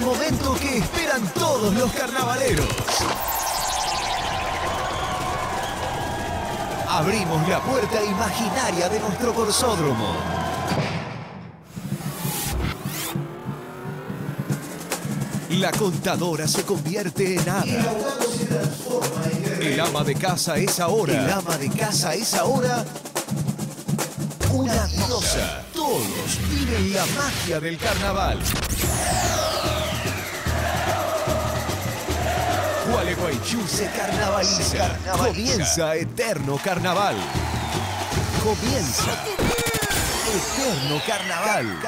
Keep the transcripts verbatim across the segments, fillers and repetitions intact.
momento que esperan todos los carnavaleros. Abrimos la puerta imaginaria de nuestro corsódromo. La contadora se convierte en hada. El ama de casa es ahora. El ama de casa es ahora una diosa. Todos viven la magia del carnaval. Gualeguaychú se carnavaliza. Comienza Eterno Carnaval. Comienza Eterno Carnaval.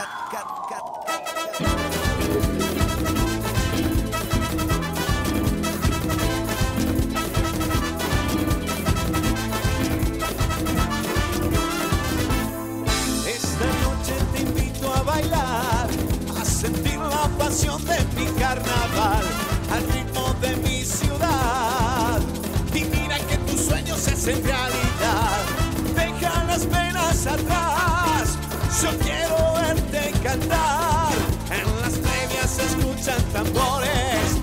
Esta noche te invito a bailar, a sentir la pasión de mi carnaval, al ritmo de mi ciudad. Y mira que tus sueños se hacen realidad. Deja las penas atrás. Yo quiero verte cantar. En las previas se escuchan tambores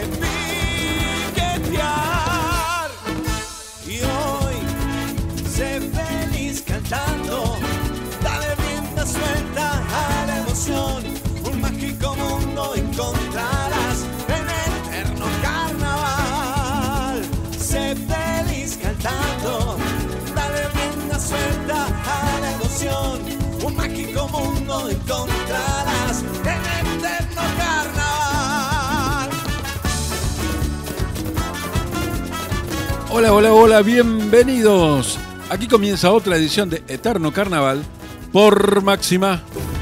repiquetear. Y hoy sé feliz cantando. Dale rienda suelta a la emoción. Un mágico mundo encontrarás en Eterno Carnaval. Sé feliz cantando. Dale rienda suelta a la emoción. Un mágico mundo encontrarás en Eterno Carnaval. Hola, hola, hola, bienvenidos. Aquí comienza otra edición de Eterno Carnaval por Máxima.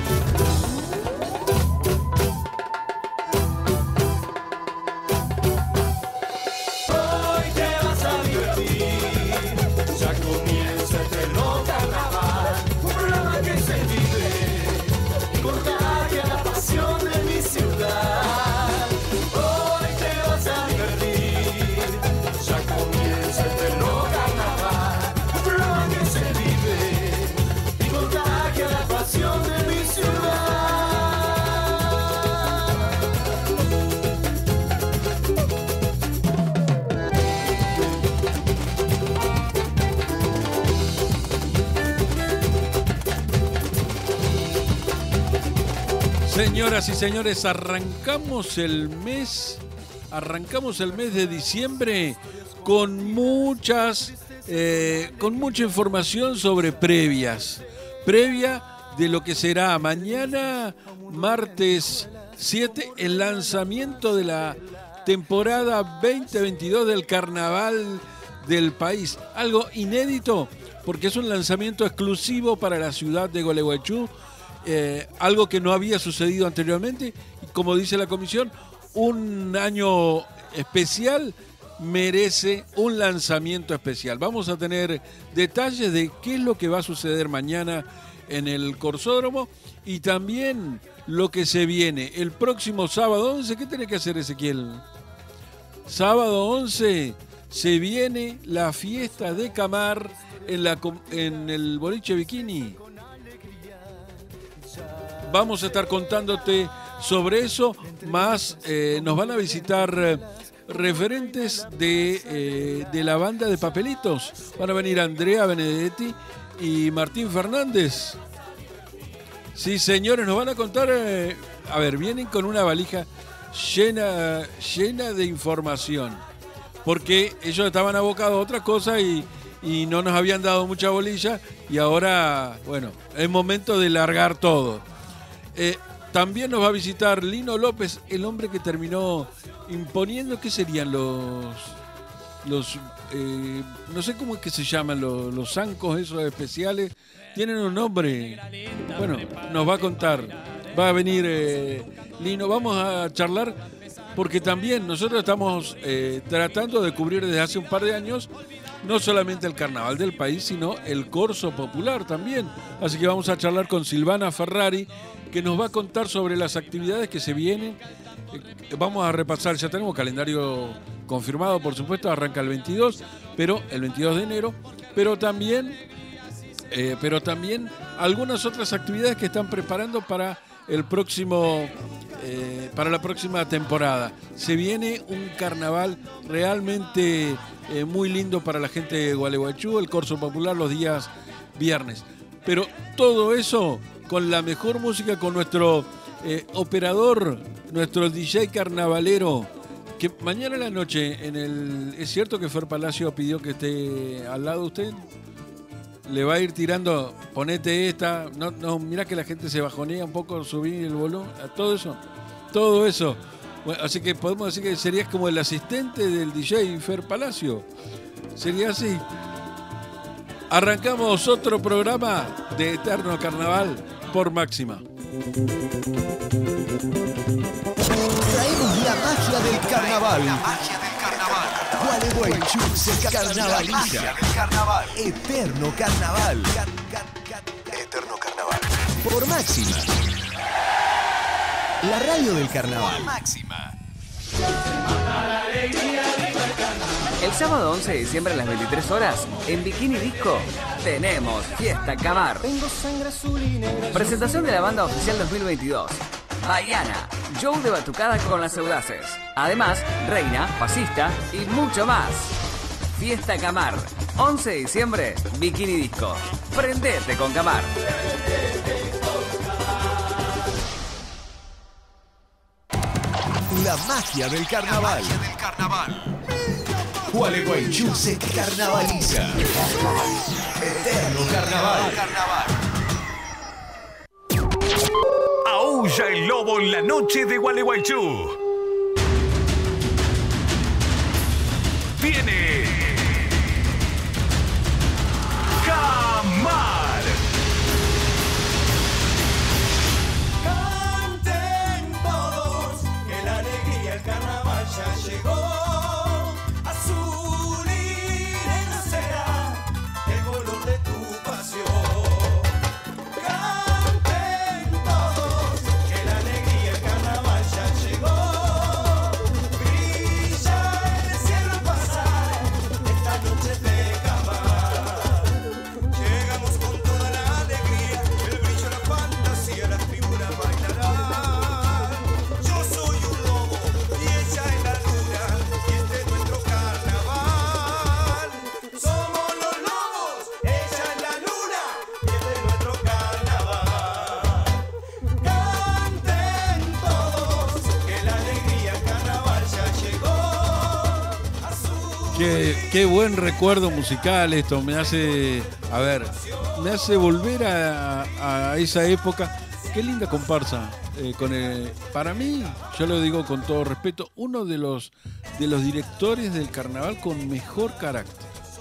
Señoras y señores, arrancamos el mes, arrancamos el mes de diciembre con muchas, eh, con mucha información sobre previas, previa de lo que será mañana, martes siete, el lanzamiento de la temporada veinte veintidós del Carnaval del país, algo inédito porque es un lanzamiento exclusivo para la ciudad de Gualeguaychú. Eh, algo que no había sucedido anteriormente y como dice la comisión, un año especial merece un lanzamiento especial. Vamos a tener detalles de qué es lo que va a suceder mañana en el Corsódromo y también lo que se viene el próximo sábado once. ¿Qué tiene que hacer Ezequiel? Sábado once se viene la fiesta de Camar en, la, en el boliche Bikini. Vamos a estar contándote sobre eso, más eh, nos van a visitar eh, referentes de, eh, de la banda de Papelitos. Van a venir Andrea Benedetti y Martín Fernández. Sí, señores, nos van a contar, eh, a ver, vienen con una valija llena, llena de información, porque ellos estaban abocados a otra cosa y, y no nos habían dado mucha bolilla y ahora, bueno, es momento de largar todo. Eh, también nos va a visitar Lino López, el hombre que terminó imponiendo, ¿qué serían los, los eh, no sé cómo es que se llaman los, los zancos esos especiales? Tienen un nombre. Bueno, nos va a contar. Va a venir eh, Lino, vamos a charlar porque también nosotros estamos eh, tratando de cubrir desde hace un par de años no solamente el Carnaval del país, sino el Corso Popular también. Así que vamos a charlar con Silvana Ferrari, que nos va a contar sobre las actividades que se vienen. Eh, vamos a repasar, ya tenemos calendario confirmado, por supuesto, arranca el veintidós, pero el veintidós de enero, pero también, eh, pero también algunas otras actividades que están preparando para el próximo eh, para la próxima temporada. Se viene un carnaval realmente eh, muy lindo para la gente de Gualeguaychú, el Corso Popular los días viernes. Pero todo eso con la mejor música, con nuestro eh, operador, nuestro D J carnavalero, que mañana en la noche, en el ¿es cierto que Fer Palacio pidió que esté al lado de usted? Le va a ir tirando, ponete esta, no, no, mirá que la gente se bajonea un poco, subir el volumen, todo eso, todo eso. Bueno, así que podemos decir que serías como el asistente del D J Fer Palacio. Sería así. Arrancamos otro programa de Eterno Carnaval por Máxima. Traemos la magia del carnaval. La magia del carnaval. Gualeguaychú se carnavaliza. Eterno Carnaval. Eterno Carnaval. Por Máxima. La radio del carnaval. Máxima. El sábado once de diciembre a las veintitrés horas, en Bikini Disco, tenemos Fiesta Camar. Presentación de la banda oficial dos mil veintidós. Baiana, show de batucada con las audaces. Además, Reina, Pasista y mucho más. Fiesta Camar, once de diciembre, Bikini Disco. Prendete con Camar. La magia del carnaval. La magia del carnaval. Gualeguaychú se carnavaliza. Eterno Carnaval. Aúlla el lobo en la noche de Gualeguaychú. Viene Camar. Canten todos que la alegría, el carnaval ya llegó. Azul y negro será el color de tu pasión. Canten todos que la alegría, el carnaval ya llegó. Brilla en el cielo al pasar esta noche de Camar. Llegamos con toda la alegría, el brillo, la fantasía, las tribunas bailarán. Yo soy un lobo y ella es la luna, y este es nuestro carnaval. Somos los lobos, ella es la luna, y este es nuestro carnaval. Canten todos que la alegría, el carnaval ya llegó. Azul. Qué, qué buen recuerdo musical esto, me hace, a ver, me hace volver a, a esa época. Qué linda comparsa. eh, con el- para mí, yo lo digo con todo respeto, uno de los, de los directores del carnaval con mejor carácter.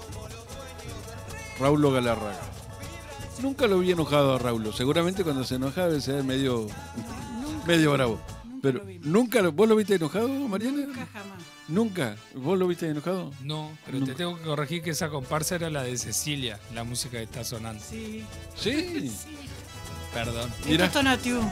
Raulo Galarraga. Nunca lo vi enojado a Raulo. Seguramente cuando se enoja debe ser medio, medio bravo. Pero nunca, lo- ¿vos lo viste enojado, Mariana? Nunca jamás. Nunca. ¿Vos lo viste enojado? No, pero Nunca. te tengo que corregir que esa comparsa era la de Cecilia, la música que está sonando. Sí. Sí. Perdón. Mirá. Esto es Tonatiu.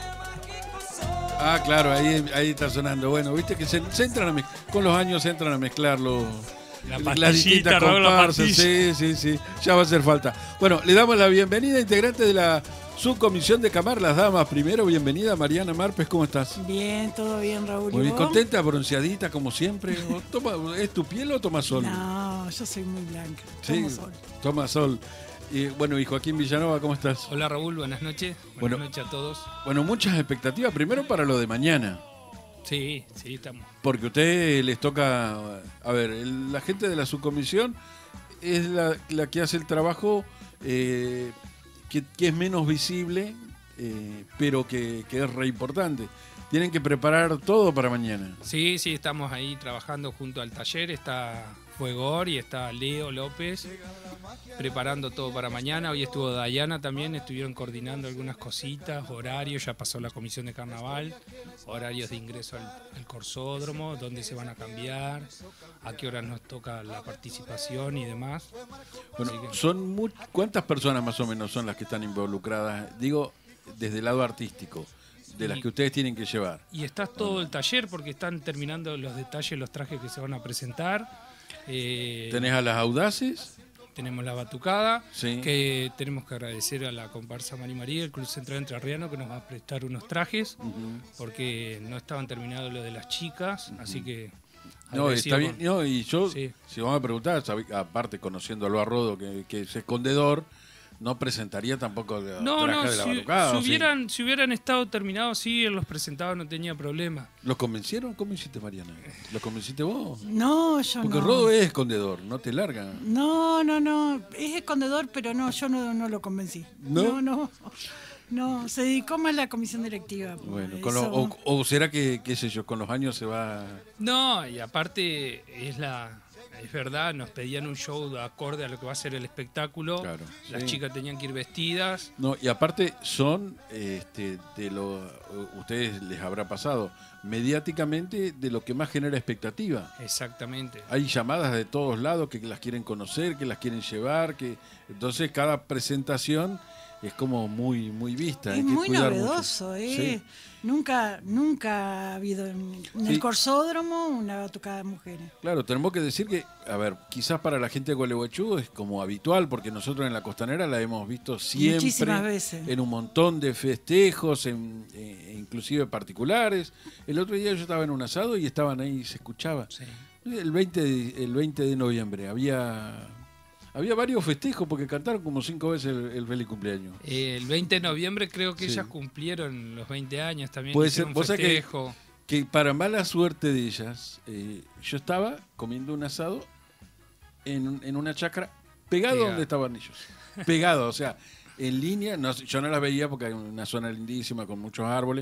Ah, claro, ahí, ahí está sonando. Bueno, viste que se, se entran a mez- con los años se entran a mezclar los, La las pastillita, distintas Raúl, la comparsas. pastilla. Sí, sí, sí. Ya va a hacer falta. Bueno, le damos la bienvenida a integrante de la subcomisión de Camar, las damas. Primero, bienvenida Mariana Marpes, ¿cómo estás? Bien, todo bien, Raúl. Muy ¿Y bien, vos? contenta, bronceadita como siempre. ¿O toma- ¿Es tu piel o toma sol? No, yo soy muy blanca. Sí, Tomo sol. toma sol. Y bueno, y Joaquín Villanova, ¿cómo estás? Hola Raúl, buenas noches. Buenas Bueno. noches a todos. Bueno, muchas expectativas. Primero para lo de mañana. Sí, sí, estamos. Porque a usted les toca, a ver, el- la gente de la subcomisión es la, la que hace el trabajo eh, que, que es menos visible, eh, pero que, que es re importante. Tienen que preparar todo para mañana. Sí, sí, estamos ahí trabajando junto al taller. Está Fuegor y está Leo López preparando todo para mañana. Hoy estuvo Dayana también, estuvieron coordinando algunas cositas, horarios, ya pasó la comisión de carnaval, horarios de ingreso al, al corsódromo, dónde se van a cambiar, a qué hora nos toca la participación y demás. Bueno, Así que- son mu- ¿cuántas personas más o menos son las que están involucradas? Digo, desde el lado artístico, de las Y- que ustedes tienen que llevar. Y está todo el taller porque están terminando los detalles, los trajes que se van a presentar. Eh, Tenés a las audaces, tenemos la batucada, Sí. que tenemos que agradecer a la comparsa Mari María, el Club Central Entrerriano, que nos va a prestar unos trajes, Ujú. porque no estaban terminados los de las chicas, así que... No, agradecido está bien. con- No, y yo, Sí. si vamos a preguntar, sabi- aparte conociéndolo a Rodo, que, que es escondedor, no presentaría tampoco la No, traje no, de la si, batucada. si ¿o sí? hubieran, si hubieran estado terminados, sí, él los presentaba, no tenía problema. ¿Los convencieron? ¿Cómo hiciste, Mariana? ¿Los convenciste vos? No, yo Porque no. Rodo es escondedor, no te larga. No, no, no. Es escondedor, pero no, yo no, no lo convencí. ¿No? No, no. No, se dedicó más a la comisión directiva. Bueno, con lo- Eso- o, o será que, qué sé yo, con los años se va... No, y aparte es la es verdad, nos pedían un show de acorde a lo que va a ser el espectáculo. Claro, Las sí. chicas tenían que ir vestidas. No, y aparte son, este, de lo, ustedes les habrá pasado, mediáticamente de lo que más genera expectativa. Exactamente. Hay llamadas de todos lados que las quieren conocer, que las quieren llevar, que entonces cada presentación es como muy muy vista. hay Es que muy cuidar novedoso, mucho. ¿eh? Sí. Nunca, nunca ha habido en, en Sí. el Corsódromo una batucada de mujeres. Claro, tenemos que decir que, a ver, quizás para la gente de Gualeguaychú es como habitual, porque nosotros en la Costanera la hemos visto siempre. Muchísimas veces. En un montón de festejos, en, eh, inclusive particulares. El otro día yo estaba en un asado y estaban ahí, se escuchaba. Sí. El veinte de, el veinte de noviembre había, había varios festejos porque cantaron como cinco veces el, el feliz cumpleaños. Eh, el veinte de noviembre creo que Sí. ellas cumplieron los veinte años también. Puede hicieron ser, un vos sabés que- festejo. Que para mala suerte de ellas, eh, yo estaba comiendo un asado en, un- en una chacra pegado Pegado. donde estaban ellos. Pegado, o sea, en línea, no, sé, yo no las veía porque hay una zona lindísima con muchos árboles.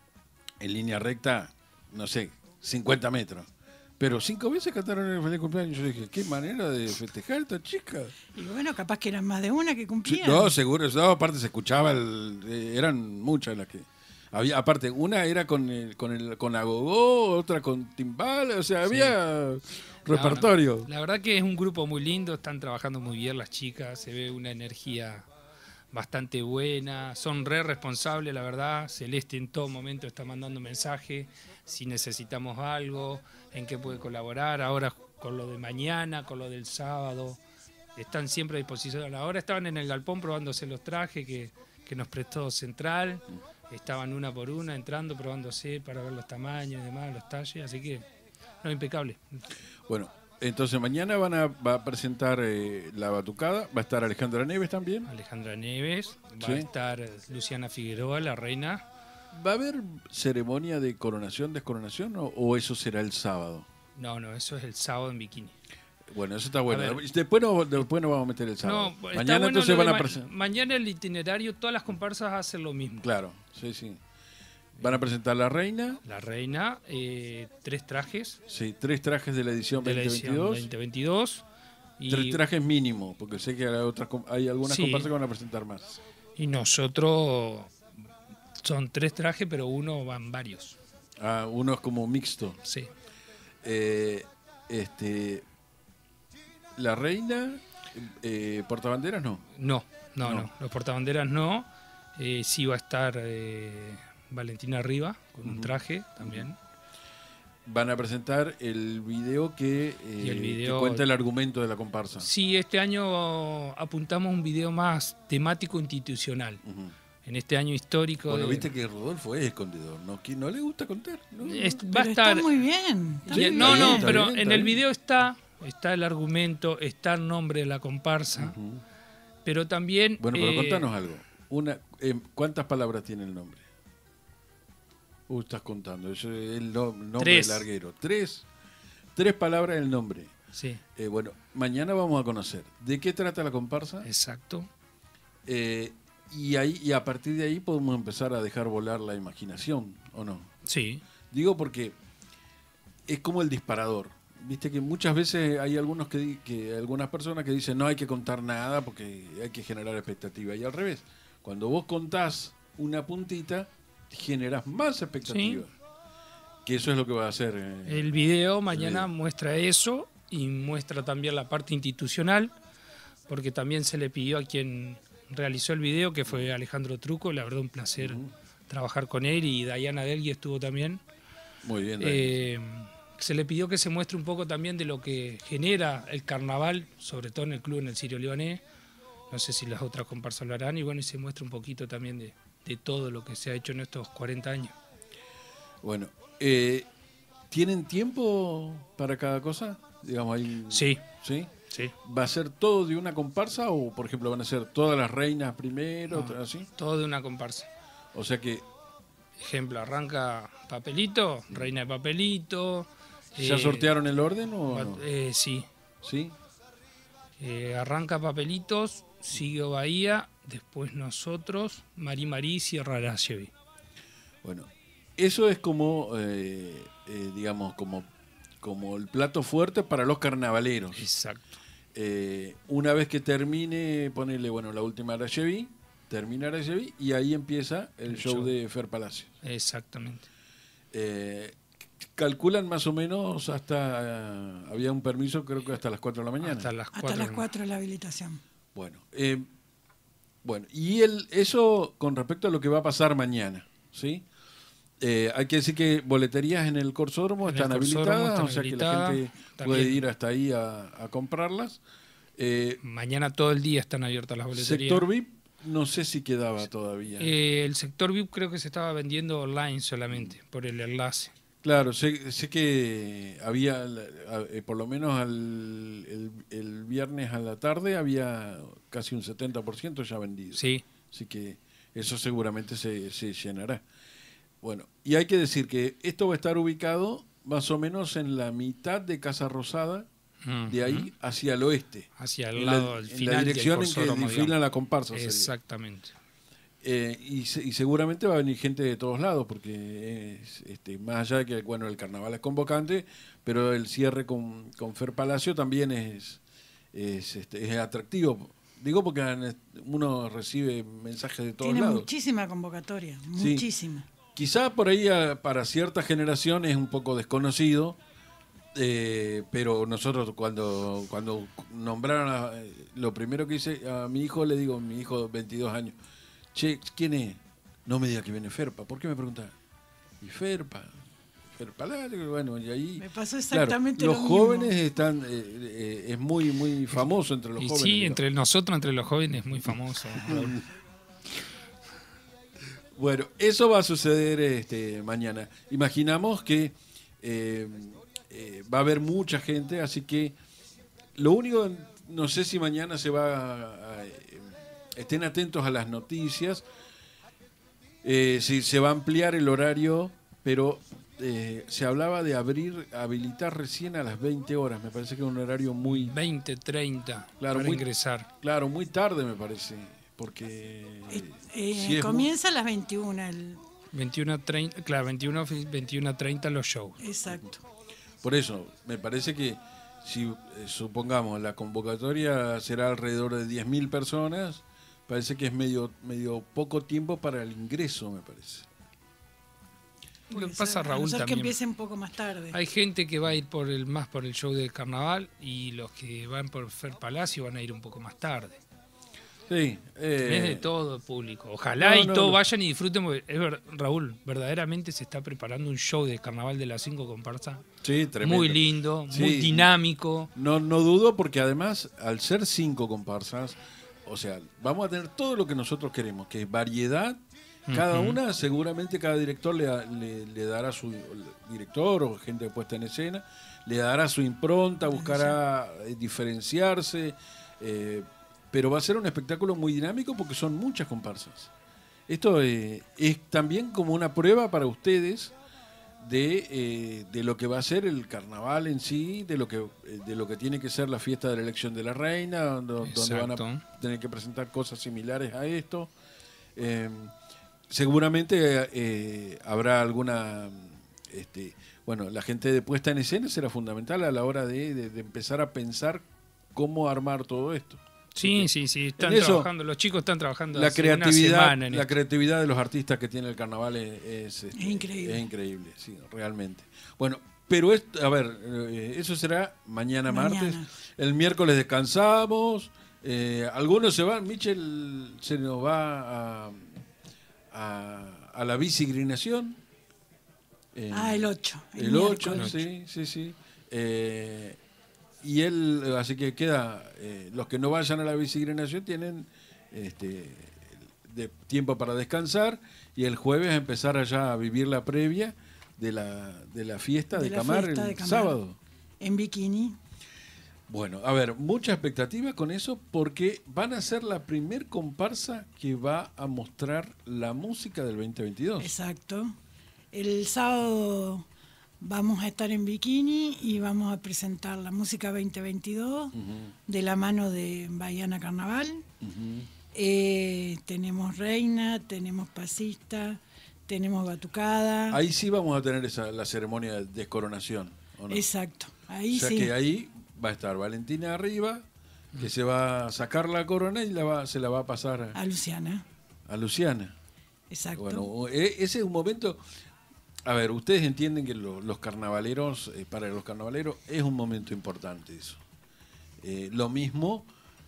En línea recta, no sé, cincuenta metros. Pero cinco veces cantaron el feliz cumpleaños. Yo dije, qué manera de festejar esta chica. Y bueno, capaz que eran más de una que Sí, cumplían. no, seguro, no, aparte se escuchaba, el- eh, eran muchas las que... Había, aparte, una era con el, con el, con agogó, otra con timbal, o sea, había repertorio. No, no. La verdad que es un grupo muy lindo, están trabajando muy bien las chicas, se ve una energía bastante buena, son re responsables, la verdad. Celeste en todo momento está mandando mensajes si necesitamos algo, en qué puede colaborar, ahora con lo de mañana, con lo del sábado, están siempre a disposición. Ahora estaban en el galpón probándose los trajes que, que nos prestó Central, estaban una por una entrando, probándose para ver los tamaños y demás, los talles, así que no, impecable. Bueno, entonces mañana van a, va a presentar eh, la batucada, va a estar Alejandra Neves también. Alejandra Neves, va Sí. a estar Luciana Figueroa, la reina. ¿Va a haber ceremonia de coronación, descoronación o, o eso será el sábado? No, no, eso es el sábado en bikini. Bueno, eso está bueno. A ver. Después no, después no vamos a meter el sábado. No, está mañana bueno entonces lo de van a ma- presentar. Mañana el itinerario, todas las comparsas hacen lo mismo. Claro, sí, sí. Van a presentar la reina, La reina, eh, tres trajes sí, tres trajes de la edición de la veinte edición veintidós. veinte veintidós. Y, Tres trajes mínimo, porque sé que hay, otras, com- hay algunas Sí. comparsas que van a presentar más. y nosotros son tres trajes, pero uno van varios. Ah, uno es como mixto. Sí. Eh, este, la reina, eh, portabanderas no. No, no, No. no. Los portabanderas no. Eh, sí va a estar eh, Valentina Riva con un Ujú. traje también. Van a presentar el video que, eh, Y el video- que cuenta el argumento de la comparsa. Sí, este año apuntamos un video más temático institucional. Ujú. En este año histórico. Bueno, de- viste que Rodolfo es escondedor, ¿no? Que no le gusta contar. ¿no? Es- Pero va a estar. está muy bien. está y- muy no, está no, bien, está pero bien, en está el bien. video está, está el argumento, está el nombre de la comparsa, Ujú. pero también. Bueno, pero eh, contanos algo. Una, eh, ¿Cuántas palabras tiene el nombre? Uh, estás contando. Eso es el no- nombre Tres. larguero. Tres. Tres palabras el nombre. Sí, Eh, bueno, mañana vamos a conocer de qué trata la comparsa. exacto. Eh, y, ahí, y a partir de ahí podemos empezar a dejar volar la imaginación, ¿o no? Sí, Digo porque es como el disparador. Viste que muchas veces hay algunos que, di- que algunas personas que dicen no hay que contar nada porque hay que generar expectativa. Y al revés, cuando vos contás una puntita, generas más expectativa. Que eso es lo que va a hacer. eh, el video mañana video. muestra eso y muestra también la parte institucional, porque también se le pidió a quien realizó el video, que fue Alejandro Truco, la verdad un placer Ujú. trabajar con él, y Dayana Delgui estuvo también. Muy bien. Dani. Eh, se le pidió que se muestre un poco también de lo que genera el carnaval, sobre todo en el club, en el Sirio Libanés. No sé si las otras comparsas lo harán, y bueno, y se muestra un poquito también de, de todo lo que se ha hecho en estos cuarenta años. Bueno, eh, ¿tienen tiempo para cada cosa? Digamos, ahí, Sí. ¿sí? Sí. ¿Va a ser todo de una comparsa o, por ejemplo, van a ser todas las reinas primero, No, así? todo de una comparsa. O sea que Ejemplo, arranca Papelito, Reina de Papelito. ¿ya eh, sortearon el orden o va- no? eh, sí. ¿Sí? Eh, arranca Papelitos, sigue Bahía, después nosotros, Marí Marí, Sierra Arayevi. Bueno, eso es como, eh, eh, digamos, como, como el plato fuerte para los carnavaleros. Exacto. Eh, una vez que termine, ponerle, bueno, la última Arayevi, termina Arayevi y ahí empieza el, El show, show. de Fer Palacio. Exactamente. Eh, calculan más o menos hasta, eh, había un permiso creo que hasta las cuatro de la mañana. Hasta las Hasta cuatro. las cuatro la habilitación. Bueno, eh, bueno, y el, eso con respecto a lo que va a pasar mañana, ¿sí? Eh, hay que decir que boleterías en el Corsódromo En están el Corsódromo habilitadas, están o sea habilitadas, que la gente también. puede ir hasta ahí a, a comprarlas. Eh, Mañana todo el día están abiertas las boleterías. sector V I P, no sé si quedaba todavía. Eh, el sector V I P creo que se estaba vendiendo online solamente, por el enlace. Claro, sé, sé que había, eh, por lo menos al, el, el viernes a la tarde, había casi un setenta por ciento ya vendido. Sí. Así que eso seguramente se, se llenará. Bueno, y hay que decir que esto va a estar ubicado más o menos en la mitad de Casa Rosada, de ahí hacia el oeste. Hacia el En lado la, del en final la del dirección en que Corsódromo, desfilan digamos. la comparsa. sería. Exactamente. Eh, y, se- y seguramente va a venir gente de todos lados, porque es, este, más allá de que bueno el carnaval es convocante, pero el cierre con, con Fer Palacio también es, es, este, es atractivo. Digo porque han- uno recibe mensajes de todos Tiene lados. muchísima convocatoria, Sí. muchísima. Quizá por ahí a- para cierta generación es un poco desconocido, eh, pero nosotros cuando cuando nombraron, a- eh, lo primero que hice a mi hijo, le digo, mi hijo de veintidós años, che, ¿quién es? No me diga que viene Ferpa. ¿Por qué me pregunta? Y Ferpa, Ferpa, bueno, y ahí... Me pasó claro, exactamente los lo mismo. jóvenes están, eh, eh, es muy, muy famoso entre los Y jóvenes. sí, digamos. entre nosotros, entre los jóvenes, muy famoso. Raúl. Bueno, eso va a suceder este, mañana. Imaginamos que eh, eh, va a haber mucha gente, así que lo único, no sé si mañana se va a, a- estén atentos a las noticias, eh, si se va a ampliar el horario, pero eh, se hablaba de abrir, habilitar recién a las veinte horas, me parece que es un horario muy, veinte, treinta Claro, para muy- ingresar. claro, muy tarde me parece, porque... Eh, si es muy- comienza a las veintiuna, el, veintiuno, treinta, claro, veintiuno, veintiuno, treinta los shows. exacto. Por eso, me parece que si eh, supongamos la convocatoria será alrededor de diez mil personas, parece que es medio medio poco tiempo para el ingreso, me parece. Lo que Puede pasa, ser, a no Raúl, ser que también. empiece un poco más tarde. Hay gente que va a ir por el más por el show del carnaval, y los que van por Fer Palacio van a ir un poco más tarde. Sí, eh, Es de todo el público. Ojalá no, y no, todos no. vayan y disfruten, porque es ver- Raúl, verdaderamente se está preparando un show de carnaval de las cinco comparsas. sí, tremendo. Muy lindo, Sí. muy dinámico. No, no dudo porque además, al ser cinco comparsas, o sea, vamos a tener todo lo que nosotros queremos, que es variedad. Cada Ujú. una, seguramente cada director le, le, le dará su director o gente de puesta en escena, le dará su impronta, buscará eh, diferenciarse, eh, pero va a ser un espectáculo muy dinámico porque son muchas comparsas. Esto eh, es también como una prueba para ustedes de, eh, de lo que va a ser el carnaval en sí, de lo que eh, de lo que tiene que ser la fiesta de la elección de la reina, do- donde van a Exacto. tener que presentar cosas similares a esto. Eh, seguramente eh, habrá alguna, este, bueno, la gente de puesta en escena será fundamental a la hora de, de- de empezar a pensar cómo armar todo esto. Sí, sí, sí, están en eso, trabajando, los chicos están trabajando La hace una creatividad, semana en la esto. creatividad de los artistas que tiene el carnaval es, es, este, Es increíble. es increíble, sí, realmente. Bueno, pero esto, a ver, eh, eso será mañana, Mañana. martes. El miércoles descansamos. eh, algunos se van. Michel se nos va a, a, a la bicigrinación. Eh, Ah, el ocho. El ocho, sí, sí, sí. Eh, y él, así que queda, eh, los que no vayan a la biciclenación tienen este, de tiempo para descansar y el jueves empezar allá a vivir la previa de la, de la fiesta de, De la Camar fiesta el de Camar. sábado. En bikini. Bueno, a ver, mucha expectativa con eso porque van a ser la primer comparsa que va a mostrar la música del veinte veintidós. Exacto. El sábado vamos a estar en bikini y vamos a presentar la música veinte veintidós Ujú, de la mano de Bahiana Carnaval. ujú. Eh, tenemos reina, tenemos pasista, tenemos batucada. Ahí sí vamos a tener esa, la ceremonia de descoronación, ¿o no? Exacto. Ahí o sea sí. que ahí va a estar Valentina arriba, que se va a sacar la corona y la va, se la va a pasar a, A Luciana. a Luciana. Exacto. Bueno, e- ese es un momento. A ver, ustedes entienden que lo- los carnavaleros, eh, para los carnavaleros, es un momento importante eso. Eh, lo mismo,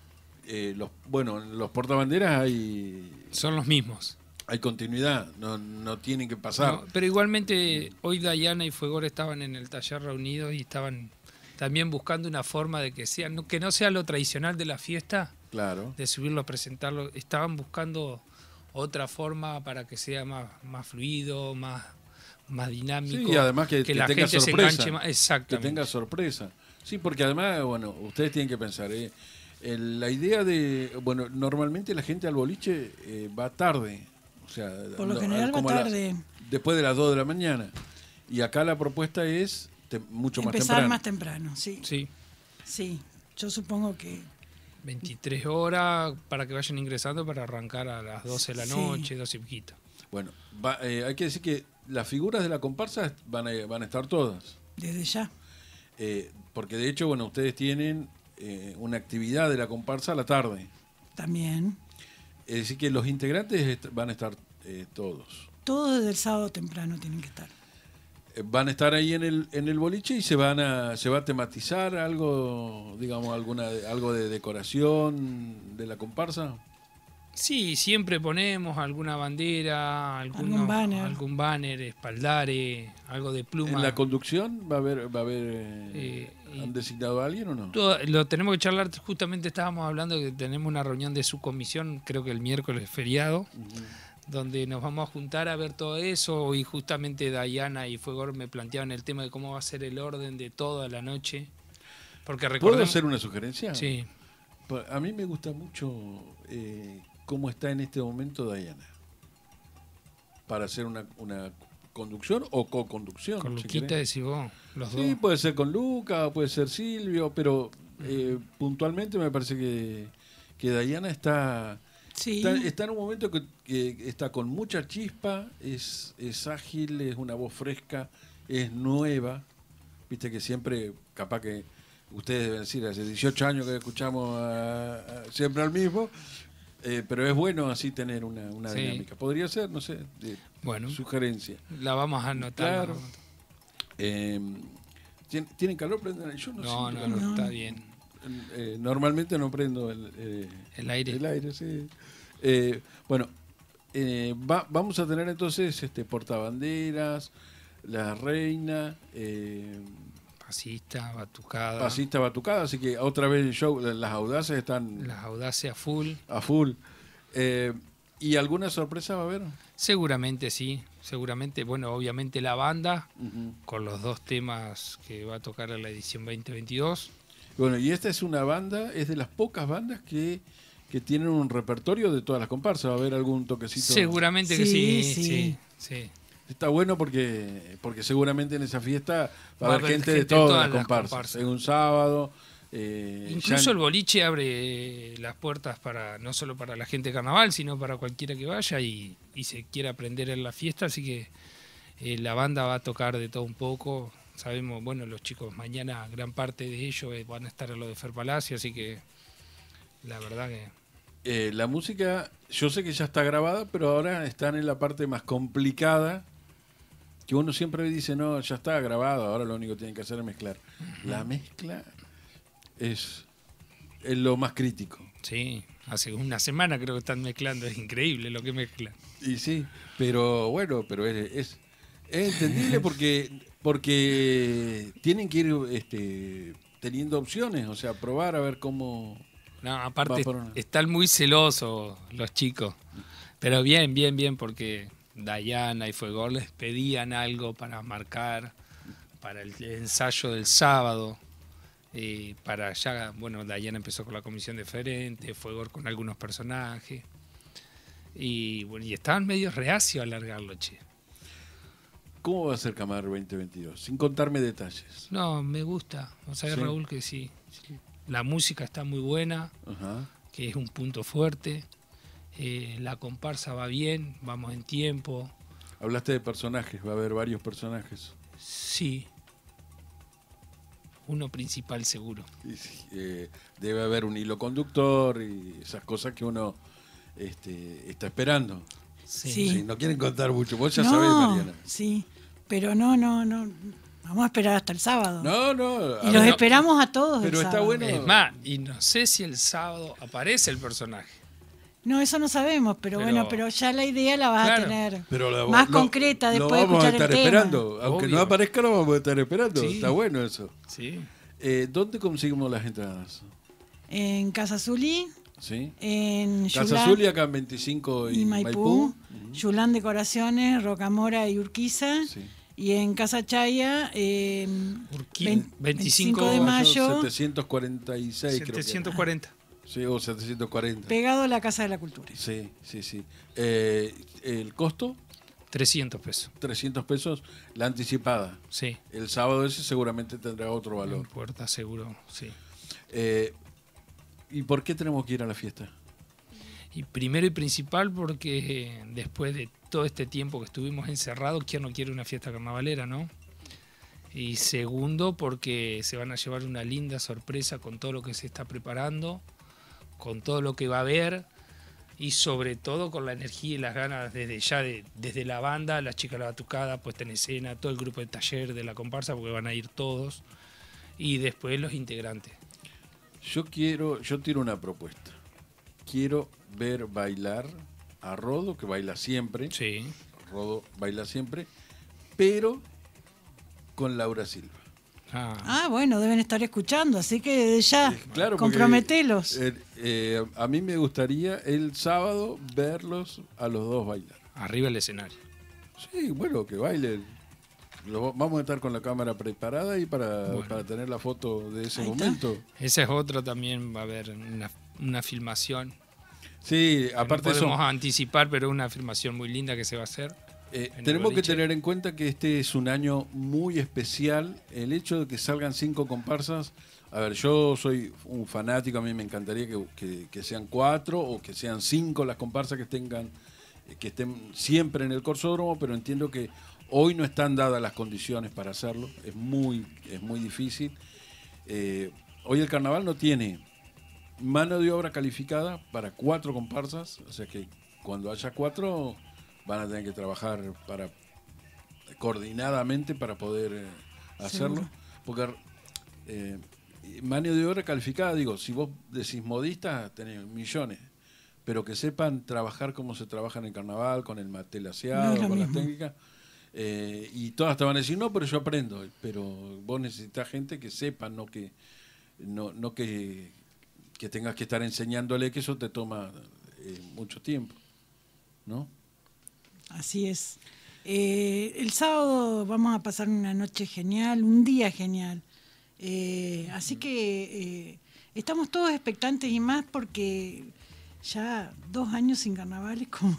eh, los, bueno, en los portabanderas hay, Son los mismos. hay continuidad, no, no tienen que pasar. No, pero igualmente hoy Dayana y Fuegor estaban en el taller reunidos y estaban también buscando una forma de que sea, no- que no sea lo tradicional de la fiesta, Claro. de subirlo, presentarlo. Estaban buscando otra forma para que sea más, más fluido, más, más dinámico. Sí, y además que, que la tenga gente se sorpresa. enganche más. Que Exactamente. tenga sorpresa. Sí, porque además, bueno, ustedes tienen que pensar, ¿eh? El- la idea de, bueno, normalmente la gente al boliche eh, va tarde, o sea, Por lo no, general va como a las- tarde. después de las dos de la mañana. Y acá la propuesta es te- mucho más Empezar temprano. más temprano, sí. Sí, Sí. Yo supongo que veintitrés horas para que vayan ingresando para arrancar a las doce de la Sí. noche, doce y poquito. Bueno, va- eh, hay que decir que las figuras de la comparsa van a, van a estar todas. desde ya. Eh, porque de hecho, bueno, ustedes tienen eh, una actividad de la comparsa a la tarde. También. Es decir, que los integrantes est- van a estar eh, todos. Todos desde el sábado temprano tienen que estar. Eh, Van a estar ahí en el en el boliche y se van a se va a tematizar algo, digamos, alguna algo de decoración de la comparsa. Sí, siempre ponemos alguna bandera, algunos- Algún banner. algún banner, espaldare, algo de pluma. En la conducción va a haber va a haber eh, Eh, y- ¿han designado a alguien o no? Todo- lo tenemos que charlar, justamente estábamos hablando que tenemos una reunión de subcomisión, creo que el miércoles feriado, donde nos vamos a juntar a ver todo eso y justamente Dayana y Fuegor me planteaban el tema de cómo va a ser el orden de toda la noche. Porque ¿Puedo recordemos... hacer una sugerencia? Sí, Pa- A mí me gusta mucho eh, cómo está en este momento Dayana. Para hacer una, una conducción o co-conducción. con si Luquita querés. decís vos, los Sí, dos. puede ser con Luca, puede ser Silvio, pero eh, puntualmente me parece que, que Dayana está, Sí. está, está en un momento que, que está con mucha chispa, es, es ágil, es una voz fresca, es nueva. Viste que siempre, capaz que ustedes deben decir, hace dieciocho años que escuchamos a- a- siempre al mismo, eh, pero es bueno así tener una, una Sí. dinámica. Podría ser, no sé, de- Bueno, sugerencia. la vamos a anotar. Claro. Eh, ¿tien- ¿Tienen calor? Prendan. Yo no, No, siento no, calor. no, está bien. Eh, normalmente no prendo el, eh, El aire. el aire, sí. Eh, bueno, eh, va- vamos a tener entonces este portabanderas, la reina, eh, Pasista, batucada, pasista batucada, así que otra vez el show, las audaces están las audaces a full. a full. Eh, ¿Y alguna sorpresa va a haber? Seguramente sí, seguramente, bueno, obviamente la banda, Ujú. con los dos temas que va a tocar en la edición veinte veintidós. Bueno, y esta es una banda, es de las pocas bandas que, que tienen un repertorio de todas las comparsas. Va a haber algún toquecito. Seguramente que Sí, sí, sí. sí, sí. Está bueno porque porque seguramente en esa fiesta va, Va a haber gente, de todas, las comparsas. Es un sábado. eh, Incluso ya- el boliche abre las puertas para no solo para la gente de carnaval, sino para cualquiera que vaya y, y se quiera aprender en la fiesta, así que eh, la banda va a tocar de todo un poco. Sabemos, bueno, los chicos mañana gran parte de ellos eh, van a estar en lo de Fer Palacio, así que la verdad que eh, la música, yo sé que ya está grabada, pero ahora están en la parte más complicada. Que uno siempre dice, no, ya está grabado, ahora lo único que tienen que hacer es mezclar. La mezcla es, es lo más crítico. sí, hace una semana creo que están mezclando, es increíble lo que mezclan. Y sí, pero bueno, pero es, es, Es entendible porque, porque tienen que ir este, teniendo opciones, o sea, probar a ver cómo... No, aparte una... están muy celosos los chicos. Pero bien, bien, bien, porque Dayana y Fuegor les pedían algo para marcar, para el ensayo del sábado. Eh, para allá, bueno, Dayana empezó con la comisión deferente, Fuegor con algunos personajes. Y bueno, y estaban medio reacios a alargarlo, che. ¿Cómo va a ser Camar veinte veintidós? Sin contarme detalles. No, me gusta. O sea, ¿Sí? Raúl, que sí. La música está muy buena, Ajá. que es un punto fuerte. Eh, la comparsa va bien, vamos en tiempo. Hablaste de personajes, va a haber varios personajes. Sí. Uno principal seguro. Y, eh, debe haber un hilo conductor y esas cosas que uno este, está esperando. Sí. Sí. Sí, no quieren contar mucho. Vos ya no, sabés, Mariana. Sí, pero no, no, no. Vamos a esperar hasta el sábado. No, no. y a los ver, esperamos a todos. pero el está sábado. bueno. Es más, y no sé si el sábado aparece el personaje. No, eso no sabemos, pero, Pero- bueno, pero ya la idea la vas Claro. a tener Pero lo- más lo- concreta lo después de vamos a escuchar estar el tema. esperando. Aunque Obvio. no aparezca, lo vamos a estar esperando. Sí. Está bueno eso. Sí. Eh, ¿Dónde conseguimos las entradas? En Casa Zulí, ¿Sí? en Casa Yulán Azul y acá en veinticinco y, y Maipú, Yulán Decoraciones, Rocamora y Urquiza. Sí. Y en Casa Chaya, eh, Urqui- vein- veinticinco de mayo, setecientos cuarenta y seis, creo que era. setecientos cuarenta. Sí, o setecientos cuarenta. pegado a la Casa de la Cultura. Sí, sí, sí. Eh, el costo, trescientos pesos. trescientos pesos. La anticipada. Sí. El sábado ese seguramente tendrá otro En valor. puerta seguro, sí. Eh, ¿Y por qué tenemos que ir a la fiesta? Y primero y principal porque eh, después de todo este tiempo que estuvimos encerrados, ¿quién no quiere una fiesta carnavalera, no? Y segundo porque se van a llevar una linda sorpresa con todo lo que se está preparando, con todo lo que va a haber y sobre todo con la energía y las ganas desde ya, de, desde la banda, las chicas de la batucada, puesta en escena, todo el grupo de taller de la comparsa, porque van a ir todos, y después los integrantes. Yo quiero, yo tiro una propuesta. Quiero ver bailar a Rodo, que baila siempre. Sí. Rodo baila siempre, pero con Laura Silva. Ah, Ah, bueno, deben estar escuchando, así que desde ya, Eh, claro, porque, comprometelos. eh, eh, a mí me gustaría el sábado verlos a los dos bailar. arriba el escenario. Sí, bueno, que bailen. Lo- vamos a estar con la cámara preparada y para, Bueno. para tener la foto de ese Ahí está. momento. Ese es otro también, va a haber una, una filmación. Sí, Que aparte no de eso, podemos anticipar, pero es una filmación muy linda que se va a hacer. eh, en el tenemos que boliche. tener en cuenta que este es un año muy especial. El hecho de que salgan cinco comparsas, a ver, yo soy un fanático, a mí me encantaría que, que- que sean cuatro o que sean cinco las comparsas que tengan, eh, que estén siempre en el Corsódromo, pero entiendo que hoy no están dadas las condiciones para hacerlo, es muy, es muy difícil. Eh, hoy el carnaval no tiene mano de obra calificada para cuatro comparsas, o sea que cuando haya cuatro van a tener que trabajar para coordinadamente para poder eh, hacerlo, Seguro. porque eh, mano de obra calificada, digo, si vos decís modistas, tenés millones, pero que sepan trabajar como se trabaja en el carnaval, con el matel aseado, No es lo con las mismo. técnicas, eh, y todas te van a decir, no, pero yo aprendo, pero vos necesitas gente que sepa, no que no, no que, que tengas que estar enseñándole, que eso te toma eh, mucho tiempo, ¿no? Así es. Eh, el sábado vamos a pasar una noche genial, un día genial. Eh, así que eh, estamos todos expectantes y más porque ya dos años sin carnavales como...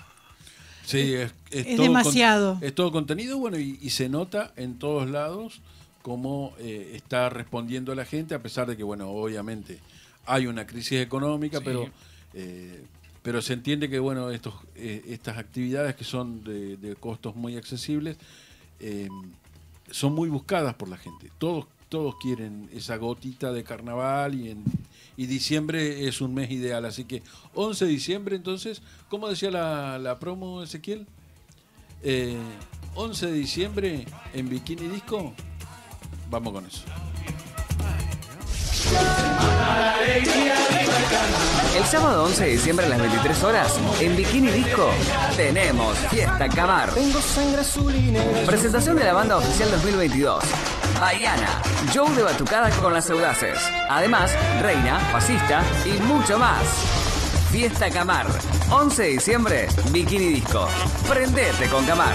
Sí, es, es es todo demasiado. con- es todo contenido, bueno, y, y se nota en todos lados cómo eh, está respondiendo la gente, a pesar de que, bueno, obviamente hay una crisis económica, Sí. pero eh, pero se entiende que, bueno, estos eh, estas actividades que son de, de costos muy accesibles eh, son muy buscadas por la gente. Todos todos quieren esa gotita de carnaval y en y diciembre es un mes ideal, así que once de diciembre, entonces, ¿cómo decía la, la promo, Ezequiel? Eh, once de diciembre en Bikini Disco, vamos con eso. La alegría, viva El sábado once de diciembre a las veintitrés horas, en Bikini Disco, tenemos Fiesta Camar. Tengo sangre azul y negra. Presentación de la banda oficial dos mil veintidós. Baiana, show de batucada con las audaces. Además, Reina, Fascista y mucho más. Fiesta Camar, once de diciembre, Bikini Disco. Prendete con Camar.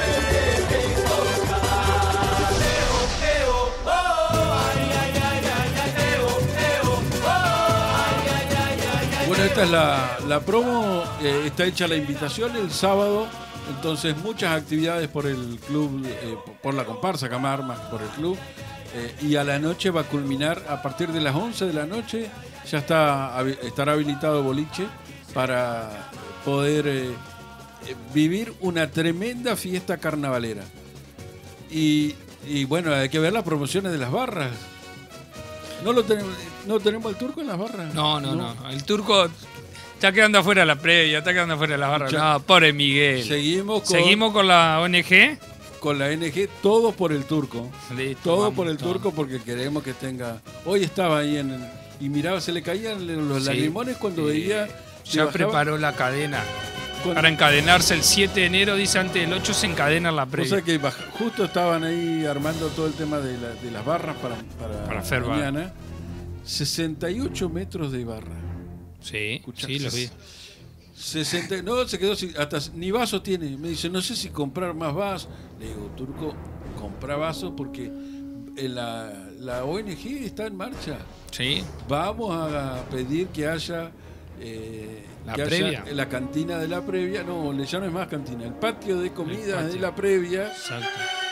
Bueno, esta es la, la promo, eh, está hecha la invitación el sábado, entonces muchas actividades por el club, eh, por la comparsa Camar, más que por el club, eh, y a la noche va a culminar a partir de las once de la noche, ya está estará habilitado boliche para poder eh, vivir una tremenda fiesta carnavalera. Y, y bueno, hay que ver las promociones de las barras. ¿No lo tenemos, no tenemos el turco en las barras? No, no, no. no. El turco está quedando afuera de la previa, está quedando afuera de las barras. Ya. No, pobre Miguel. Seguimos con, Seguimos con la O N G. Con la O N G, todo por el turco. Listo, todo vamos, por el todo. turco porque queremos que tenga... Hoy estaba ahí en... Y miraba, se le caían los Sí. lagrimones cuando Sí. veía... Ya bajaba- preparó la cadena. cuando- Para encadenarse el siete de enero, dice antes del ocho, se encadena la O previa. sea que baja- justo estaban ahí armando todo el tema de, la- de las barras para, para, Para hacer bar. mañana. sesenta y ocho metros de barra. Sí, Escuchá, sí, los vi. sesenta, no, se quedó sin, hasta ni vaso tiene. Me dice, no sé si comprar más vasos. Le digo, turco, compra vasos porque en la, la O N G está en marcha. Sí, Vamos a pedir que haya eh, La que previa. haya la cantina de la previa. No, ya no es más cantina, el patio de comidas patio. de la previa. exacto.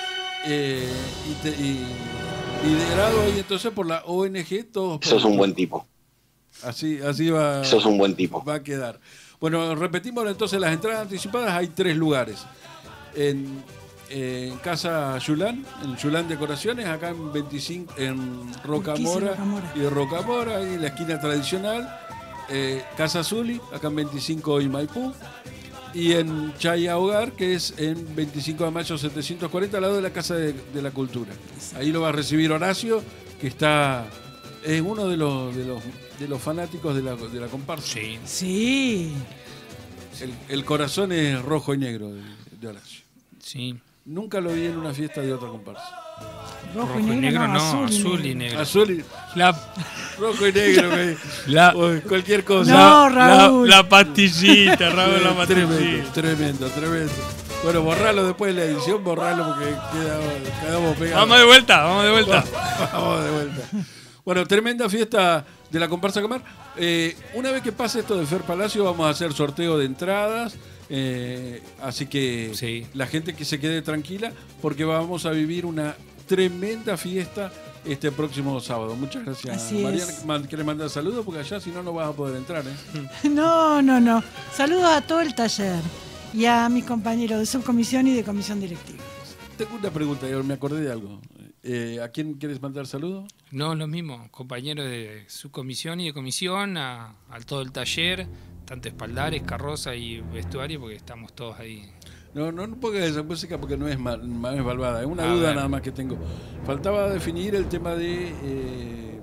eh, y, te- y liderado ahí entonces por la O N G. Todos por- Sos un buen tipo. Así, así va, Sos un buen tipo. va a quedar. Bueno, repetimos entonces las entradas anticipadas. Hay tres lugares. En, en Casa Yulán, en Yulán Decoraciones, acá en veinticinco, en Rocamora, Rocamora. y Rocamora, ahí en la esquina tradicional. Eh, Casa Zuli, acá en veinticinco y Maipú. Y en Chaya Hogar, que es en veinticinco de mayo setecientos cuarenta, al lado de la Casa de, de la Cultura. Ahí lo va a recibir Horacio, que está es uno de los de los, de los fanáticos de la, de la comparsa. Sí. Sí. El, el corazón es rojo y negro de, de Horacio. Sí. Nunca lo vi en una fiesta de otra comparsa. Rojo, Rojo y negro, no, azul, azul y y negro. negro. Azul y La, rojo y negro. que- la, Uy, cualquier cosa. No, la, Raúl. la pastillita, Raúl, la tremendo, pastillita. tremendo, tremendo. Bueno, borralo después de la edición, borralo porque queda, quedamos pegados. Vamos de vuelta, vamos de vuelta. Vamos de vuelta. Bueno, tremenda fiesta de la comparsa Camar. Eh, una vez que pase esto de Fer Palacio, vamos a hacer sorteo de entradas. eh, así que Sí. la gente que se quede tranquila, porque vamos a vivir una tremenda fiesta este próximo sábado. Muchas gracias, Así Mariana. es. Man- ¿Querés mandar saludos? Porque allá si no, no vas a poder entrar. ¿eh? No, no, no. Saludos a todo el taller y a mis compañeros de subcomisión y de comisión directiva. Tengo una pregunta, yo me acordé de algo. Eh, ¿A quién quieres mandar saludos? No, lo mismo, compañeros de subcomisión y de comisión, a, a todo el taller, tanto espaldares, carroza y vestuario, porque estamos todos ahí. No, no, no pongas esa música porque no es mal, no es malvada. Es una A duda ver. nada más que tengo. Faltaba definir el tema de eh,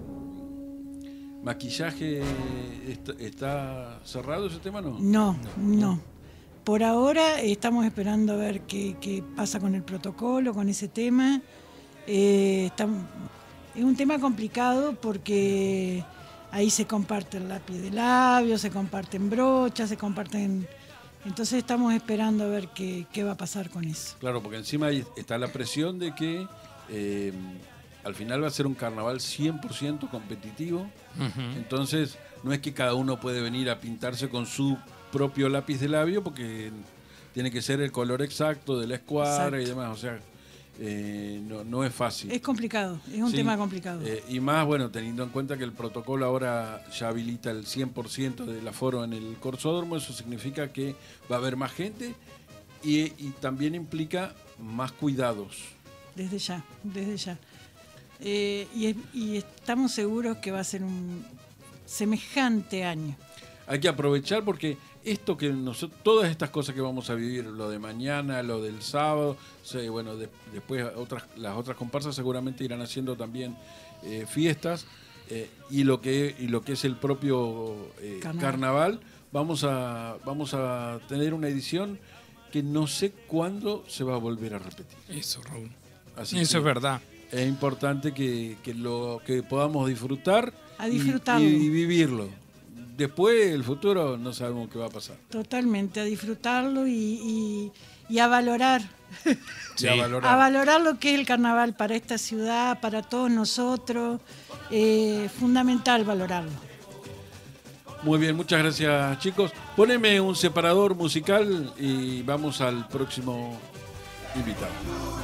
maquillaje. ¿Está, está cerrado ese tema? No. No, no. Por ahora estamos esperando a ver qué, qué pasa con el protocolo, con ese tema. Eh, estamos- es un tema complicado porque ahí se comparte el lápiz de labio, se comparten brochas, se comparten... Entonces estamos esperando a ver qué, qué va a pasar con eso. Claro, porque encima ahí está la presión de que eh, al final va a ser un carnaval cien por ciento competitivo. Entonces, no es que cada uno puede venir a pintarse con su propio lápiz de labio, porque tiene que ser el color exacto de la escuadra y Exacto. demás. O sea, eh, no, no es fácil. Es complicado, es un Sí, tema complicado. eh, y más, bueno, teniendo en cuenta que el protocolo ahora ya habilita el cien por ciento del aforo en el Corsódromo, eso significa que va a haber más gente y, y también implica más cuidados. Desde ya, desde ya. Eh, y, y estamos seguros que va a ser un semejante año. Hay que aprovechar porque esto que nosotros, todas estas cosas que vamos a vivir, lo de mañana, lo del sábado, sí, bueno, de- después otras, las otras comparsas seguramente irán haciendo también eh, fiestas. eh, y lo que y lo que es el propio eh, Carnaval. carnaval, vamos a vamos a tener una edición que no sé cuándo se va a volver a repetir. Eso, Raúl. Así Eso que es verdad. es importante que, que lo que podamos disfrutar A y- disfrutarlo. y, vivirlo. Después, el futuro, no sabemos qué va a pasar. Totalmente, a disfrutarlo y, y- y a valorar. Y a valorar. A valorar lo que es el carnaval para esta ciudad, para todos nosotros. Eh, fundamental valorarlo. Muy bien, muchas gracias, chicos. Poneme un separador musical y vamos al próximo invitado.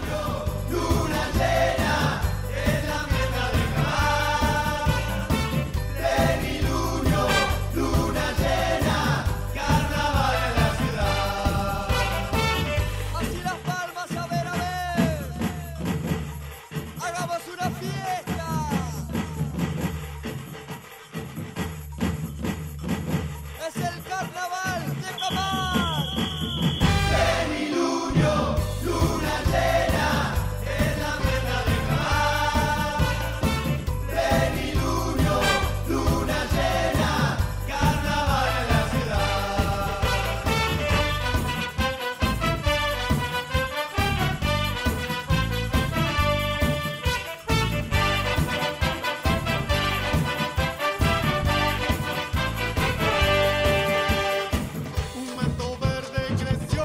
Así las palmas, a ver, a ver. Hagamos una fiesta. Es el carnaval de Camar. Plenilunio, luna llena, es la fiesta de Camar. Plenilunio, luna llena, carnaval en la ciudad. Un manto verde creció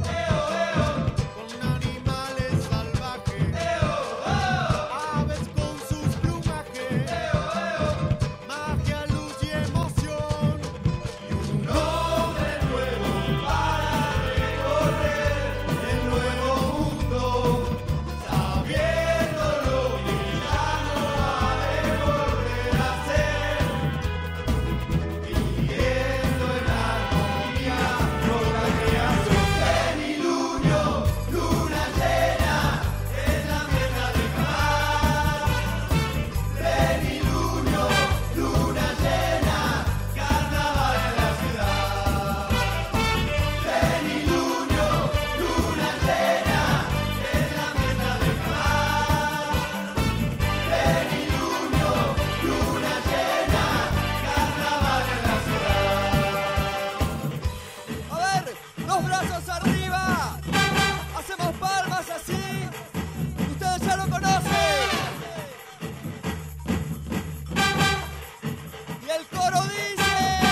con animales salvajes, aves con sus plumajes, magia, luz y emoción, y un hombre nuevo para recorrer el nuevo mundo, sabiendo lo que ya no ha de volver a ser, viviendo en armonía con la creación. Plenilunio, luna llena, es la fiesta de Camar. Plenilunio, luna llena, carnaval en la ciudad. Plenilunio, luna llena, es la fiesta de Camar. Plenilunio, luna llena, carnaval en la ciudad. A ver, los brazos arriba. Hacemos palmas así. Ustedes ya lo conocen. Y el coro dice: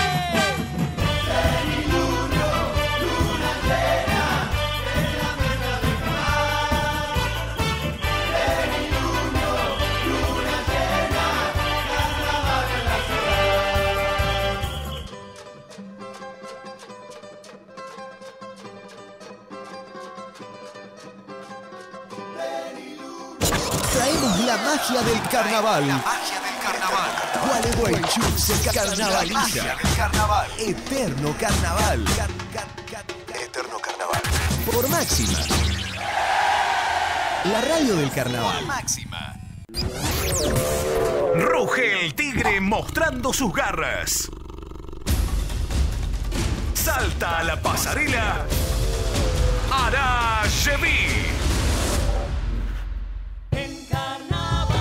Plenilunio, luna llena, es la fiesta de Camar. Plenilunio, luna llena, carnaval en la ciudad. Traemos la magia del carnaval. La magia del carnaval. Gualeguaychú se carnavaliza. Eterno carnaval. Eterno carnaval. Por Máxima. La radio del carnaval. Máxima. Ruge el tigre mostrando sus garras. Salta a la pasarela Arayeví. En carnaval,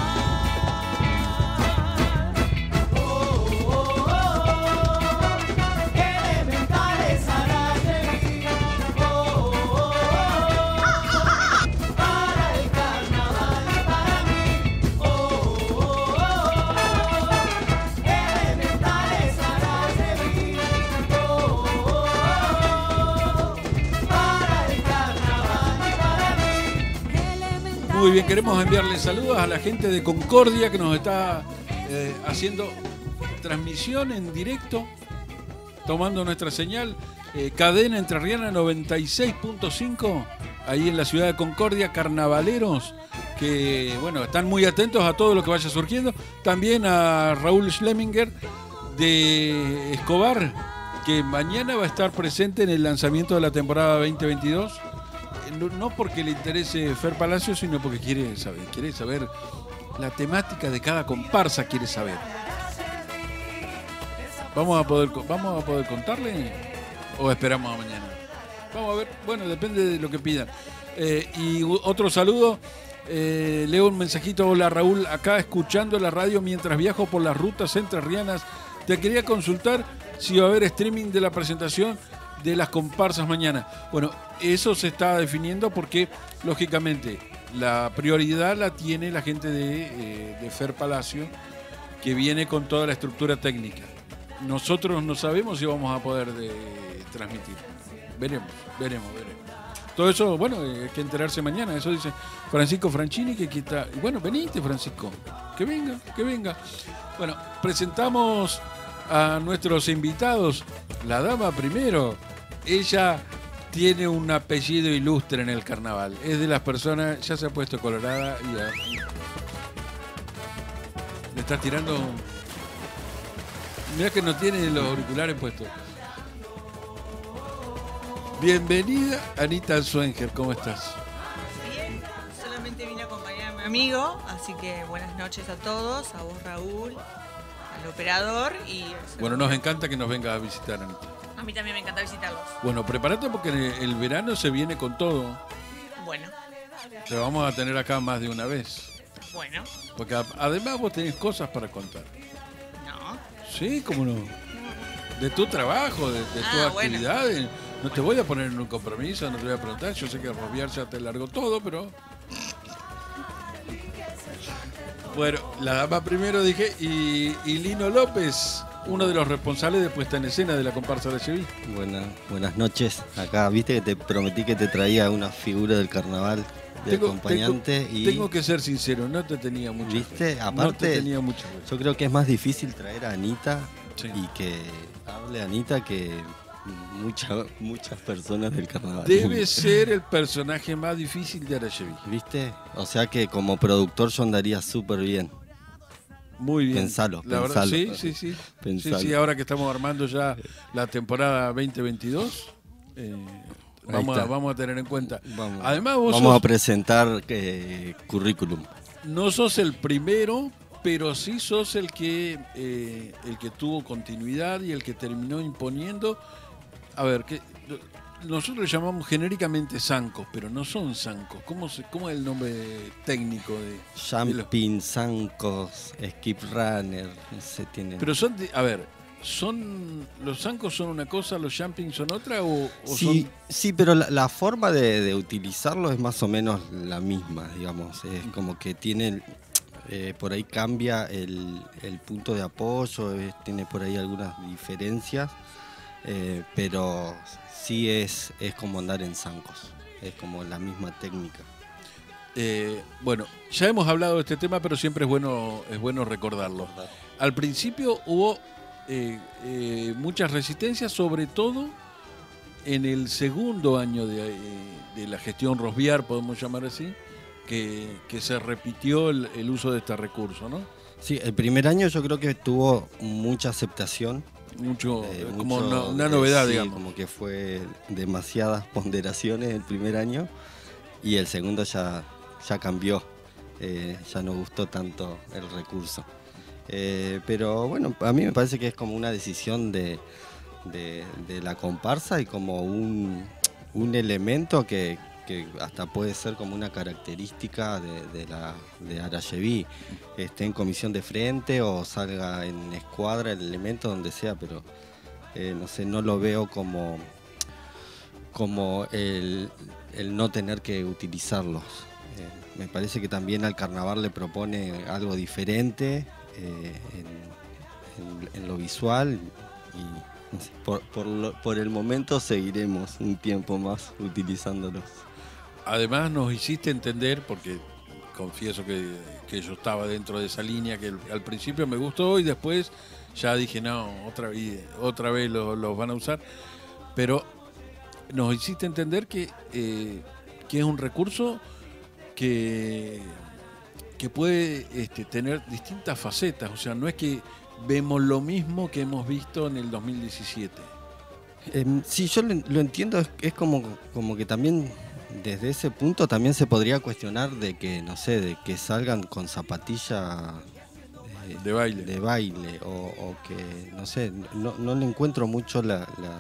oh, oh, oh, elementales Arayeví, oh, oh, oh, para el carnaval y para mí, oh, oh, oh, elementales Arayeví, oh, oh, oh, para el carnaval y para mí. Muy bien, queremos enviarle saludos a la gente de Concordia que nos está eh, haciendo transmisión en directo, tomando nuestra señal, eh, cadena entrerriana noventa y seis punto cinco, ahí en la ciudad de Concordia, carnavaleros, que bueno, están muy atentos a todo lo que vaya surgiendo. También a Raúl Schleminger de Escobar, que mañana va a estar presente en el lanzamiento de la temporada veinte veintidós. No, no porque le interese Fer Palacio, sino porque quiere saber, quiere saber la temática de cada comparsa, quiere saber. ¿Vamos a poder, vamos a poder contarle o esperamos a mañana? Vamos a ver, bueno, depende de lo que pidan. Eh, y otro saludo, eh, leo un mensajito. Hola Raúl, acá escuchando la radio mientras viajo por las rutas entrerrianas. Te quería consultar si va a haber streaming de la presentación de las comparsas mañana. Bueno, eso se está definiendo porque, lógicamente, la prioridad la tiene la gente de, eh, de Fer Palacio, que viene con toda la estructura técnica. Nosotros no sabemos si vamos a poder de, transmitir. Veremos, veremos, veremos. Todo eso, bueno, hay que enterarse mañana. Eso dice Francisco Franchini, que aquí está. Y bueno, venite, Francisco. Que venga, que venga. Bueno, presentamos a nuestros invitados. La dama primero. Ella tiene un apellido ilustre en el carnaval. Es de las personas, ya se ha puesto colorada y ya. Le estás tirando. Mirá que no tiene los auriculares puestos. Bienvenida, Anita Swenger, ¿cómo estás? Bien, solamente vine a acompañar a mi amigo, así que buenas noches a todos, a vos Raúl, al operador y... Bueno, nos encanta que nos vengas a visitar, Anita. A mí también me encanta visitarlos. Bueno, prepárate porque el verano se viene con todo. Bueno. Te vamos a tener acá más de una vez. Bueno. Porque además vos tenés cosas para contar. No. Sí, cómo no. De tu trabajo, de, de ah, tus bueno. actividades. No te voy a poner en un compromiso, no te voy a preguntar. Yo sé que Robiar ya te largó todo, pero... Bueno, la dama primero dije, y, y Lino López, uno de los responsables de puesta en escena de la comparsa de Cheví. Buena, buenas noches. Acá, viste que te prometí que te traía una figura del carnaval de tengo, acompañante. Tengo, y tengo que ser sincero, no te tenía mucha ¿Viste? fe. Aparte, no te tenía mucha fe. Yo creo que es más difícil traer a Anita sí. y que hable Anita que mucha, muchas personas del carnaval. Debe ser el personaje más difícil de Aracheví. ¿Viste? O sea que como productor yo andaría súper bien. Muy bien. Pensalo, la pensalo. Verdad, sí, sí, sí. Pensalo. Sí, sí, ahora que estamos armando ya la temporada veinte veintidós, eh, vamos, a, vamos a tener en cuenta. Vamos, Además, vos vamos sos, a presentar eh, currículum. No sos el primero, pero sí sos el que, eh, el que tuvo continuidad y el que terminó imponiendo. A ver, que nosotros le llamamos genéricamente zancos, pero no son zancos. ¿Cómo, se, cómo es el nombre técnico de Jumping, zancos, skip runner, no sé, tienen. Pero son, de, a ver, son los zancos son una cosa, los jumping son otra o, o sí, son... sí, pero la, la forma de, de utilizarlo es más o menos la misma, digamos. Es como que tiene, eh, por ahí cambia el, el punto de apoyo, eh, tiene por ahí algunas diferencias. Eh, pero sí es, es como andar en zancos, es como la misma técnica. Eh, bueno, ya hemos hablado de este tema, pero siempre es bueno, es bueno recordarlo. Al principio hubo eh, eh, muchas resistencias, sobre todo en el segundo año de, eh, de la gestión Rosbiar, podemos llamar así, que, que se repitió el, el uso de este recurso, ¿no? Sí, el primer año yo creo que tuvo mucha aceptación. Mucho, eh, como mucho, una, una novedad, eh, sí, digamos. Como que fue demasiadas ponderaciones el primer año y el segundo ya, ya cambió, eh, ya no gustó tanto el recurso. Eh, pero bueno, a mí me parece que es como una decisión de, de, de la comparsa y como un, un elemento que, que hasta puede ser como una característica de, de, la, de Aracheví, esté en comisión de frente o salga en escuadra el elemento donde sea, pero eh, no sé, no lo veo como, como el, el no tener que utilizarlos. Eh, me parece que también al carnaval le propone algo diferente eh, en, en, en lo visual y no sé, por, por, lo, por el momento seguiremos un tiempo más utilizándolos. Además nos hiciste entender, porque confieso que, que yo estaba dentro de esa línea, que el, al principio me gustó y después ya dije, no, otra vez, otra vez los lo van a usar, pero nos hiciste entender que, eh, que es un recurso que, que puede este, tener distintas facetas, o sea, no es que vemos lo mismo que hemos visto en el dos mil diecisiete. Eh, sí, yo lo, lo entiendo, es, es como, como que también... Desde ese punto también se podría cuestionar de que, no sé, de que salgan con zapatilla eh, de baile, de baile o, o que, no sé, no, no le encuentro mucho la, la,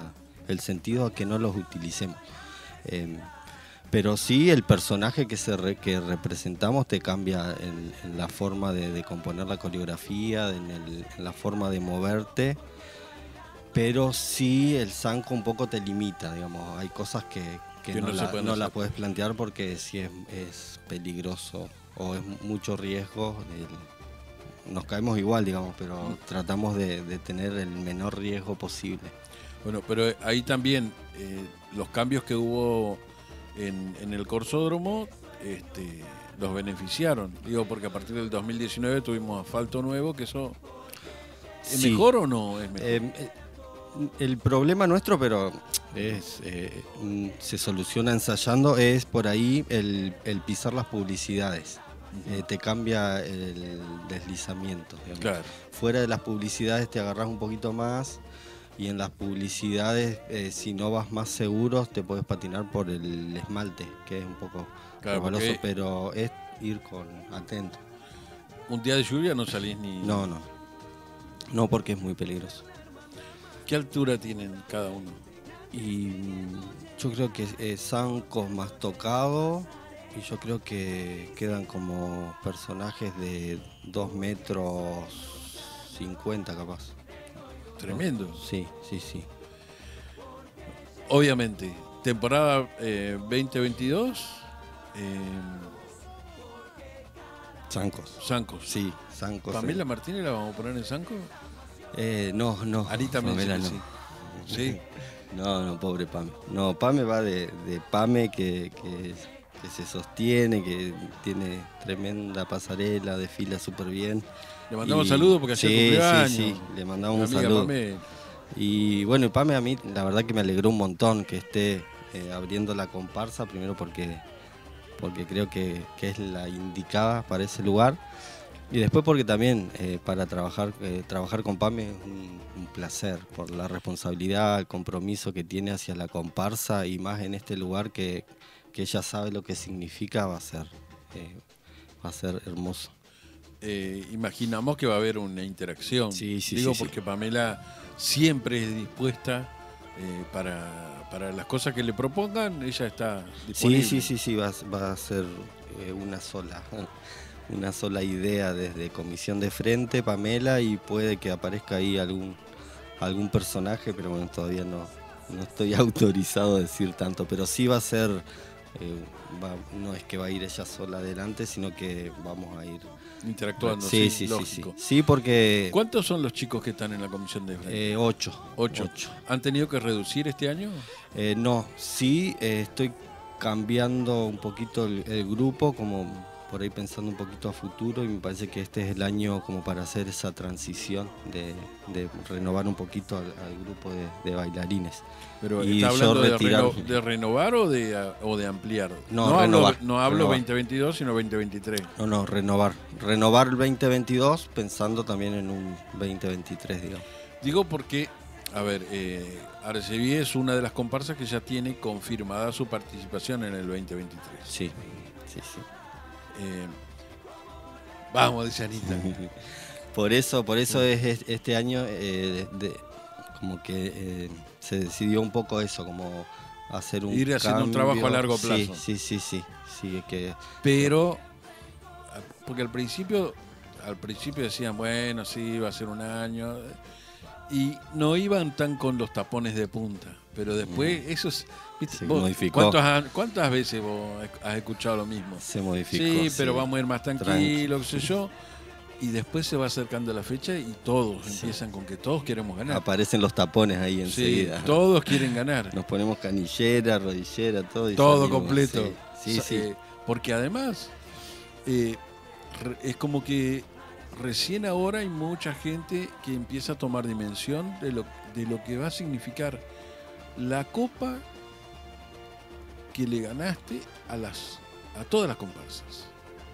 el sentido a que no los utilicemos. Eh, pero sí, el personaje que, se re, que representamos te cambia en, en la forma de, de componer la coreografía, en, el, en la forma de moverte, pero sí el zanco un poco te limita, digamos, hay cosas que, que, que no, no, la, no la puedes plantear porque sí es, es peligroso o es mucho riesgo. El, nos caemos igual, digamos, pero tratamos de, de tener el menor riesgo posible. Bueno, pero ahí también eh, los cambios que hubo en, en el Corsódromo este, los beneficiaron. Digo, porque a partir del dos mil diecinueve tuvimos asfalto nuevo, que eso ¿es sí. mejor o no es mejor? Eh, el problema nuestro, pero es, eh, se soluciona ensayando, es por ahí el, el pisar las publicidades. Uh-huh. eh, te cambia el deslizamiento. Claro. Fuera de las publicidades te agarras un poquito más. Y en las publicidades, eh, si no vas más seguros, te puedes patinar por el esmalte, que es un poco claro, resbaloso, porque... pero es ir con atento. ¿Un día de lluvia no salís ni...? No, no. No, porque es muy peligroso. ¿Qué altura tienen cada uno? Y yo creo que es zancos más tocado, y yo creo que quedan como personajes de dos metros cincuenta capaz. Tremendo. Sí, sí, sí. Obviamente, temporada eh, veinte veintidós. Eh, Zancos. Zancos. Sí, Zancos. ¿Pamela eh. Martínez la vamos a poner en Zanco? Eh, no, no. Anita Pamela no. Sí. ¿Sí? No, no, pobre Pame. No, Pame va de, de Pame que, que, que se sostiene, que tiene tremenda pasarela, desfila súper bien. Le mandamos saludos porque ayer sí, cumpleaños. Sí, sí, le mandamos un amiga saludo. Pame. Y bueno, Pame a mí la verdad que me alegró un montón que esté eh, abriendo la comparsa, primero porque, porque creo que, que es la indicada para ese lugar. Y después porque también eh, para trabajar eh, trabajar con Pame es un, un placer por la responsabilidad, el compromiso que tiene hacia la comparsa y más en este lugar que, que ella sabe lo que significa, va a ser, eh, va a ser hermoso. Eh, imaginamos que va a haber una interacción. Sí, sí, Digo sí, porque sí. Pamela siempre es dispuesta eh, para, para las cosas que le propongan, ella está disponible. Sí, sí, sí, sí, va, va a ser eh, una sola. Una sola idea desde comisión de frente, Pamela, y puede que aparezca ahí algún algún personaje, pero bueno, todavía no, no estoy autorizado a decir tanto, pero sí va a ser, eh, va, no es que va a ir ella sola adelante, sino que vamos a ir interactuando. Sí, sí, sí, lógico. sí, sí. Sí, porque... ¿Cuántos son los chicos que están en la comisión de frente? Eh, ocho. ocho. Ocho. ¿Han tenido que reducir este año? Eh, no, sí, eh, estoy cambiando un poquito el, el grupo, como... por ahí pensando un poquito a futuro, y me parece que este es el año como para hacer esa transición de, de renovar un poquito al, al grupo de, de bailarines. Pero y ¿está hablando de, retirar... reno, de renovar o de, o de ampliar? No, no renovar. Hablo, no hablo renovar. veinte veintidós, sino veinte veintitrés. No, no, renovar. Renovar el veinte veintidós pensando también en un veinte veintitrés, digamos. Digo porque, a ver, eh, Arceví es una de las comparsas que ya tiene confirmada su participación en el veinte veintitrés. Sí, sí, sí. Eh, vamos, dice Anita. Por eso, por eso es este año eh, de, como que eh, se decidió un poco eso, como hacer un ir haciendo cambio. Un trabajo a largo plazo. Sí, sí, sí, sí, sí, que. Pero porque al principio, al principio decían, bueno, sí, va a ser un año, y no iban tan con los tapones de punta. Pero después, mm. eso es... Se vos, modificó. ¿cuántas, ¿Cuántas veces vos has escuchado lo mismo? Se modificó. Sí, sí. pero vamos a ir más tranquilos, qué sé yo. Y después se va acercando la fecha y todos sí. empiezan con que todos queremos ganar. Aparecen los tapones ahí enseguida. Sí, todos quieren ganar. Nos ponemos canillera, rodillera, todo. Y todo salimos, completo. Sí, sí. sí. Eh, porque además, eh, es como que recién ahora hay mucha gente que empieza a tomar dimensión de lo, de lo que va a significar la copa que le ganaste a las a todas las comparsas.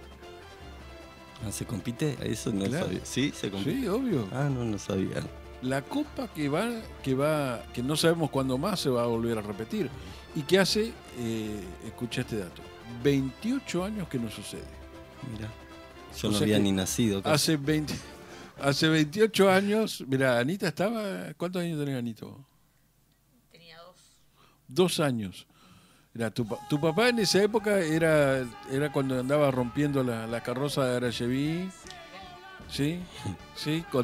Ah, ¿se compite? Eso no claro. sabía. Sí, se compite. Sí, obvio. Ah, no, no sabía. La copa que va, que va, que no sabemos cuándo más se va a volver a repetir. Y que hace, eh, escucha este dato, veintiocho años que no sucede. Mira, yo o no sea había ni nacido. Casi. Hace veinte, hace veintiocho años, mira, Anita estaba, ¿cuántos años tenés, Anito? Tenía Dos años. Era tu, pa- tu papá en esa época era, era cuando andaba rompiendo la, la carroza de Arayeví, ¿sí? Sí, con,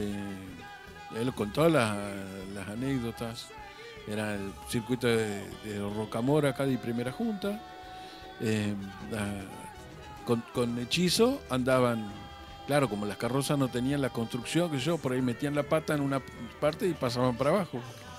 eh, él con todas las, las anécdotas. Era el circuito de, de Rocamora, acá de Primera Junta. Eh, la- con, con Hechizo andaban, claro, como las carrozas no tenían la construcción, que yo, por ahí metían la pata en una parte y pasaban para abajo.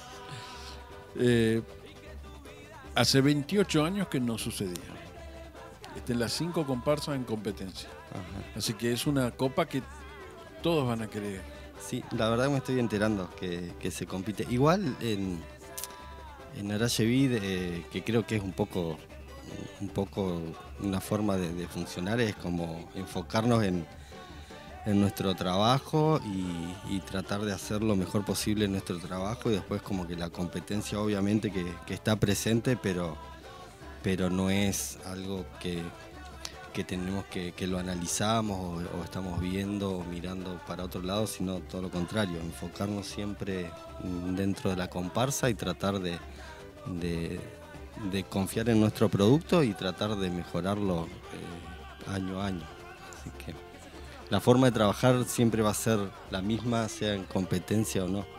Eh, hace veintiocho años que no sucedía. Están las cinco comparsas en competencia. Ajá. Así que es una copa que todos van a querer. Sí, la verdad me estoy enterando que, que se compite. Igual en, en Arayeví, eh, que creo que es un poco, un poco una forma de, de funcionar, es como enfocarnos en, en nuestro trabajo y, y tratar de hacer lo mejor posible en nuestro trabajo, y después como que la competencia obviamente que, que está presente, pero, pero no es algo que, que tenemos que, que lo analizamos o, o estamos viendo o mirando para otro lado, sino todo lo contrario, enfocarnos siempre dentro de la comparsa y tratar de, de, de confiar en nuestro producto y tratar de mejorarlo eh, año a año. Así que la forma de trabajar siempre va a ser la misma, sea en competencia o no.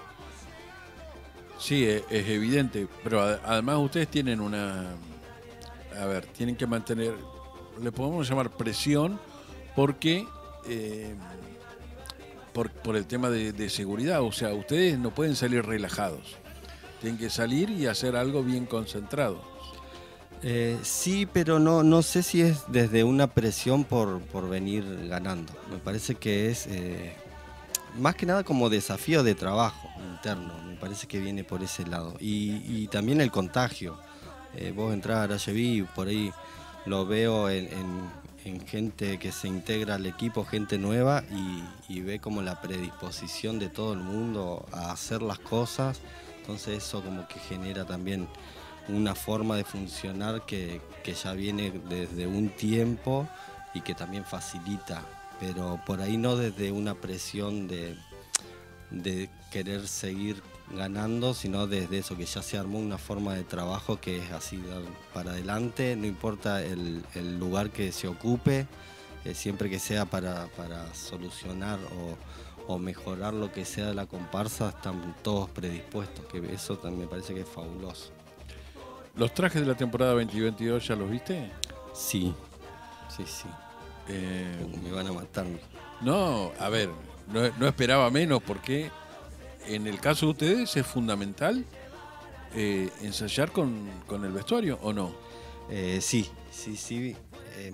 Sí, es, es evidente, pero a- además ustedes tienen una, a ver, tienen que mantener, le podemos llamar presión, porque eh, por, por el tema de, de seguridad, o sea, ustedes no pueden salir relajados, tienen que salir y hacer algo bien concentrado. Eh, sí, pero no, no sé si es desde una presión por, por venir ganando. Me parece que es eh, más que nada como desafío de trabajo interno. Me parece que viene por ese lado. Y, y también el contagio. Eh, vos entrás a Arayeví y por ahí lo veo en, en- en gente que se integra al equipo, gente nueva, y, y ve como la predisposición de todo el mundo a hacer las cosas. Entonces eso como que genera también una forma de funcionar que, que ya viene desde un tiempo y que también facilita, pero por ahí no desde una presión de, de querer seguir ganando, sino desde eso, que ya se armó una forma de trabajo que es así, dar para adelante, no importa el, el lugar que se ocupe, eh, siempre que sea para, para solucionar o, o mejorar lo que sea de la comparsa, están todos predispuestos, que eso también me parece que es fabuloso. ¿Los trajes de la temporada veinte veintidós ya los viste? Sí, sí, sí. Eh, Me van a matar. no, a ver, no, no esperaba menos, porque en el caso de ustedes es fundamental eh, ensayar con, con el vestuario, ¿o no? Eh, sí, sí, sí. Em,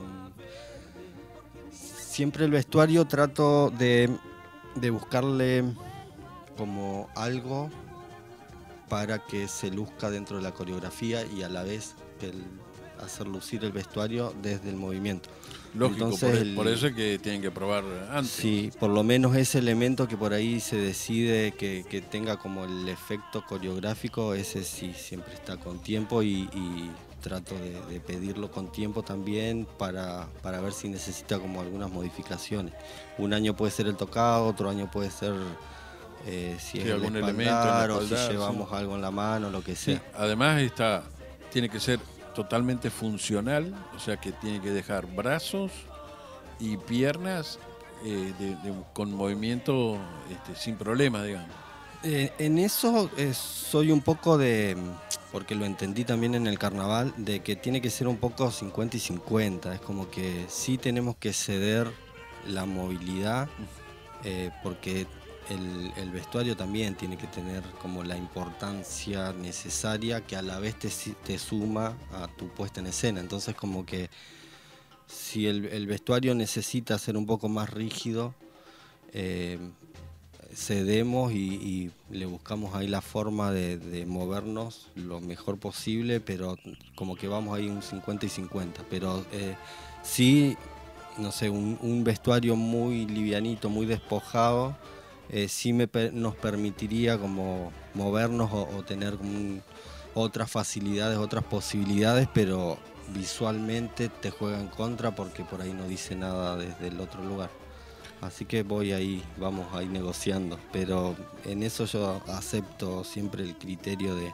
siempre el vestuario trato de, de buscarle como algo para que se luzca dentro de la coreografía y a la vez el hacer lucir el vestuario desde el movimiento. Lógico, Entonces, por, el- por eso es que tienen que probar antes. Sí, por lo menos ese elemento que por ahí se decide que, que tenga como el efecto coreográfico, ese sí siempre está con tiempo y, y trato de, de pedirlo con tiempo también para, para ver si necesita como algunas modificaciones. Un año puede ser el tocado, otro año puede ser eh, si Sí, es el algún elemento en el espaldar o si espaldar, llevamos sí. algo en la mano, lo que Sí, sea. además está, tiene que ser totalmente funcional, o sea que tiene que dejar brazos y piernas eh, de- de- con movimiento este, sin problema, digamos. Eh, en eso eh, soy un poco de, porque lo entendí también en el carnaval, de que tiene que ser un poco cincuenta y cincuenta. Es como que sí tenemos que ceder la movilidad, eh, porque el, el vestuario también tiene que tener como la importancia necesaria que a la vez te, si- te suma a tu puesta en escena. Entonces como que si el, el vestuario necesita ser un poco más rígido, eh, cedemos y, y le buscamos ahí la forma de, de movernos lo mejor posible, pero como que vamos ahí un cincuenta y cincuenta. Pero eh, sí, no sé, un, un vestuario muy livianito, muy despojado, eh, sí me, per- nos permitiría como movernos o, o tener como un- otras facilidades, otras posibilidades, pero visualmente te juega en contra porque por ahí no dice nada desde el otro lugar. Así que voy ahí, vamos ahí negociando, pero en eso yo acepto siempre el criterio de,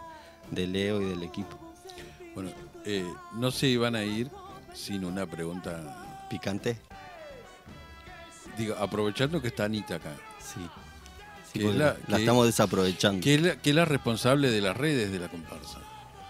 de Leo y del equipo. Bueno, eh, no se iban a ir sin una pregunta ¿Picante? Digo, aprovechando que está Anita acá. Sí. Que Sí, es la, la que- estamos desaprovechando. Que es, la, que es la responsable de las redes de la comparsa.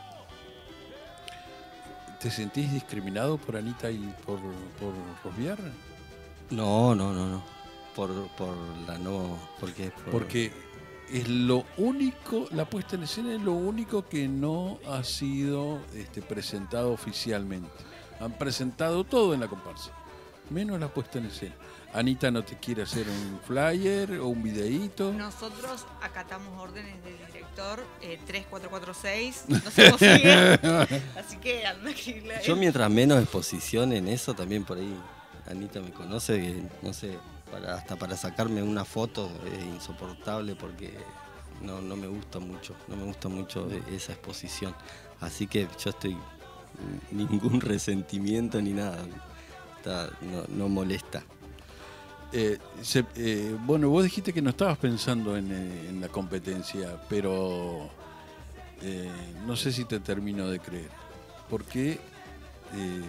¿Te sentís discriminado por Anita y por, por Rosbiar? No, no, no, no. Por, por la no... Porque, por- Porque es lo único, la puesta en escena es lo único que no ha sido este, presentado oficialmente. Han presentado todo en la comparsa, menos la puesta en escena. Anita no te quiere hacer un flyer o un videíto. Nosotros acatamos órdenes del director eh, tres cuatro cuatro seis, no sé cómo sigue. Así que anda a escribirle a Yo él. mientras menos exposición en eso, también por ahí Anita me conoce, que no sé, para, hasta para sacarme una foto es insoportable porque no, no me gusta mucho, no me gusta mucho esa exposición. Así que yo estoy ningún resentimiento ni nada, está, no, no molesta. Eh, se- eh, bueno, vos dijiste que no estabas pensando en, eh, en la competencia, pero eh, no sé si te termino de creer. Porque eh,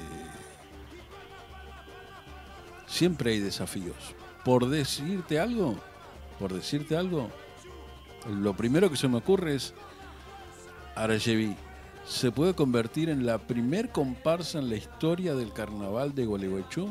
siempre hay desafíos. Por decirte algo, por decirte algo, lo primero que se me ocurre es Arayeví se puede convertir en la primer comparsa en la historia del carnaval de Gualeguaychú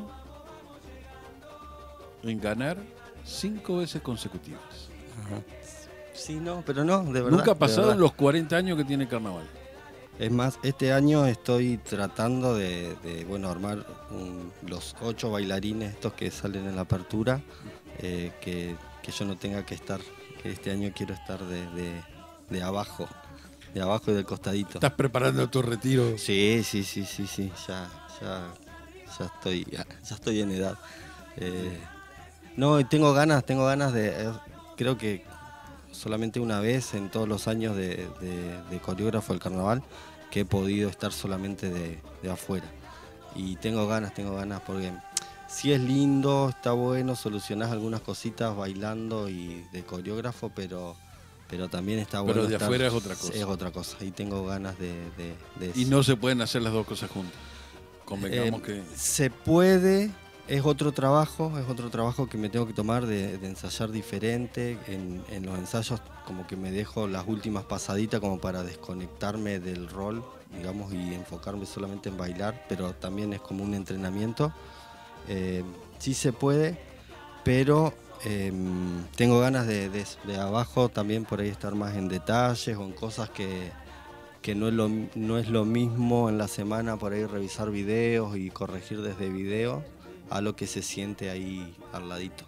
en ganar cinco veces consecutivas. Ajá. Sí, no, pero no, de verdad. Nunca ha de pasado verdad. en los cuarenta años que tiene carnaval. Es más, este año estoy tratando de, de, bueno, armar un- los ocho bailarines estos que salen en la apertura, eh, que, que yo no tenga que estar, que este año quiero estar de, de- de abajo, de abajo y del costadito. ¿Estás preparando tu retiro? Sí, sí, sí, sí, sí, ya, ya, ya estoy, ya, ya estoy en edad. Eh, no, y tengo ganas, tengo ganas de, eh, creo que solamente una vez en todos los años de, de- de coreógrafo del carnaval que he podido estar solamente de, de afuera. Y tengo ganas, tengo ganas porque sí es lindo, está bueno, solucionás algunas cositas bailando y de coreógrafo, pero, pero también está Pero bueno. de estar- afuera es otra cosa. Es otra cosa y tengo ganas de, de- de Y eso. no se pueden hacer las dos cosas juntas. Convengamos Eh, que... Se puede, es otro trabajo, es otro trabajo que me tengo que tomar de, de ensayar diferente. En, en los ensayos como que me dejo las últimas pasaditas como para desconectarme del rol, digamos, y enfocarme solamente en bailar, pero también es como un entrenamiento. Eh, sí se puede, pero eh, tengo ganas de, de, de abajo también por ahí estar más en detalles o en cosas que que no es, lo, no es lo mismo en la semana por ahí revisar videos y corregir desde video a lo que se siente ahí al ladito.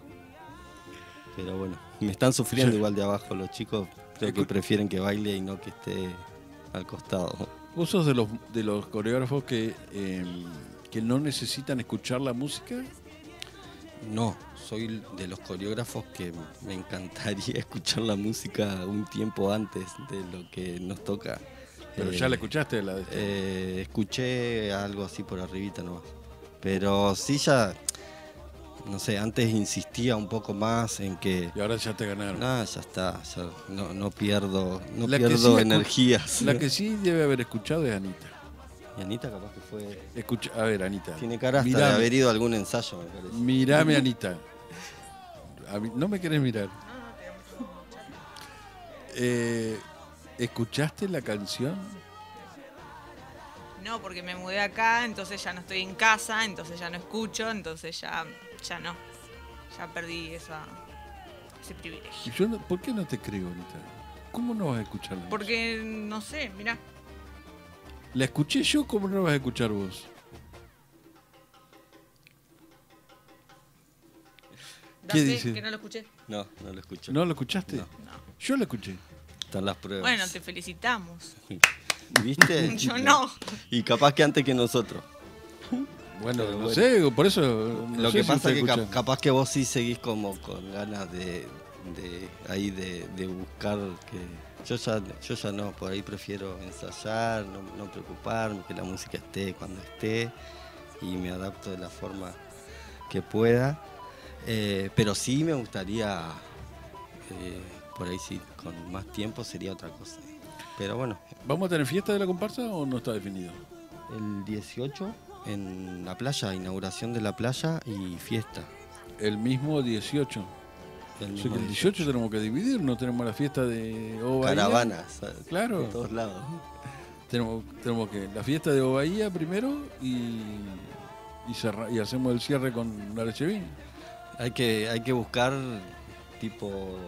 Pero bueno, me están sufriendo Sí. igual de abajo los chicos, creo que Escu- prefieren que baile y no que esté al costado. ¿Vos sos de los, de los coreógrafos que, eh, que no necesitan escuchar la música? No, soy de los coreógrafos que me encantaría escuchar la música un tiempo antes de lo que nos toca. Pero Eh, ya la escuchaste la de este. Eh, escuché algo así por arribita nomás. Pero sí ya, no sé, antes insistía un poco más en que... Y ahora ya te ganaron. Nada, ya está, ya no, no pierdo, no La que pierdo sí escu- energías. La que sí debe haber escuchado es Anita. Y Anita capaz que fue... Escucha, a ver, Anita. Tiene cara hasta Mirame. de haber ido a algún ensayo, me parece. Mirame, Anita. A mí- no me querés mirar. Eh, ¿Escuchaste la canción? No, porque me mudé acá, entonces ya no estoy en casa, entonces ya no escucho, entonces ya, ya no. Ya perdí esa, ese privilegio. Yo no- ¿Por qué no te creo, Anita? ¿Cómo no vas a escucharla? Porque, no sé, mirá. La escuché yo, ¿cómo no vas a escuchar vos? Da ¿Qué fe dice? que no lo escuché. No, no lo escucho. ¿No lo escuchaste? No. Yo la escuché. Están las pruebas. Bueno, te felicitamos. ¿Viste? Yo no. Y capaz que antes que nosotros. Bueno, Pero no bueno. sé, por eso... no Lo sé que si pasa ustedes es que cap- escuchan. capaz que vos sí seguís como con ganas de, de ahí de, de buscar que yo ya yo ya no, por ahí prefiero ensayar, no, no preocuparme, que la música esté cuando esté y me adapto de la forma que pueda. Eh, pero sí me gustaría, eh, por ahí sí, con más tiempo sería otra cosa. pero bueno. ¿Vamos a tener fiesta de la comparsa o no está definido? El dieciocho en la playa, inauguración de la playa y fiesta. El mismo dieciocho. El O sea mismo que el dieciocho tenemos que dividir, no tenemos la fiesta de Ovaía. Caravanas. Claro. De todos lados. Tenemos, tenemos que la fiesta de Ovaía primero y, y, cerra, y hacemos el cierre con Arechevín. Hay que, hay que buscar tipo,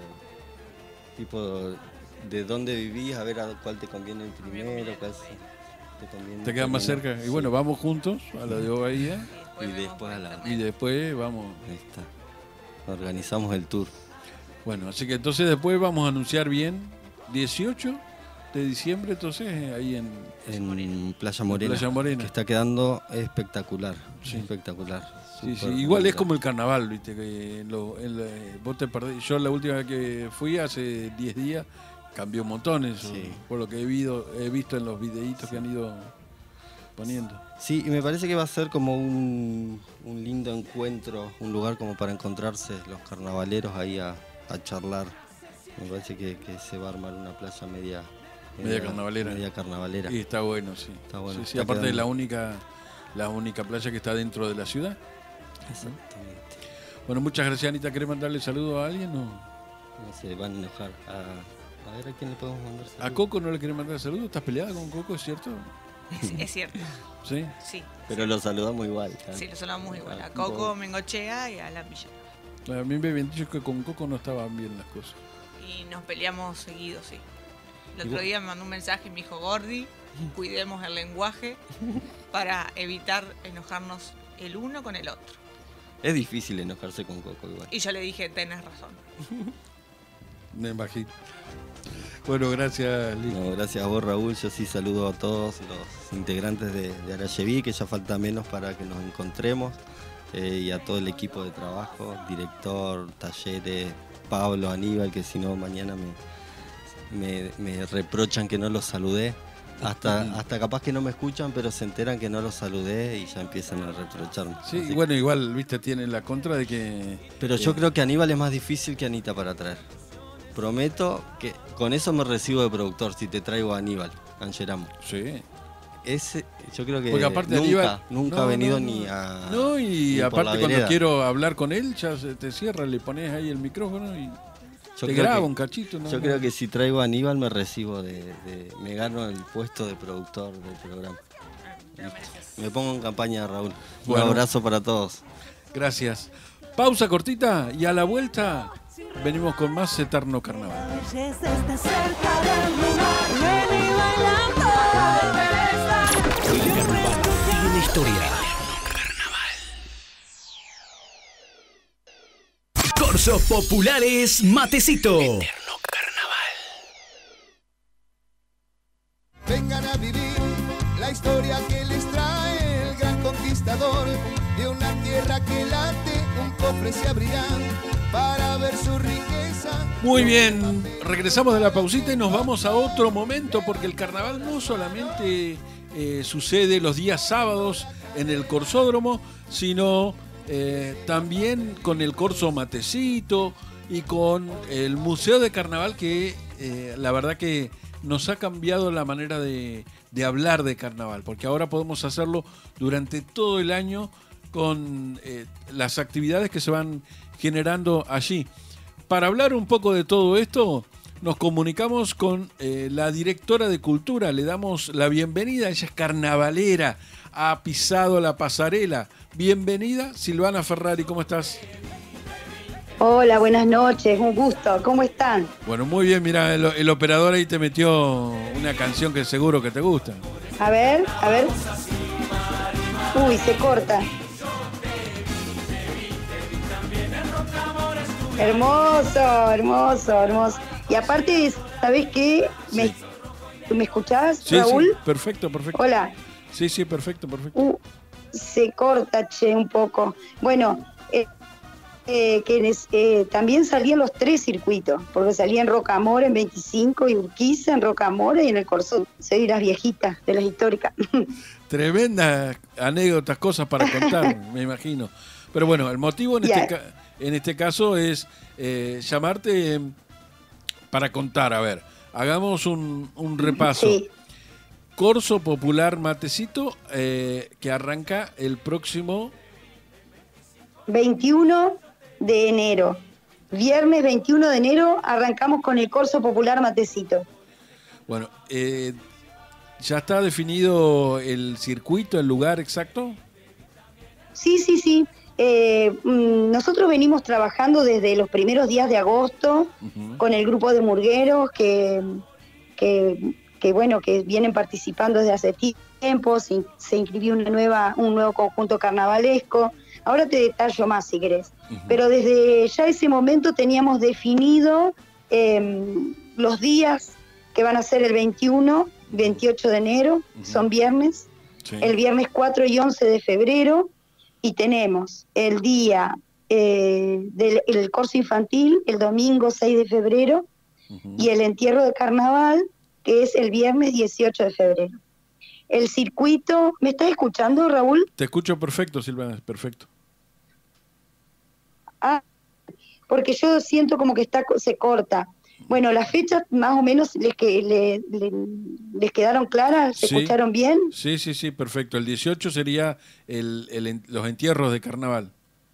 tipo de dónde vivís, a ver a cuál te conviene el primero, cuál te conviene. Te queda más cerca. Y bueno, vamos juntos a la de Ovaía. Y después a la... Y después vamos. Ahí está. Organizamos el tour. Bueno, así que entonces después vamos a anunciar bien dieciocho de diciembre, entonces ahí en, en Playa Morena, Playa Morena, que está quedando espectacular, sí. espectacular. Sí, sí. Igual es como el carnaval, viste, que en lo, en lo, vos te perdés. Yo la última vez que fui hace diez días cambió un montón eso, sí. Por lo que he, visto, he visto en los videitos sí. que han ido poniendo. Sí, y me parece que va a ser como un, un lindo encuentro, un lugar como para encontrarse los carnavaleros ahí a, a charlar. Me parece que, que se va a armar una playa media, media, media carnavalera. Media carnavalera. Y está bueno, sí. Está bueno. Sí, sí, está aparte quedando... de la única, la única playa que está dentro de la ciudad. Exactamente. Bueno, muchas gracias, Anita. ¿Querés mandarle saludos a alguien o...? No sé, van a enojar. A, a ver, ¿a quién le podemos mandar saludos? ¿A Coco no le querés mandar saludos? ¿Estás peleada con Coco, es cierto? Es, es cierto. ¿Sí? Sí. Pero lo saludamos igual. ¿Claro? Sí, lo saludamos igual. A Coco, Mengochea y a la Villa. A mí me habían dicho que con Coco no estaban bien las cosas. Y nos peleamos seguido, sí. El otro día me mandó un mensaje y me dijo, Gordi, cuidemos el lenguaje para evitar enojarnos el uno con el otro. Es difícil enojarse con Coco igual. Y yo le dije, tenés razón. Me imagino. Bueno, gracias, Lili. No, gracias a vos, Raúl. Yo sí saludo a todos los integrantes de, de Arayeví, que ya falta menos para que nos encontremos. Eh, y a todo el equipo de trabajo, director, talleres, Pablo, Aníbal, que si no mañana me, me, me reprochan que no los saludé. Hasta, hasta capaz que no me escuchan, pero se enteran que no los saludé y ya empiezan a reprocharme. Sí, Así bueno, que... igual, viste, tienen la contra de que... Pero yo eh... creo que Aníbal es más difícil que Anita para traer. Prometo que con eso me recibo de productor, si te traigo a Aníbal, Angeramo. Sí. Ese, yo creo que porque aparte nunca, Aníbal, nunca no, ha venido no, no. ni a... No, y ni aparte cuando quiero hablar con él, ya se te cierra, le pones ahí el micrófono y yo te creo graba que, un cachito. No, yo no. creo que si traigo a Aníbal me recibo de, de... me gano el puesto de productor del programa. Me pongo en campaña, Raúl. Bueno, un abrazo para todos. Gracias. Pausa cortita y a la vuelta venimos con más Eterno Carnaval. Tiene historia. Corsos Populares Matecito. Eterno Carnaval. Vengan a vivir la historia que les trae el gran conquistador de una tierra que late, un cofre se abrirán para ver su riqueza. Muy bien, regresamos de la pausita y nos vamos a otro momento porque el carnaval no solamente eh, sucede los días sábados en el Corsódromo, sino eh, también con el Corso Matecito y con el Museo de Carnaval que eh, la verdad que nos ha cambiado la manera de, de hablar de carnaval, porque ahora podemos hacerlo durante todo el año con eh, las actividades que se van generando allí. Para hablar un poco de todo esto, nos comunicamos con eh, la directora de Cultura, le damos la bienvenida, ella es carnavalera, ha pisado la pasarela. Bienvenida, Silvana Ferrari, ¿cómo estás? Hola, buenas noches, un gusto, ¿cómo están? Bueno, muy bien, mira, el, el operador ahí te metió una canción que seguro que te gusta. A ver, a ver. Uy, se corta. Hermoso, hermoso, hermoso. Y aparte, ¿sabés qué? ¿Me, sí. ¿Me escuchás, sí, Raúl? Sí, perfecto, perfecto. Hola. Sí, sí, perfecto, perfecto. Uh, se corta, che, un poco. Bueno, eh, eh, que eh, también salían los tres circuitos, porque salía en Rocamora en veinticinco y Urquiza en Rocamora y en el Corsó. Soy las viejitas, de las históricas. Tremendas anécdotas, cosas para contar, me imagino. Pero bueno, el motivo en, yeah. este, en este caso es eh, llamarte para contar, a ver, hagamos un, un repaso. Sí. Corso Popular Matecito, eh, que arranca el próximo... veintiuno de enero. Viernes veintiuno de enero arrancamos con el Corso Popular Matecito. Bueno, eh, ¿ya está definido el circuito, el lugar exacto? Sí, sí, sí. Eh, nosotros venimos trabajando desde los primeros días de agosto uh-huh. con el grupo de murgueros que, que, que, bueno, que vienen participando desde hace tiempo. Se, se inscribió una nueva, un nuevo conjunto carnavalesco. Ahora te detallo más si querés. Uh-huh. Pero desde ya ese momento teníamos definido eh, los días que van a ser el veintiuno, veintiocho de enero, uh-huh. son viernes, sí. El viernes cuatro y once de febrero, y tenemos el día eh, del el corso infantil, el domingo seis de febrero, uh-huh. y el entierro de carnaval, que es el viernes dieciocho de febrero. El circuito, ¿me estás escuchando, Raúl? Te escucho perfecto, Silvana, perfecto. Ah, porque yo siento como que está se corta. Bueno, las fechas más o menos les, que, le, le, les quedaron claras, ¿se sí, escucharon bien? Sí, sí, sí, perfecto. El dieciocho sería el, el, los entierros de carnaval.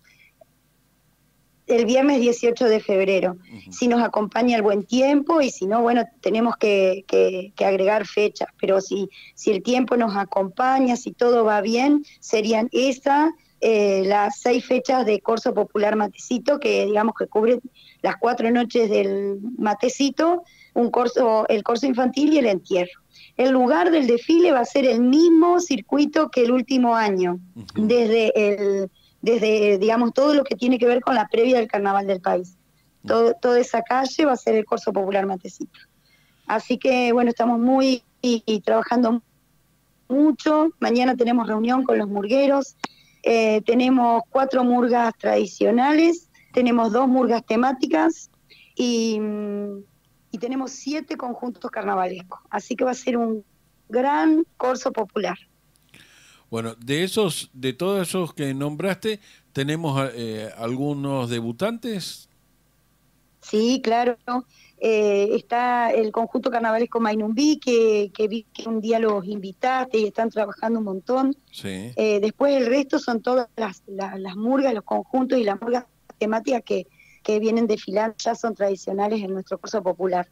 El viernes dieciocho de febrero. Uh-huh. Si nos acompaña el buen tiempo y si no, bueno, tenemos que, que, que agregar fechas. Pero si, si el tiempo nos acompaña, si todo va bien, serían esa... Eh, las seis fechas de Corso Popular Matecito, que digamos que cubren las cuatro noches del Matecito, un corso, el corso infantil y el entierro. El lugar del desfile va a ser el mismo circuito que el último año, uh-huh. desde el, desde digamos todo lo que tiene que ver con la previa del Carnaval del País. Uh-huh. Todo, toda esa calle va a ser el Corso Popular Matecito. Así que bueno, estamos muy y, y trabajando mucho. Mañana tenemos reunión con los murgueros. Eh, tenemos cuatro murgas tradicionales, tenemos dos murgas temáticas y, y tenemos siete conjuntos carnavalescos. Así que va a ser un gran corso popular. Bueno, de esos, de todos esos que nombraste, ¿tenemos eh, algunos debutantes? Sí, claro. Eh, está el conjunto carnavalesco Mainumbí, que, que vi que un día los invitaste y están trabajando un montón. Sí. Eh, después el resto son todas las, las, las murgas, los conjuntos y las murgas temáticas que, que vienen desfilando, ya son tradicionales en nuestro curso popular.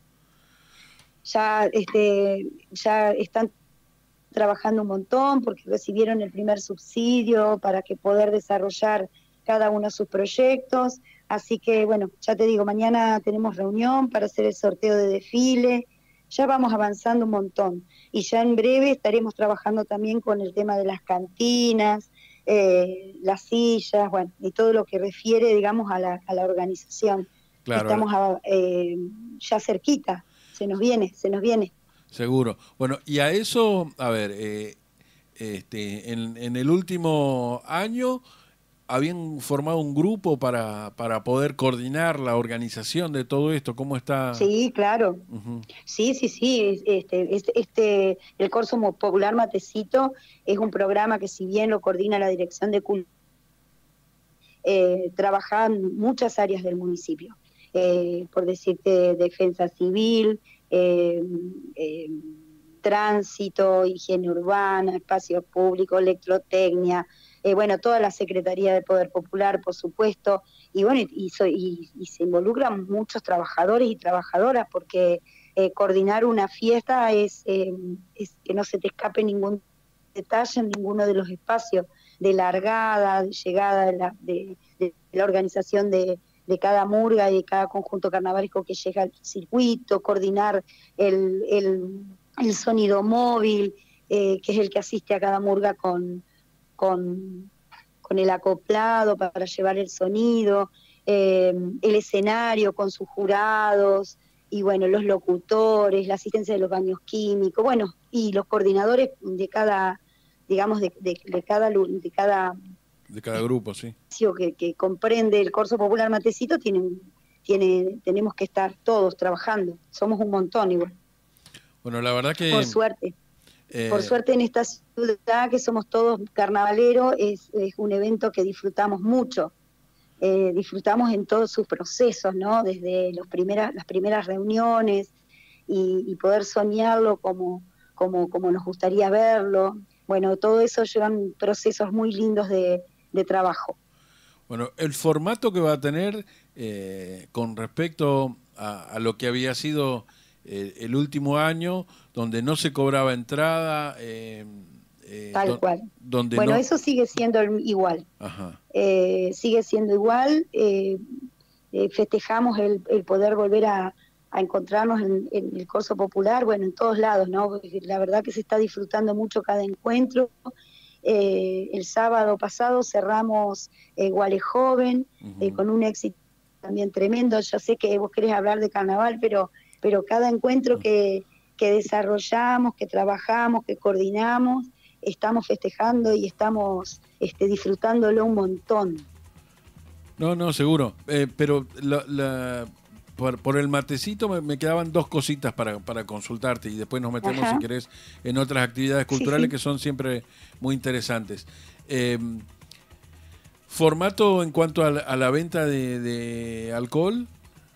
Ya, este, ya están trabajando un montón porque recibieron el primer subsidio para que poder desarrollar cada uno de sus proyectos. Así que, bueno, ya te digo, mañana tenemos reunión para hacer el sorteo de desfile. Ya vamos avanzando un montón. Y ya en breve estaremos trabajando también con el tema de las cantinas, eh, las sillas, bueno, y todo lo que refiere, digamos, a la, a la organización. Claro. Estamos a, eh, ya cerquita, se nos viene, se nos viene. Seguro. Bueno, y a eso, a ver, eh, este, en, en el último año... ¿habían formado un grupo para, para poder coordinar la organización de todo esto? ¿Cómo está? Sí, claro. Uh-huh. Sí, sí, sí. Este, este, este, el Corso Popular Matecito es un programa que si bien lo coordina la Dirección de Cultura, eh, trabaja en muchas áreas del municipio. Eh, por decirte, defensa civil, eh, eh, tránsito, higiene urbana, espacio público, electrotecnia, Eh, bueno, toda la Secretaría de Poder Popular, por supuesto, y bueno, y, y, y se involucran muchos trabajadores y trabajadoras, porque eh, coordinar una fiesta es, eh, es que no se te escape ningún detalle en ninguno de los espacios, de largada, de llegada de la, de, de la organización de, de cada murga y de cada conjunto carnavalesco que llega al circuito, coordinar el, el, el sonido móvil, eh, que es el que asiste a cada murga con... Con, con el acoplado para llevar el sonido, eh, el escenario con sus jurados, y bueno, los locutores, la asistencia de los baños químicos, bueno, y los coordinadores de cada, digamos, de, de, de cada de cada de cada grupo, sí. Que, que comprende el Corso Popular Matecito, tienen, tiene, tenemos que estar todos trabajando, somos un montón igual. Bueno, la verdad que... Por suerte. Eh... Por suerte en esta ciudad que somos todos carnavaleros es, es un evento que disfrutamos mucho, eh, disfrutamos en todos sus procesos, ¿no? Desde los primeras, las primeras reuniones, y, y poder soñarlo como, como, como nos gustaría verlo. Bueno, todo eso llevan procesos muy lindos de, de trabajo. Bueno, el formato que va a tener eh, con respecto a, a lo que había sido eh, el último año, donde no se cobraba entrada... Eh, eh, Tal do, cual. Donde bueno, no... eso sigue siendo igual. Ajá. Eh, sigue siendo igual. Eh, eh, festejamos el, el poder volver a, a encontrarnos en, en el Corso Popular, bueno, en todos lados, ¿no? Porque la verdad que se está disfrutando mucho cada encuentro. Eh, el sábado pasado cerramos eh, Guale Joven, uh-huh. eh, con un éxito también tremendo. Yo sé que vos querés hablar de carnaval, pero, pero cada encuentro que, que desarrollamos, que trabajamos, que coordinamos, estamos festejando y estamos este, disfrutándolo un montón. No, no, seguro. Eh, pero la, la, por, por el matecito me, me quedaban dos cositas para, para consultarte y después nos metemos, Ajá. si querés, en otras actividades culturales sí, sí. que son siempre muy interesantes. Eh, ¿Formato en cuanto a la, a la venta de, de alcohol?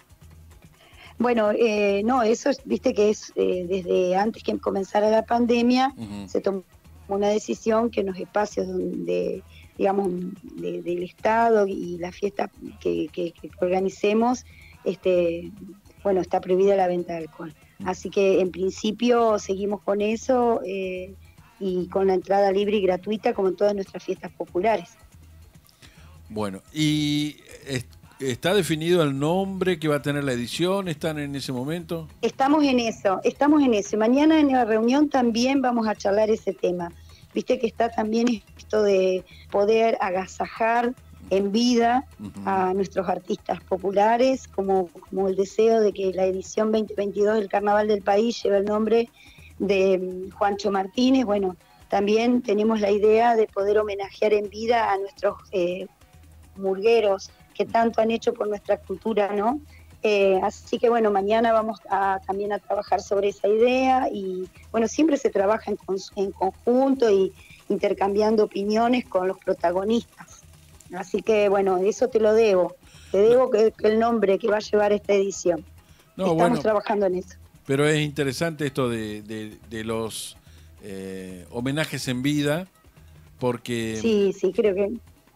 Bueno, eh, no, eso viste que es eh, desde antes que comenzara la pandemia, uh-huh. se tomó una decisión que en los espacios donde, digamos, de, del Estado y la fiesta que, que, que organicemos, este, bueno, está prohibida la venta de alcohol. Así que en principio seguimos con eso eh, y con la entrada libre y gratuita como en todas nuestras fiestas populares. Bueno, y ¿está definido el nombre que va a tener la edición? ¿Están en ese momento? Estamos en eso, estamos en eso. Mañana en la reunión también vamos a charlar ese tema. Viste que está también esto de poder agasajar en vida uh-huh. a nuestros artistas populares, como, como el deseo de que la edición veinte veintidós del Carnaval del País lleve el nombre de Juancho Martínez. Bueno, también tenemos la idea de poder homenajear en vida a nuestros eh, murgueros que tanto han hecho por nuestra cultura, ¿no? Eh, así que bueno, mañana vamos a, también a trabajar sobre esa idea y bueno, siempre se trabaja en, en conjunto y intercambiando opiniones con los protagonistas. Así que bueno, eso te lo debo, te debo que, que el nombre que va a llevar esta edición. No, Estamos bueno, trabajando en eso. Pero es interesante esto de, de, de los eh, homenajes en vida, porque... Sí, sí, creo que...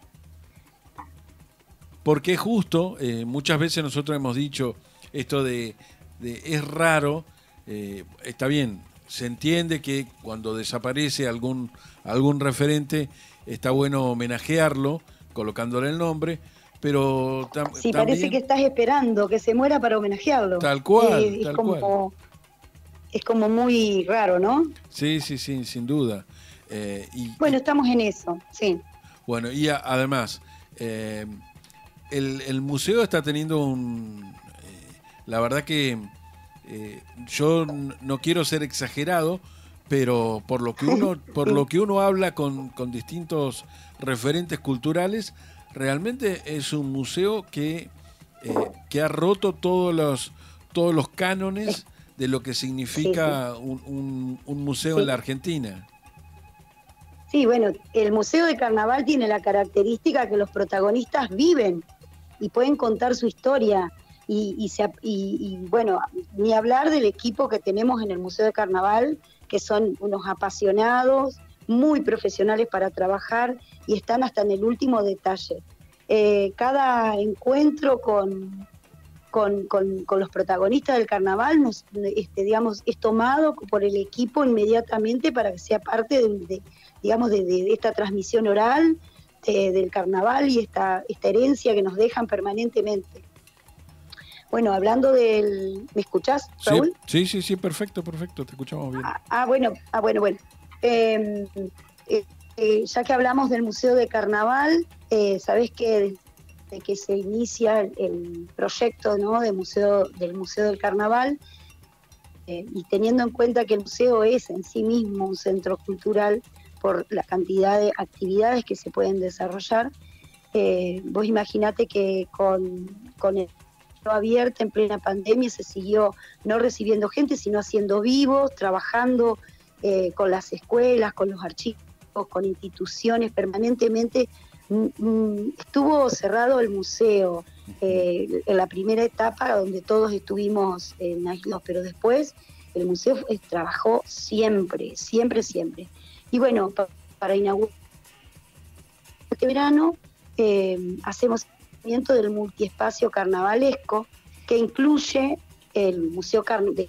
Porque es justo, eh, muchas veces nosotros hemos dicho esto de, de es raro, eh, está bien, se entiende que cuando desaparece algún, algún referente está bueno homenajearlo, colocándole el nombre, pero tam, sí, también... parece que estás esperando que se muera para homenajearlo. Tal cual, eh, es tal como, cual. Es como muy raro, ¿no? Sí, sí, sí, sin duda. Eh, y, bueno, estamos en eso, sí. Bueno, y a, además... Eh, El, el museo está teniendo un... Eh, la verdad que eh, yo n- no quiero ser exagerado, pero por lo que uno, por lo que uno habla con, con distintos referentes culturales, realmente es un museo que, eh, que ha roto todos los, todos los cánones de lo que significa un, un, un museo sí. en la Argentina. Sí, bueno, el Museo de Carnaval tiene la característica que los protagonistas viven y pueden contar su historia y, y, se, y, y bueno, ni hablar del equipo que tenemos en el Museo de Carnaval, que son unos apasionados, muy profesionales para trabajar y están hasta en el último detalle. Eh, cada encuentro con, con, con, con los protagonistas del Carnaval nos, este, digamos, es tomado por el equipo inmediatamente para que sea parte de, de, digamos, de, de, de esta transmisión oral De, del Carnaval y esta, esta herencia que nos dejan permanentemente. Bueno, hablando del... ¿Me escuchás, Raúl? Sí, sí, sí, perfecto, perfecto, te escuchamos bien. Ah, ah bueno, ah, bueno, bueno. Eh, eh, eh, ya que hablamos del Museo de Carnaval, eh, sabés que desde que se inicia el, el proyecto, ¿no?, de museo, del Museo del Carnaval, eh, y teniendo en cuenta que el museo es en sí mismo un centro cultural, por la cantidad de actividades que se pueden desarrollar. Eh, vos imaginate que con, con el abierto en plena pandemia se siguió no recibiendo gente, sino haciendo vivos, trabajando eh, con las escuelas, con los archivos, con instituciones, permanentemente estuvo cerrado el museo eh, en la primera etapa donde todos estuvimos en aislados, pero después el museo eh, trabajó siempre, siempre, siempre. Y bueno, pa para inaugurar este verano eh, hacemos seguimiento del multiespacio carnavalesco que incluye el Museo Carnaval.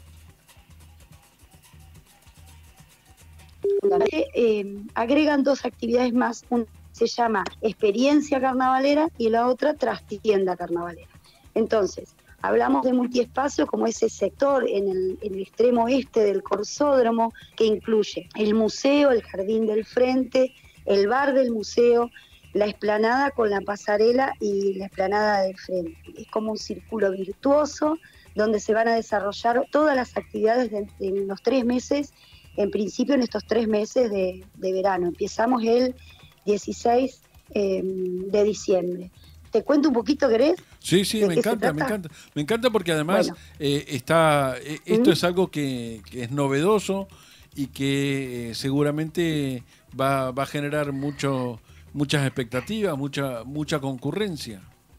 Eh, agregan dos actividades más, una se llama experiencia carnavalera y la otra trastienda carnavalera. Entonces, hablamos de multiespacio como ese sector en el, en el extremo este del Corsódromo que incluye el museo, el jardín del frente, el bar del museo, la explanada con la pasarela y la explanada del frente. Es como un círculo virtuoso donde se van a desarrollar todas las actividades de, de, en los tres meses, en principio en estos tres meses de, de verano. Empezamos el dieciséis eh, de diciembre. ¿Te cuento un poquito, querés? Sí, sí, me encanta, me encanta. Me encanta porque además bueno. eh, está eh, esto ¿Mm? es algo que, que es novedoso y que eh, seguramente va, va a generar mucho, muchas expectativas, mucha, mucha concurrencia.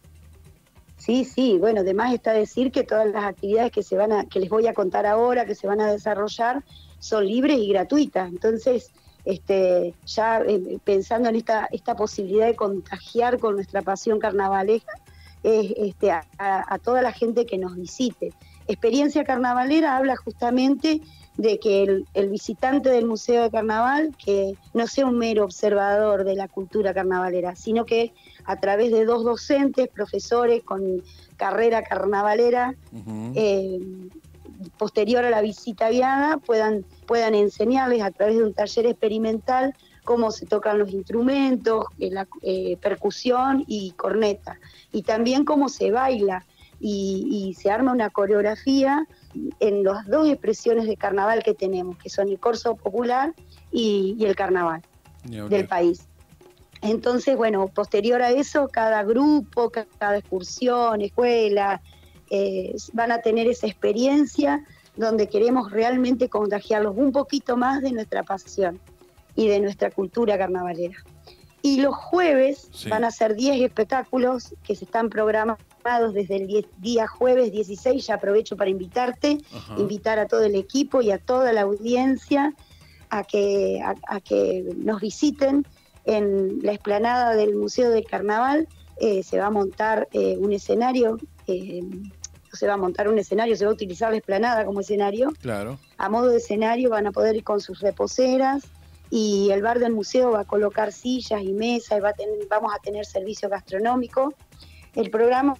Sí, sí, bueno, además está decir que todas las actividades que se van a, que les voy a contar ahora, que se van a desarrollar, son libres y gratuitas. Entonces, este, ya eh, pensando en esta, esta posibilidad de contagiar con nuestra pasión carnavalesca, eh, este, a, a toda la gente que nos visite. Experiencia carnavalera habla justamente de que el, el visitante del Museo de Carnaval, que no sea un mero observador de la cultura carnavalera, sino que a través de dos docentes, profesores con carrera carnavalera, uh-huh. eh, posterior a la visita guiada, puedan, puedan enseñarles a través de un taller experimental cómo se tocan los instrumentos, eh, la eh, percusión y corneta, y también cómo se baila, y, y se arma una coreografía en las dos expresiones de carnaval que tenemos, que son el corso popular y, y el carnaval yeah, okay. del país. Entonces, bueno, posterior a eso, cada grupo, cada excursión, escuela, eh, van a tener esa experiencia donde queremos realmente contagiarlos un poquito más de nuestra pasión y de nuestra cultura carnavalera. Y los jueves sí. van a ser diez espectáculos que se están programados desde el diez, día jueves dieciséis. Ya aprovecho para invitarte, Ajá. invitar a todo el equipo y a toda la audiencia a que, a, a que nos visiten en la explanada del Museo del Carnaval. Eh, se va a montar eh, un escenario, eh, se va a montar un escenario, se va a utilizar la explanada como escenario. Claro. A modo de escenario van a poder ir con sus reposeras, y el bar del museo va a colocar sillas y mesas, y va a tener, vamos a tener servicio gastronómico. El programa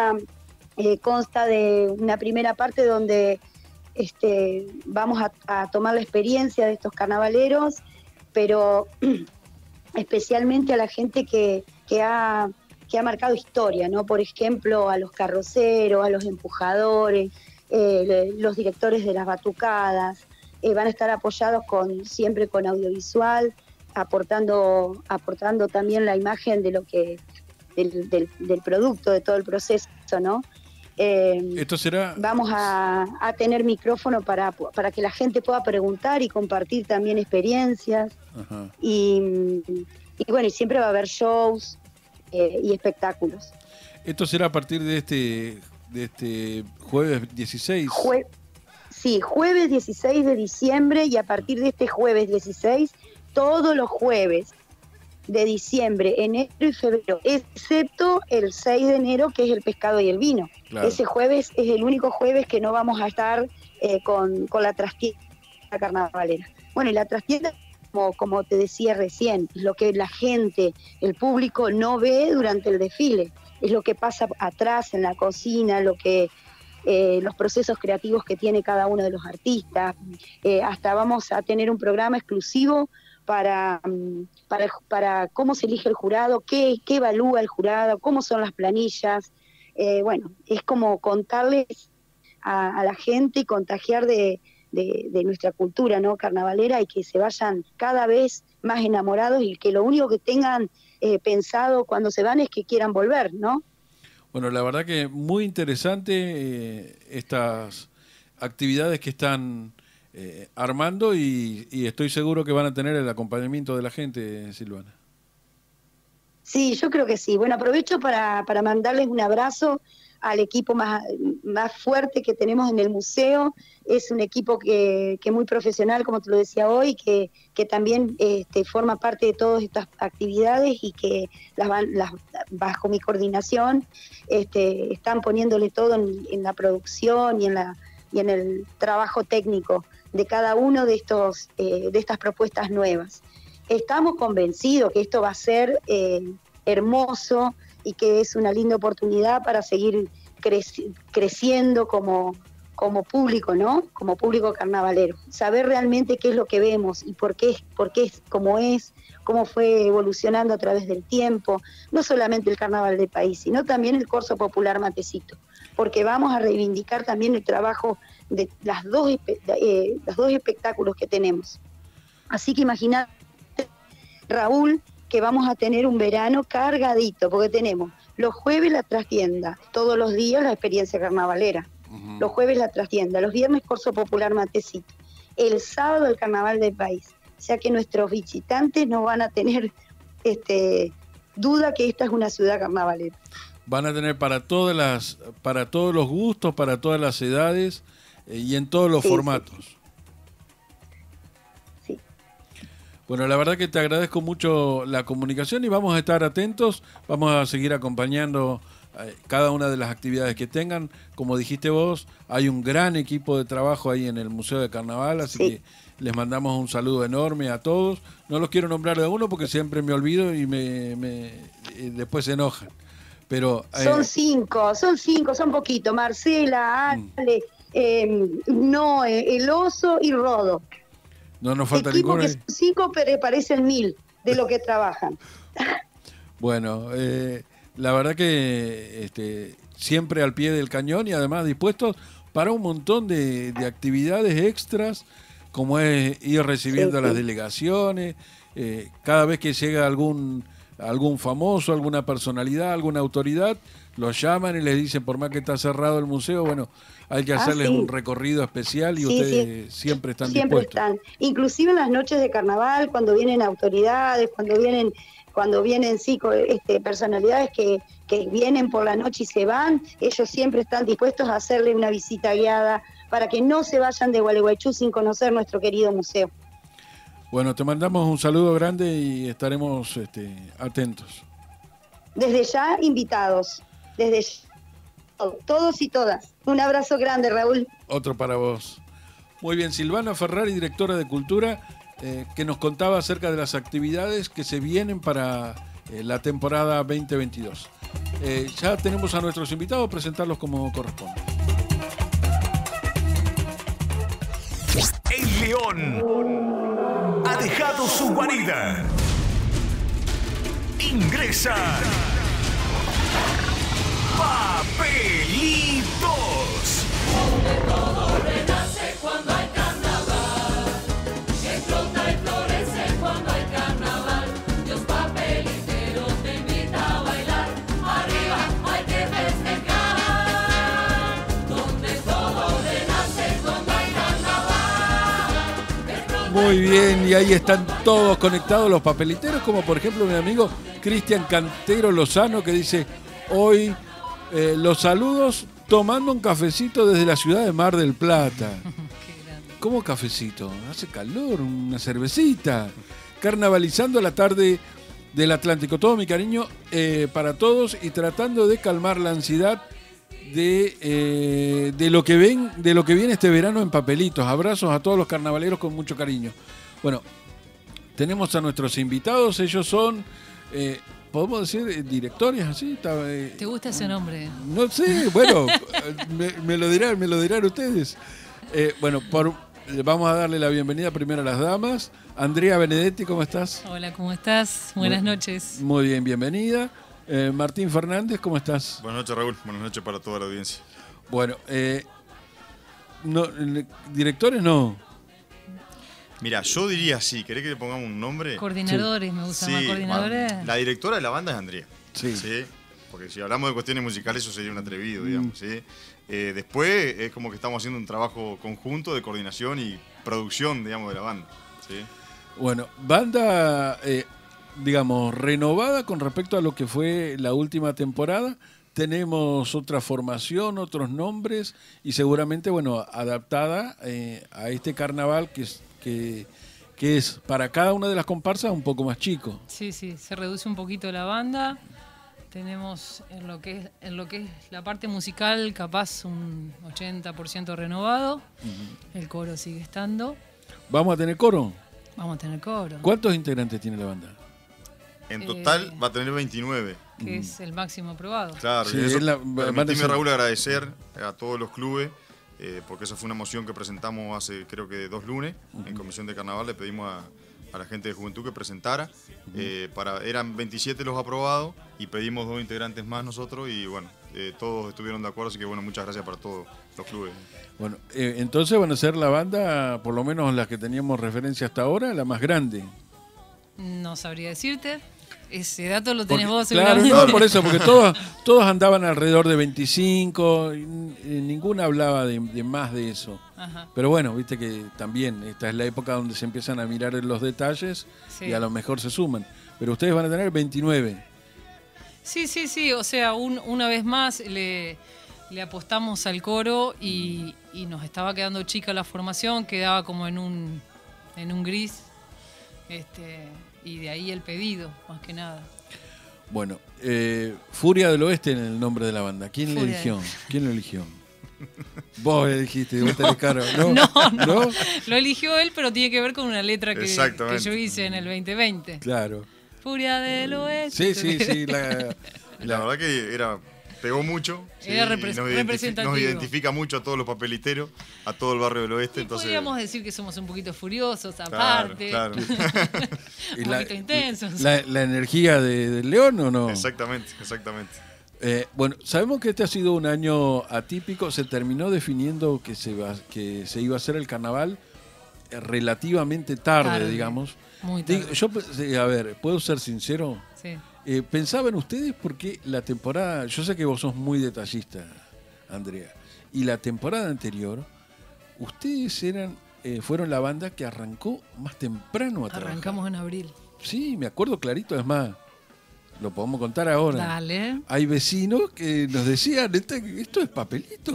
eh, consta de una primera parte donde este, vamos a, a tomar la experiencia de estos carnavaleros, pero especialmente a la gente que, que, ha, que ha marcado historia, ¿no? Por ejemplo, a los carroceros, a los empujadores, eh, los directores de las batucadas. Eh, van a estar apoyados con siempre con audiovisual, aportando aportando también la imagen de lo que del, del, del producto, de todo el proceso, ¿no? Eh, Esto será. Vamos a, a tener micrófono para, para que la gente pueda preguntar y compartir también experiencias. Ajá. Y, y bueno, y siempre va a haber shows eh, y espectáculos. Esto será a partir de este de este jueves dieciséis. Jue Sí, jueves dieciséis de diciembre, y a partir de este jueves dieciséis, todos los jueves de diciembre, enero y febrero, excepto el seis de enero, que es el pescado y el vino. Claro. Ese jueves es el único jueves que no vamos a estar eh, con, con la trastienda carnavalera. Bueno, y la trastienda, como, como te decía recién, es lo que la gente, el público no ve durante el desfile, es lo que pasa atrás en la cocina, lo que... Eh, los procesos creativos que tiene cada uno de los artistas, eh, hasta vamos a tener un programa exclusivo para, para, para cómo se elige el jurado, qué, qué evalúa el jurado, cómo son las planillas. Eh, bueno, es como contarles a, a la gente y contagiar de, de, de nuestra cultura, ¿no?, carnavalera, y que se vayan cada vez más enamorados, y que lo único que tengan eh, pensado cuando se van es que quieran volver, ¿no? Bueno, la verdad que muy interesante eh, estas actividades que están eh, armando, y, y estoy seguro que van a tener el acompañamiento de la gente, Silvana. Sí, yo creo que sí. Bueno, aprovecho para, para mandarles un abrazo al equipo más, más fuerte que tenemos en el museo. Es un equipo que, que muy profesional, como te lo decía hoy, que, que también este, forma parte de todas estas actividades y que las van, las, bajo mi coordinación este, están poniéndole todo en, en la producción y en, la, y en el trabajo técnico de cada uno de, estos, eh, de estas propuestas nuevas. Estamos convencidos que esto va a ser eh, hermoso y que es una linda oportunidad para seguir creci- creciendo como, como público, ¿no? Como público carnavalero. Saber realmente qué es lo que vemos y por qué, por qué es como es, cómo fue evolucionando a través del tiempo, no solamente el carnaval del país, sino también el corso popular Matecito, porque vamos a reivindicar también el trabajo de las dos, eh, los dos espectáculos que tenemos. Así que imagínate, Raúl, que vamos a tener un verano cargadito, porque tenemos los jueves la trastienda, todos los días la experiencia carnavalera, uh-huh. Los jueves la trastienda, los viernes corso popular Matecito, el sábado el carnaval del país, o sea que nuestros visitantes no van a tener este, duda que esta es una ciudad carnavalera. Van a tener para todas las, para todos los gustos, para todas las edades eh, y en todos los sí, formatos. Sí. Bueno, la verdad que te agradezco mucho la comunicación y vamos a estar atentos, vamos a seguir acompañando eh, cada una de las actividades que tengan. Como dijiste vos, hay un gran equipo de trabajo ahí en el Museo de Carnaval, así sí. que les mandamos un saludo enorme a todos. No los quiero nombrar de uno porque siempre me olvido y me, me y después se enojan. Pero eh, son cinco, son cinco, son poquitos. Marcela, Ale, mm. eh, no, el Oso y Rodo. No nos falta equipo ninguno. Que son cinco, pero parecen mil de lo que trabajan. Bueno, eh, la verdad que este, siempre al pie del cañón y además dispuestos para un montón de, de actividades extras, como es ir recibiendo sí, a las sí. delegaciones, eh, cada vez que llega algún, algún famoso, alguna personalidad, alguna autoridad, los llaman y les dicen, por más que está cerrado el museo, bueno, hay que hacerles ah, sí. un recorrido especial y sí, sí. ustedes siempre están siempre dispuestos. Están, inclusive en las noches de carnaval, cuando vienen autoridades, cuando vienen, cuando vienen sí, este, personalidades que, que vienen por la noche y se van, ellos siempre están dispuestos a hacerle una visita guiada para que no se vayan de Gualeguaychú sin conocer nuestro querido museo. Bueno, te mandamos un saludo grande y estaremos este, atentos. Desde ya, invitados. Desde ya, todos y todas. Un abrazo grande, Raúl. Otro para vos. Muy bien, Silvana Ferrari, directora de Cultura, eh, que nos contaba acerca de las actividades que se vienen para eh, la temporada veinte veintidós. Eh, ya tenemos a nuestros invitados, presentarlos como corresponde. El león ha dejado su guarida. Ingresa Papelitos. Donde todo renace cuando hay carnaval, explota y florece cuando hay carnaval. Dios papelitero te invita a bailar, arriba hay que festejar. Donde todo renace cuando hay carnaval. Muy bien, y ahí están todos conectados los papeliteros, como por ejemplo mi amigo Cristian Cantero Lozano, que dice, hoy eh, los saludos tomando un cafecito desde la ciudad de Mar del Plata. ¿Cómo cafecito? Hace calor, una cervecita. Carnavalizando la tarde del Atlántico. Todo mi cariño eh, para todos y tratando de calmar la ansiedad de, eh, de, lo que ven, de lo que viene este verano en Papelitos. Abrazos a todos los carnavaleros con mucho cariño. Bueno, tenemos a nuestros invitados. Ellos son... Eh, ¿podemos decir eh, directores así? Eh, ¿Te gusta ese nombre? No sé, bueno, me, me lo dirán, me lo dirán ustedes. Eh, bueno, por, vamos a darle la bienvenida primero a las damas. Andrea Benedetti, ¿cómo estás? Hola, ¿cómo estás? Buenas muy, noches. Muy bien, bienvenida. Eh, Martín Fernández, ¿cómo estás? Buenas noches, Raúl. Buenas noches para toda la audiencia. Bueno, eh, no, directores no. Mira, yo diría sí, ¿querés que le pongamos un nombre? Coordinadores, sí. Me gusta sí, más coordinadores. La directora de la banda es Andrea. Sí. ¿Sí? Porque si hablamos de cuestiones musicales, eso sería un atrevido, digamos. ¿Sí? Eh, después es como que estamos haciendo un trabajo conjunto de coordinación y producción, digamos, de la banda. ¿Sí? Bueno, banda, eh, digamos, renovada con respecto a lo que fue la última temporada. Tenemos otra formación, otros nombres y seguramente, bueno, adaptada eh, a este carnaval que es, que, que es para cada una de las comparsas un poco más chico. Sí, sí, se reduce un poquito la banda. Tenemos en lo que es, en lo que es la parte musical capaz un ochenta por ciento renovado. Uh-huh. El coro sigue estando. ¿Vamos a tener coro? Vamos a tener coro. ¿Cuántos integrantes tiene la banda? En total eh, va a tener veintinueve. Que mm. es el máximo aprobado. Claro, sí, y eso, la, permitime, Raúl, agradecer a todos los clubes, eh, porque esa fue una moción que presentamos hace creo que dos lunes, uh-huh. en Comisión de Carnaval. Le pedimos a, a la gente de Juventud que presentara. Uh-huh. eh, para, eran veintisiete los aprobados y pedimos dos integrantes más nosotros y bueno, eh, todos estuvieron de acuerdo, así que bueno, muchas gracias para todos los clubes. Bueno, eh, entonces van a ser la banda, por lo menos las que teníamos referencia hasta ahora, la más grande. No sabría decirte. Ese dato lo tenés porque, vos claro, seguramente. no, por eso, porque todos, todos andaban alrededor de veinticinco, y, y ninguna hablaba de, de más de eso. Ajá. Pero bueno, viste que también esta es la época donde se empiezan a mirar los detalles sí. y a lo mejor se suman. Pero ustedes van a tener veintinueve. Sí, sí, sí, o sea, un, una vez más le, le apostamos al coro y, y nos estaba quedando chica la formación, quedaba como en un, en un gris. Este... Y de ahí el pedido, más que nada. Bueno, eh, Furia del Oeste en el nombre de la banda. ¿Quién Furia le eligió? de... ¿Quién lo eligió? Vos elegiste, vos tenés caro, ¿no? No, no, ¿no? Lo eligió él, pero tiene que ver con una letra que, que yo hice en el veinte veinte. Claro. Furia del Oeste. Sí, sí, sí. La, la, la verdad que era... Pegó mucho, era sí, repre- nos, representativo. Nos identifica mucho a todos los papeliteros, a todo el barrio del oeste. Y entonces podríamos decir que somos un poquito furiosos, aparte. Claro, claro. un y la, poquito intensos. La, la energía de, de León, ¿o no? Exactamente, exactamente. Eh, bueno, sabemos que este ha sido un año atípico. Se terminó definiendo que se, va, que se iba a hacer el carnaval relativamente tarde, tarde. digamos. Muy tarde. Digo, yo, a ver, ¿puedo ser sincero? Sí. Eh, ¿Pensaban ustedes porque la temporada, yo sé que vos sos muy detallista, Andrea, y la temporada anterior, ustedes eran eh, fueron la banda que arrancó más temprano a trabajar? Arrancamos en abril. Sí, me acuerdo clarito, es más, lo podemos contar ahora. Dale. Hay vecinos que nos decían, esto es papelito.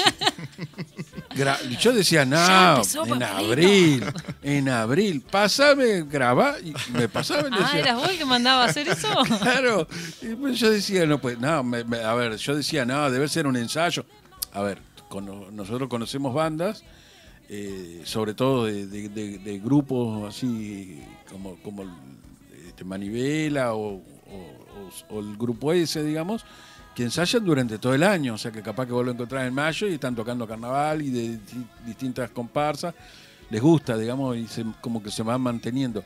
Yo decía, no, en abril, en abril, pasame, grabá, y me pasaba y Ah, decía, ¿eras vos el que mandaba a hacer eso? Claro, y pues yo decía, no, pues, no, me, me, a ver, yo decía, no, debe ser un ensayo. A ver, con, nosotros conocemos bandas, eh, sobre todo de, de, de, de grupos así como, como este, Manivela o, o, o, o el grupo ese, digamos, que ensayan durante todo el año, o sea que capaz que vuelvo a encontrar en mayo y están tocando carnaval y de distintas comparsas, les gusta, digamos, y se, como que se van manteniendo.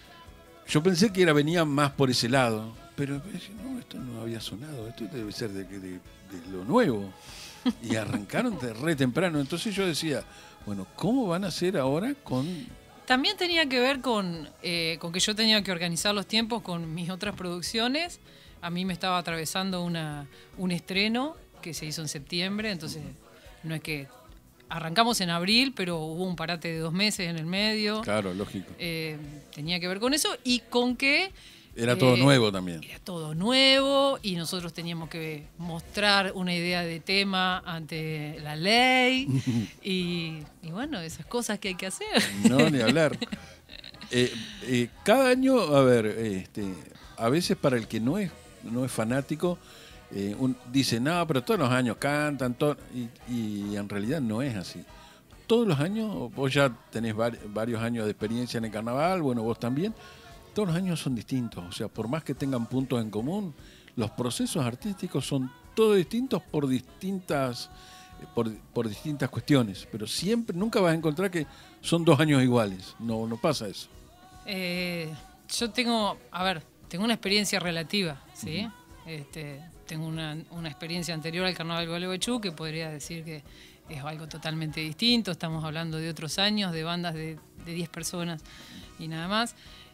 Yo pensé que era, venían más por ese lado, pero no, esto no había sonado, esto debe ser de, de, de lo nuevo. Y arrancaron de re temprano, entonces yo decía, bueno, ¿cómo van a hacer ahora con...? También tenía que ver con, eh, con que yo tenía que organizar los tiempos con mis otras producciones. A mí me estaba atravesando una, un estreno que se hizo en septiembre, entonces no es que arrancamos en abril, pero hubo un parate de dos meses en el medio. Claro, lógico. Eh, tenía que ver con eso y con que... Era todo eh, nuevo también. Era todo nuevo y nosotros teníamos que mostrar una idea de tema ante la ley y, y bueno, esas cosas que hay que hacer. No, ni hablar. eh, eh, cada año, a ver, este, a veces para el que no es no es fanático, eh, un, dice, no, pero todos los años cantan, todo, y, y en realidad no es así. Todos los años, vos ya tenés var, varios años de experiencia en el carnaval, bueno, vos también, todos los años son distintos, o sea, por más que tengan puntos en común, los procesos artísticos son todos distintos por distintas, por, por distintas cuestiones, pero siempre, nunca vas a encontrar que son dos años iguales, no, no pasa eso. Eh, yo tengo, a ver, tengo una experiencia relativa, ¿sí? Uh-huh. Este, tengo una, una experiencia anterior al Carnaval Gualeguaychú que podría decir que es algo totalmente distinto. Estamos hablando de otros años, de bandas de, de diez personas y nada más.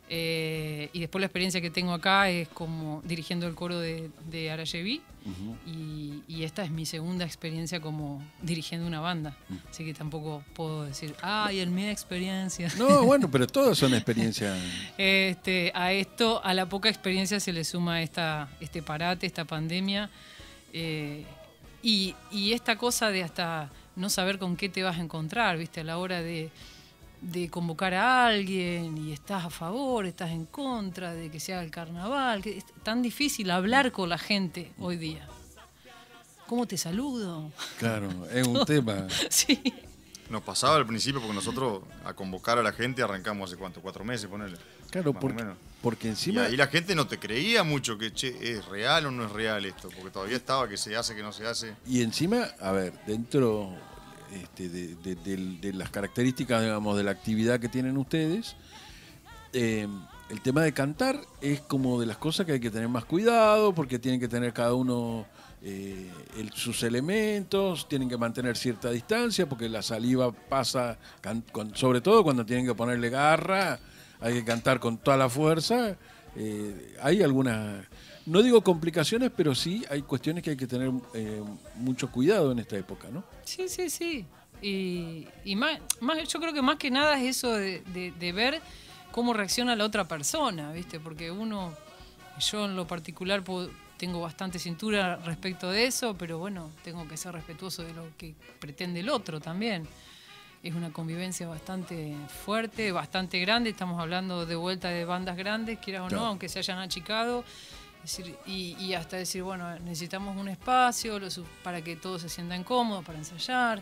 Eh, y después la experiencia que tengo acá es como dirigiendo el coro de, de Arayeví. Ujú. y, y esta es mi segunda experiencia como dirigiendo una banda. Así que tampoco puedo decir, ay, en mi experiencia. No, bueno, pero todas son experiencias. Este, a esto, a la poca experiencia se le suma esta, este parate, esta pandemia. eh, y, y esta cosa de hasta no saber con qué te vas a encontrar, ¿viste? A la hora de, de convocar a alguien y estás a favor, estás en contra de que se haga el carnaval. Que es tan difícil hablar con la gente hoy día. ¿Cómo te saludo? Claro, es un tema. Sí. Nos pasaba al principio porque nosotros a convocar a la gente arrancamos hace cuánto, cuatro meses, ponele. Claro, más porque, o menos. porque encima... Y ahí la gente no te creía mucho que, che, ¿es real o no es real esto? Porque todavía estaba que se hace, que no se hace. Y encima, a ver, dentro este, de, de- de- de las características, digamos, de la actividad que tienen ustedes, eh, el tema de cantar es como de las cosas que hay que tener más cuidado, porque tienen que tener cada uno eh, el- sus elementos, tienen que mantener cierta distancia, porque la saliva pasa, can- con- sobre todo cuando tienen que ponerle garra, hay que cantar con toda la fuerza. Eh, hay algunas, no digo complicaciones, pero sí hay cuestiones que hay que tener eh, mucho cuidado en esta época, ¿no? Sí, sí, sí. Y, y más, más, yo creo que más que nada es eso de, de- de ver cómo reacciona la otra persona, ¿viste? Porque uno, yo en lo particular puedo- tengo bastante cintura respecto de eso, pero bueno, tengo que ser respetuoso de lo que pretende el otro también. Es una convivencia bastante fuerte, bastante grande. Estamos hablando de vuelta de bandas grandes, quieras o no, Claro. aunque se hayan achicado. Es decir, y, y hasta decir, bueno, necesitamos un espacio lo su- para que todos se sientan cómodos, para ensayar.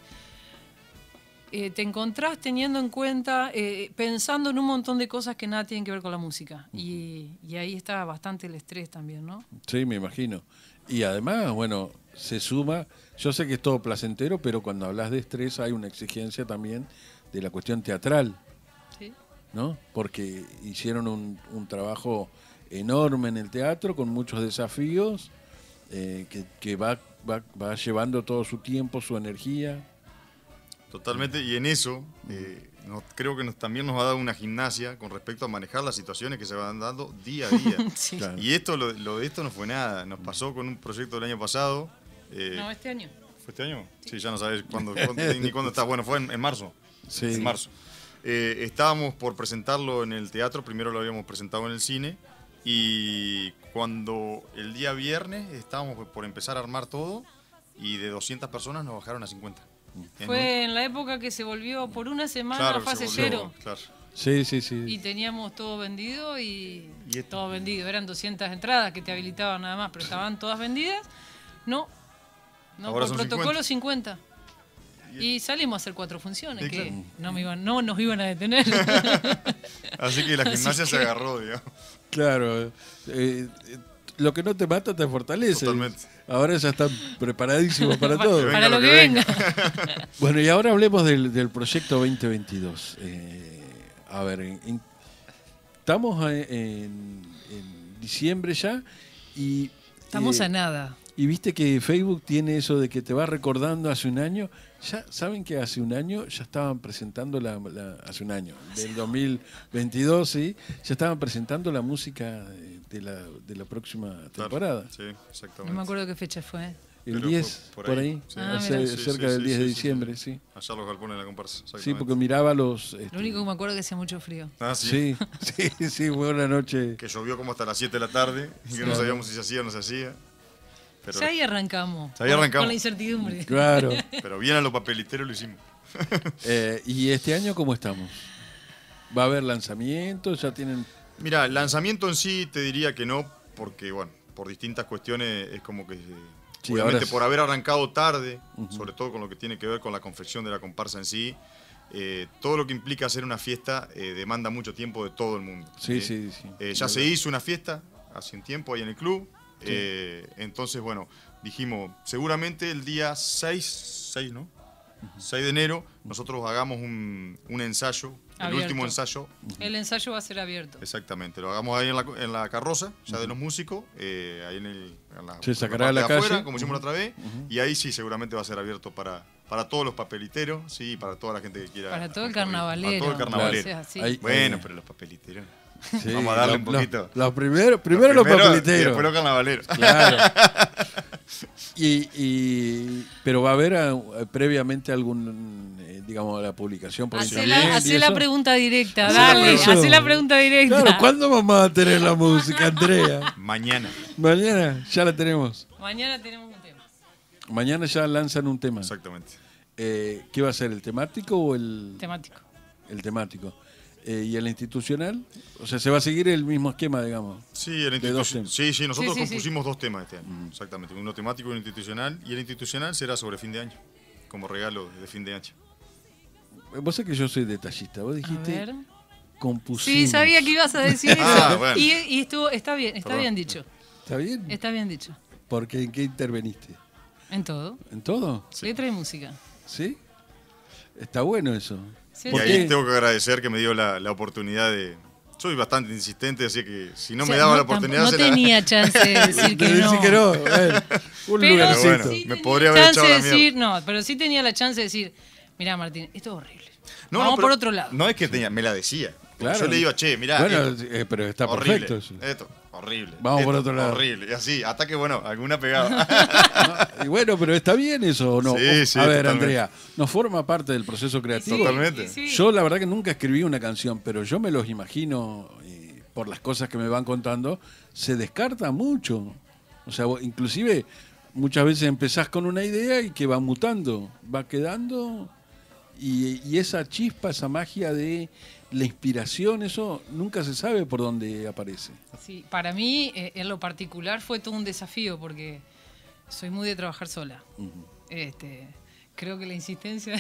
Eh, te encontrás teniendo en cuenta, eh, pensando en un montón de cosas que nada tienen que ver con la música. Y, y ahí está bastante el estrés también, ¿no? Sí, me imagino. Y además, bueno, se suma, yo sé que es todo placentero, pero cuando hablas de estrés hay una exigencia también de la cuestión teatral, Sí. ¿no? Porque hicieron un, un trabajo enorme en el teatro, con muchos desafíos, eh, que, que va, va, va llevando todo su tiempo, su energía. Totalmente, y en eso eh, nos- creo que nos, también nos va a dar una gimnasia con respecto a manejar las situaciones que se van dando día a día. Sí. Claro. Y esto, lo, lo de esto no fue nada, nos pasó con un proyecto del año pasado. eh, No, este año. ¿Fue este año? Sí, ya no sabes cuándo, cuándo- ni cuándo está. Bueno, fue en, en marzo. Sí. En marzo. Eh, estábamos por presentarlo en el teatro, primero lo habíamos presentado en el cine, y cuando el día viernes estábamos por empezar a armar todo, y de doscientas personas nos bajaron a cincuenta. En Fue en la época que se volvió por una un- semana claro, a fase se volvió, cero. claro. Sí, sí, sí. Y teníamos todo vendido y, Y esto- todo vendido. Eran doscientas entradas que te habilitaban nada más, pero estaban todas vendidas. No, no Ahora por son protocolo cincuenta. Y salimos a hacer cuatro funciones Sí, que claro. no, me iban, no nos iban a detener. Así que la Así gimnasia se que- agarró, digamos. Claro. eh, eh, lo que no te mata te fortalece. Totalmente. Ahora ya están preparadísimos para Para- todo. para lo que venga. Bueno, y ahora hablemos del, del proyecto veinte veintidós. Eh, a ver, en- en- estamos en, en- en diciembre ya y... Estamos eh, a nada. Y viste que Facebook tiene eso de que te va recordando hace un año. Ya saben que hace un año ya estaban presentando la, la- hace un año, del dos mil veintidós, sí, ya estaban presentando la música de de la, de la próxima temporada. Sí, exactamente. No me acuerdo qué fecha fue. El Pero diez, fue por ahí, Sí. Ah, hace- mira. Sí, cerca sí, del sí, diez de sí, sí, diciembre, sí. sí. Allá los galpones de la comparsa. Sí, exactamente. porque miraba los... este, Lo único que me acuerdo es que hacía mucho frío. Ah, sí. sí, sí, sí, fue una noche... Que llovió como hasta las siete de la tarde, y que no Claro. sabíamos si se hacía o no se hacía. Pero, Ya ahí arrancamos. Ya ahí con- arrancamos. Con la incertidumbre. Claro. pero bien a los papeliteros lo hicimos. Eh, ¿Y este año cómo estamos? ¿Va a haber lanzamientos? ¿Ya tienen...? Mira, el lanzamiento en sí te diría que no, porque bueno, por distintas cuestiones es como que, eh, Sí, obviamente ahora- por haber arrancado tarde, Ujú. sobre todo con lo que tiene que ver con la confección de la comparsa en sí, eh, todo lo que implica hacer una fiesta eh, demanda mucho tiempo de todo el mundo. Sí, ¿sí? sí, sí. Eh, ya se hizo una fiesta hace un tiempo ahí en el club, eh, entonces bueno, dijimos, seguramente el día seis, seis, ¿no? seis de enero, nosotros hagamos un, un ensayo, el Abierto. último ensayo. El ensayo va a ser abierto. Exactamente, lo hagamos ahí en la, en la carroza, ya de los músicos, eh, ahí en, el, en la, Se en sacará a la parte de afuera, calle. como hicimos la otra vez, Ujú. y ahí sí seguramente va a ser abierto para, para todos los papeliteros, sí, para toda la gente que quiera. Para todo el concurrir, carnavalero. Para todo el carnavalero. O sea, sí. Ahí- Bueno, eh, pero los papeliteros. Sí, Vamos a darle lo- un poquito. lo- Los primeros, primero los primero papeliteros. y después los carnavaleros. Claro. Y, y- pero va a haber eh, previamente algún, eh, digamos, la publicación por Hacé internet la, y hacé la eso. pregunta directa, Hacé dale, eso. hacé la pregunta directa. Claro, ¿cuándo vamos a tener la música, Andrea? Mañana. Mañana ya la tenemos. Mañana tenemos un tema. Mañana ya lanzan un tema. Exactamente. Eh, ¿Qué va a ser, el temático o el...? Temático. El temático. Eh, ¿Y el institucional? O sea, se va a seguir el mismo esquema, digamos. Sí, el de dos institu- temas. sí, sí, nosotros Sí, sí, sí. compusimos dos temas este año. Exactamente. Uno temático y uno institucional. Y el institucional será sobre fin de año. Como regalo de fin de año. Vos sabés que yo soy detallista. Vos A dijiste ver. compusimos. Sí, sabía que ibas a decir eso. Ah, bueno. y, y estuvo, está bien, está Perdón. bien dicho. ¿Está bien? Está bien dicho. Porque ¿en qué interveniste? En todo. ¿En todo? Letra y música. ¿Sí? Está bueno eso. Sí, Y ¿Por ahí qué? tengo que agradecer que me dio la, la oportunidad de... Soy bastante insistente, así que si no O sea, me daba la no, oportunidad... tampoco- se no la- tenía chance de decir que De no. decir que no. Bueno, un Pero lugarcito. bueno, sí me tenía podría haber chance echado de la decir, no, pero sí tenía la chance de decir, mirá Martín, esto es horrible. No, Vamos no, pero por otro lado. No es que tenía, me la decía. Claro. Yo le digo, che, mirá, Bueno, esto, eh, pero está horrible, perfecto eso. esto, horrible. Vamos por esto, otro lado. Horrible, y así, hasta que, bueno, alguna pegaba. No, y bueno, pero está bien eso, ¿o no? Sí, sí, a ver, totalmente. Andrea, ¿nos forma parte del proceso creativo? Totalmente. Sí, sí. Yo la verdad que nunca escribí una canción, pero yo me los imagino, eh, por las cosas que me van contando, se descarta mucho. O sea, vos- inclusive muchas veces empezás con una idea y que va mutando, va quedando, y, y esa chispa, esa magia de la inspiración, eso nunca se sabe por dónde aparece. Sí, para mí, eh, en lo particular, fue todo un desafío porque soy muy de trabajar sola. Este, creo que la insistencia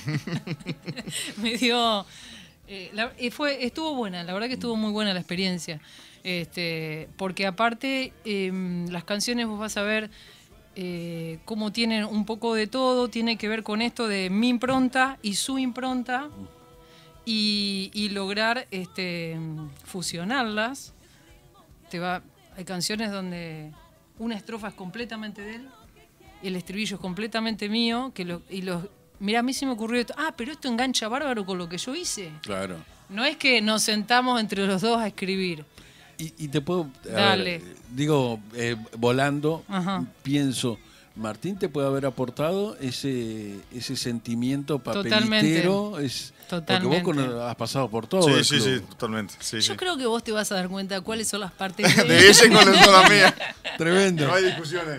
me dio... eh, la- eh, fue, estuvo buena, la verdad que estuvo muy buena la experiencia. Este, porque aparte, em, las canciones vos vas a ver eh, cómo tienen un poco de todo, tiene que ver con esto de mi impronta y su impronta. Y, y lograr este, fusionarlas. Te va, hay canciones donde una estrofa es completamente de él, el estribillo es completamente mío, que lo, y los, mira, a mí se me ocurrió esto, ah, pero esto engancha bárbaro con lo que yo hice. Claro. No es que nos sentamos entre los dos a escribir. Y, y te puedo, a ver, Dale. eh, digo, eh, volando, Ajá. pienso, Martín te puede haber aportado ese ese sentimiento Totalmente. papelitero, es, Totalmente. porque vos con- has pasado por todo. Sí, el sí, club. sí, totalmente. Sí, Yo sí. creo que vos te vas a dar cuenta cuáles son las partes de, De ese con la mía. Tremendo. No hay discusiones.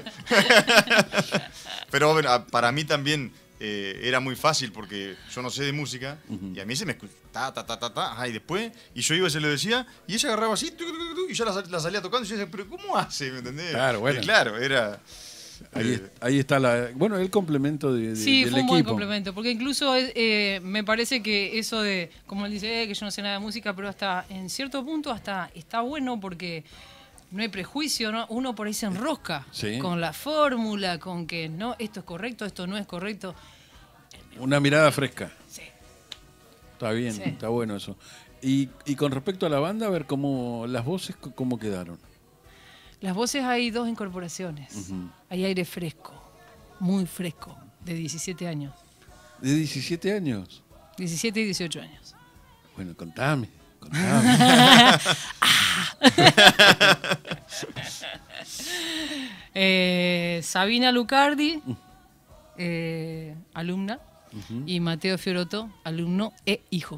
Pero bueno, a- para mí también eh, era muy fácil porque yo no sé de música y a mí se me escucha ta, ta, ta, ta, ta, ajá, y después, y yo iba y se lo decía y ella agarraba así tuc, tuc, tuc, y yo la, sal- la salía tocando y yo decía, pero ¿cómo hace? ¿Me entendés? Claro, bueno. Y claro, era... Ahí, eh, es- ahí está la, bueno, el complemento de, de- Sí, del fue un buen equipo. complemento, porque incluso eh, me parece que eso de, como él dice, eh, que yo no sé nada de música, pero hasta en cierto punto hasta está bueno porque no hay prejuicio, ¿no? Uno por ahí se enrosca Sí. con la fórmula, con que no, esto es correcto, esto no es correcto. Una mirada fresca. Sí. Está bien, Sí. está bueno eso. Y, y con respecto a la banda, a ver cómo las voces c- cómo quedaron. Las voces hay dos incorporaciones. Ujú. Hay aire fresco, muy fresco, de diecisiete años. De diecisiete años. diecisiete y dieciocho años. Bueno, contame, contame. Eh, Sabina Lucardi, eh, alumna, y Mateo Fiorotto, alumno e hijo.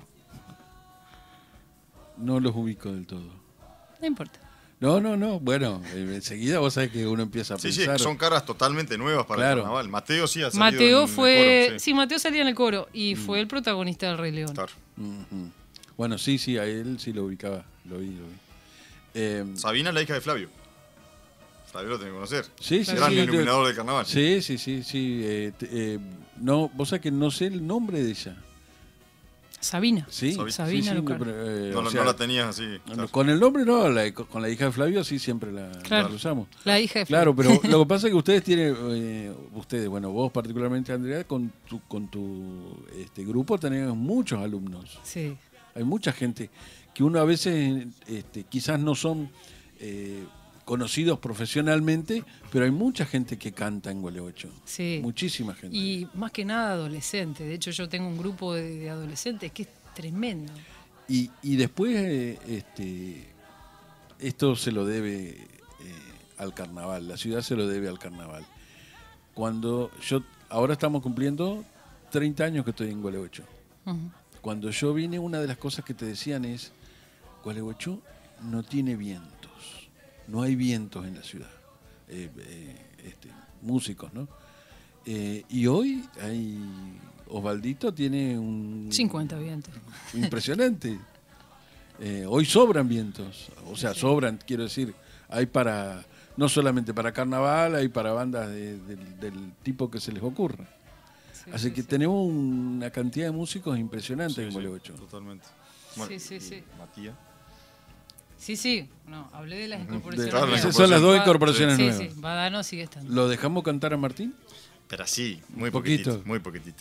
No los ubico del todo. No importa. No, no, no. Bueno, eh, enseguida vos sabés que uno empieza a sí, sí, pensar. son caras totalmente nuevas para Claro. el carnaval. Mateo sí ha salido Mateo en el fue. coro, sí. Mateo salía en el coro y Mm. fue el protagonista del Rey León. Claro. Ujú. Bueno, sí, sí, a él sí lo ubicaba. Lo vi, lo vi. Eh, Sabina es la hija de Flavio. Flavio lo tenés que conocer. sí, sí, Gran sí, iluminador yo- del carnaval. Sí, sí, sí, sí. eh, te- eh, no, vos sabés que no sé el nombre de ella. Sabina. Sí, Sabi- Sabina sí, sí, Lucardi. pero, eh, No, o la- sea, no la tenías así. claro. Con el nombre no, la- con la hija de Flavio sí siempre la, Claro. la usamos. La hija de Claro, pero lo que pasa es que ustedes tienen, eh, ustedes, bueno, vos particularmente, Andrea, con tu, con tu este, grupo tenés muchos alumnos. Sí. Hay mucha gente que uno a veces este, quizás no son eh, conocidos profesionalmente, pero hay mucha gente que canta en Gualeguaychú. Sí. Muchísima gente. Y más que nada adolescente. De hecho, yo tengo un grupo de, de adolescentes que es tremendo. Y, y después, eh, este, esto se lo debe eh, al carnaval, la ciudad se lo debe al carnaval. Cuando yo, ahora estamos cumpliendo treinta años que estoy en Gualeguaychú. Ujú. Cuando yo vine, una de las cosas que te decían es, Gualeguaychú no tiene vientos, no hay vientos en la ciudad, eh, eh, este, músicos, ¿no? Eh, y hoy hay, Osvaldito tiene un... cincuenta vientos. Impresionante. Eh, hoy sobran vientos, o sea, sobran, quiero decir, hay para, no solamente para carnaval, hay para bandas de- de- del tipo que se les ocurra. Sí, Así sí, que sí. tenemos una cantidad de músicos impresionante Sí, en sí, Gualeguaychú. totalmente. Sí, sí, sí. Matías. Sí, sí, no, hablé de las Ujú. incorporaciones. De todas las nuevas. Esas son las dos Va- incorporaciones sí, nuevas. Sí, Badano sigue estando. ¿Lo dejamos cantar a Martín? Pero sí, muy Poquito. poquitito. Muy poquitito.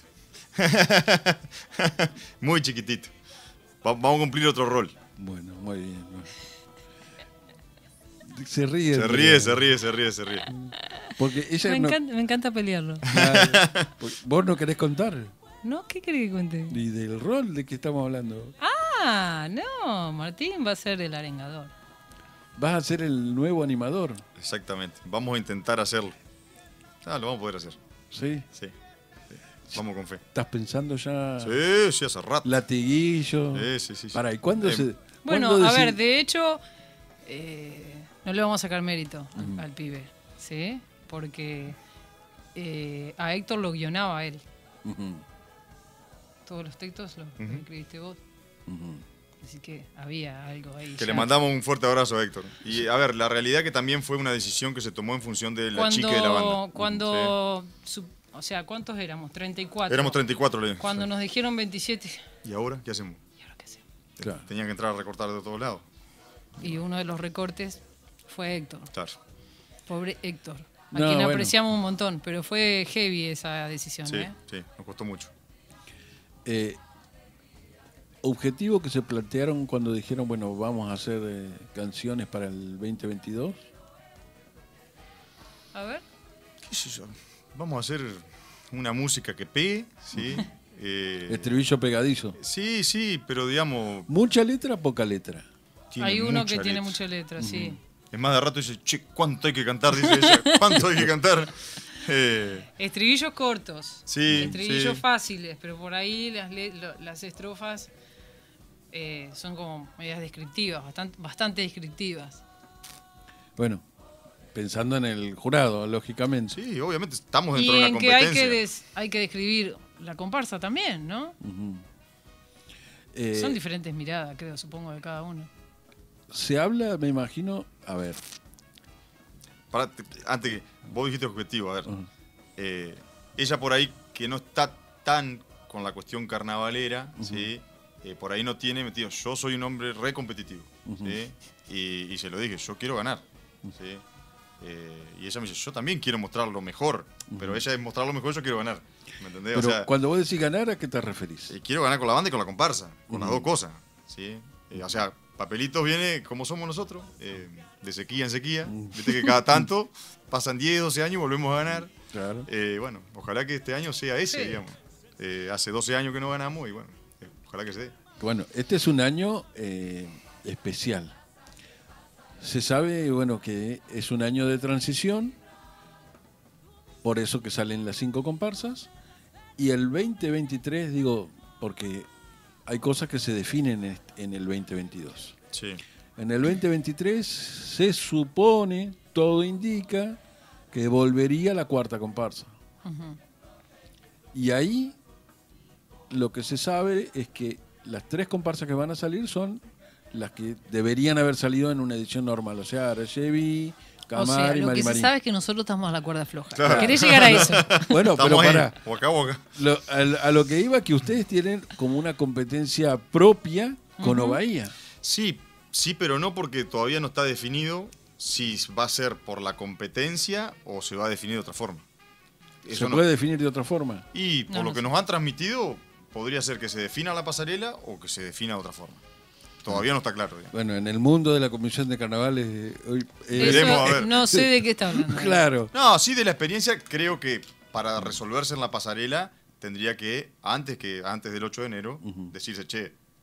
Muy chiquitito. Va- vamos a cumplir otro rol. Bueno, muy bien. bueno. Se ríe. Se ríe, se ríe, se ríe, se ríe. Porque ella Me no- encanta, me encanta pelearlo. Claro, porque vos no querés contar. ¿No? ¿Qué querés que cuente? Y del rol de que estamos hablando. Ah, no, Martín va a ser el arengador. Vas a ser el nuevo animador. Exactamente. Vamos a intentar hacerlo. Ah, lo vamos a poder hacer. ¿Sí? Sí. Sí. Vamos con fe. ¿Estás pensando ya? Sí, sí, hace rato. Latiguillo. Sí, sí, sí, sí. Para, ¿y cuándo Eh, se...? Bueno, cuándo a deci- ver, de hecho, eh, no le vamos a sacar mérito al- Ujú. al pibe, ¿sí? Porque eh, a Héctor lo guionaba él. Ujú, Todos los textos los Ujú. escribiste vos. ujú. Así que había algo ahí. Que ya. le mandamos un fuerte abrazo a Héctor. Y a ver, la realidad que también fue una decisión que se tomó en función de la Cuando, chica de la banda. cuando su- o sea, ¿cuántos éramos? treinta y cuatro. Éramos treinta y cuatro, le- Cuando nos dijeron veintisiete, ¿Y ahora qué hacemos? Claro. Tenían que entrar a recortar de todos lados. y uno de los recortes fue Héctor. Claro. Pobre Héctor. A No, quien bueno. apreciamos un montón, pero fue heavy esa decisión, Sí, ¿eh? sí, nos costó mucho. Eh, ¿Objetivo que se plantearon cuando dijeron, bueno, vamos a hacer eh, canciones para el veinte veintidós? A ver. ¿Qué sé yo? Vamos a hacer una música que pegue, ¿sí? Eh, Estribillo pegadizo. sí, sí, pero digamos... ¿Mucha letra, poca letra? tiene Hay uno que mucha tiene letra. mucha letra, sí. Es más, de rato dice, che, ¿cuánto hay que cantar? Dice ella, ¿cuánto hay que cantar? Eh, Estribillos cortos. Sí, Estribillos sí. fáciles, pero por ahí las, le- lo- las estrofas eh, son como medias descriptivas, bastante, bastante descriptivas. Bueno, pensando en el jurado, lógicamente. sí, obviamente estamos Y dentro de una en que hay competencia. que, des- hay que describir la comparsa también, ¿no? Ujú. Eh, Son diferentes miradas, creo, supongo, de cada uno. se habla, me imagino, a ver, Pará, te- antes que vos dijiste objetivo, a ver. Ujú. eh, ella por ahí que no está tan con la cuestión carnavalera, ¿sí? Eh, por ahí no tiene metido. Yo soy un hombre re competitivo, Ujú. ¿sí? y, y se lo dije, yo quiero ganar. ¿sí? Eh, y ella me dice, yo también quiero mostrar lo mejor, pero ella es mostrar lo mejor, yo quiero ganar. ¿Me entendés? pero o sea, cuando vos decís ganar, ¿a qué te referís? eh, quiero ganar con la banda y con la comparsa, con las Ujú. dos cosas. ¿sí? Eh, o sea, Papelitos viene como somos nosotros, eh, de sequía en sequía. Viste que cada tanto pasan diez, doce años y volvemos a ganar. Claro. Eh, bueno, ojalá que este año sea ese, Sí. digamos. Eh, hace doce años que no ganamos y bueno, eh, ojalá que se dé. Bueno, este es un año eh, especial. Se sabe, bueno, que es un año de transición, por eso que salen las cinco comparsas, y el veinte veintitrés, digo, porque hay cosas que se definen en est- en el veinte veintidós. Sí. En el veinte veintitrés se supone, todo indica, que volvería la cuarta comparsa. Ujú. Y ahí lo que se sabe es que las tres comparsas que van a salir son las que deberían haber salido en una edición normal. O sea, Arayevi, O Camar sea, y lo que se Marimarín. sabe es que nosotros estamos a la cuerda floja. Claro. ¿Querés llegar a eso? Bueno, pero Estamos ahí, para. o acá o acá. Lo, a, a lo que iba, que ustedes tienen como una competencia propia con Ujú. Ovaía. Sí, sí, pero no porque todavía no está definido si va a ser por la competencia o se va a definir de otra forma. ¿Se Eso no- puede definir de otra forma? Y por No, lo no que sé. nos han transmitido, podría ser que se defina la pasarela o que se defina de otra forma. Todavía no está claro. digamos. Bueno, en el mundo de la Comisión de Carnavales, eh, hoy... eh, Eso, Veremos, a ver. no sé de qué está hablando. claro. No, sí, de la experiencia, creo que para resolverse en la pasarela tendría que, antes que antes del ocho de enero, Ujú. decirse, che,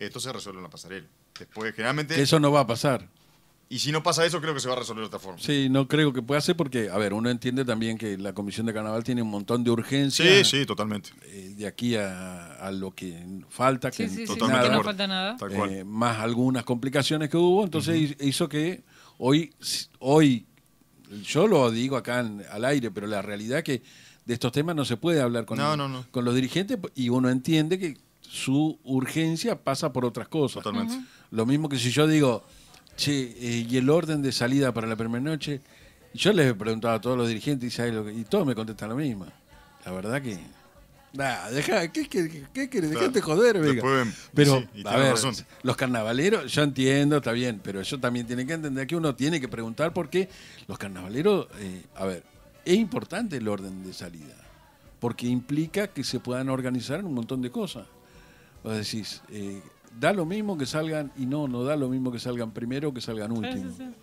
esto se resuelve en la pasarela. Después, generalmente... Que eso no va a pasar. Y si no pasa eso, creo que se va a resolver de otra forma. Sí, no creo que pueda ser porque, a ver, uno entiende también que la Comisión de Carnaval tiene un montón de urgencias. Sí, sí, totalmente. Eh, de aquí a, a lo que falta, que, Sí, sí, sí, totalmente que no falta nada. Tal cual. eh, más algunas complicaciones que hubo, entonces uh-huh. hizo que hoy, hoy, yo lo digo acá en, al aire, pero la realidad es que de estos temas no se puede hablar con, no, no, no. con los dirigentes y uno entiende que su urgencia pasa por otras cosas. Totalmente. Uh-huh. Lo mismo que si yo digo... Che, eh, y el orden de salida para la primera noche. Yo les he preguntado a todos los dirigentes y, ¿sabes lo que? Y todos me contestan lo mismo. La verdad que. Nah, deja, ¿qué quieres? ¿Qué quieres? Claro. Dejate joder, venga. Después, pero, sí, a ver, razón. los carnavaleros, yo entiendo, está bien, pero yo también tienen que entender que uno tiene que preguntar por qué los carnavaleros. Eh, a ver, es importante el orden de salida, porque implica que se puedan organizar en un montón de cosas. Vos decís. Eh, Da lo mismo que salgan, y no, no da lo mismo que salgan primero o que salgan último. Sí, sí, sí.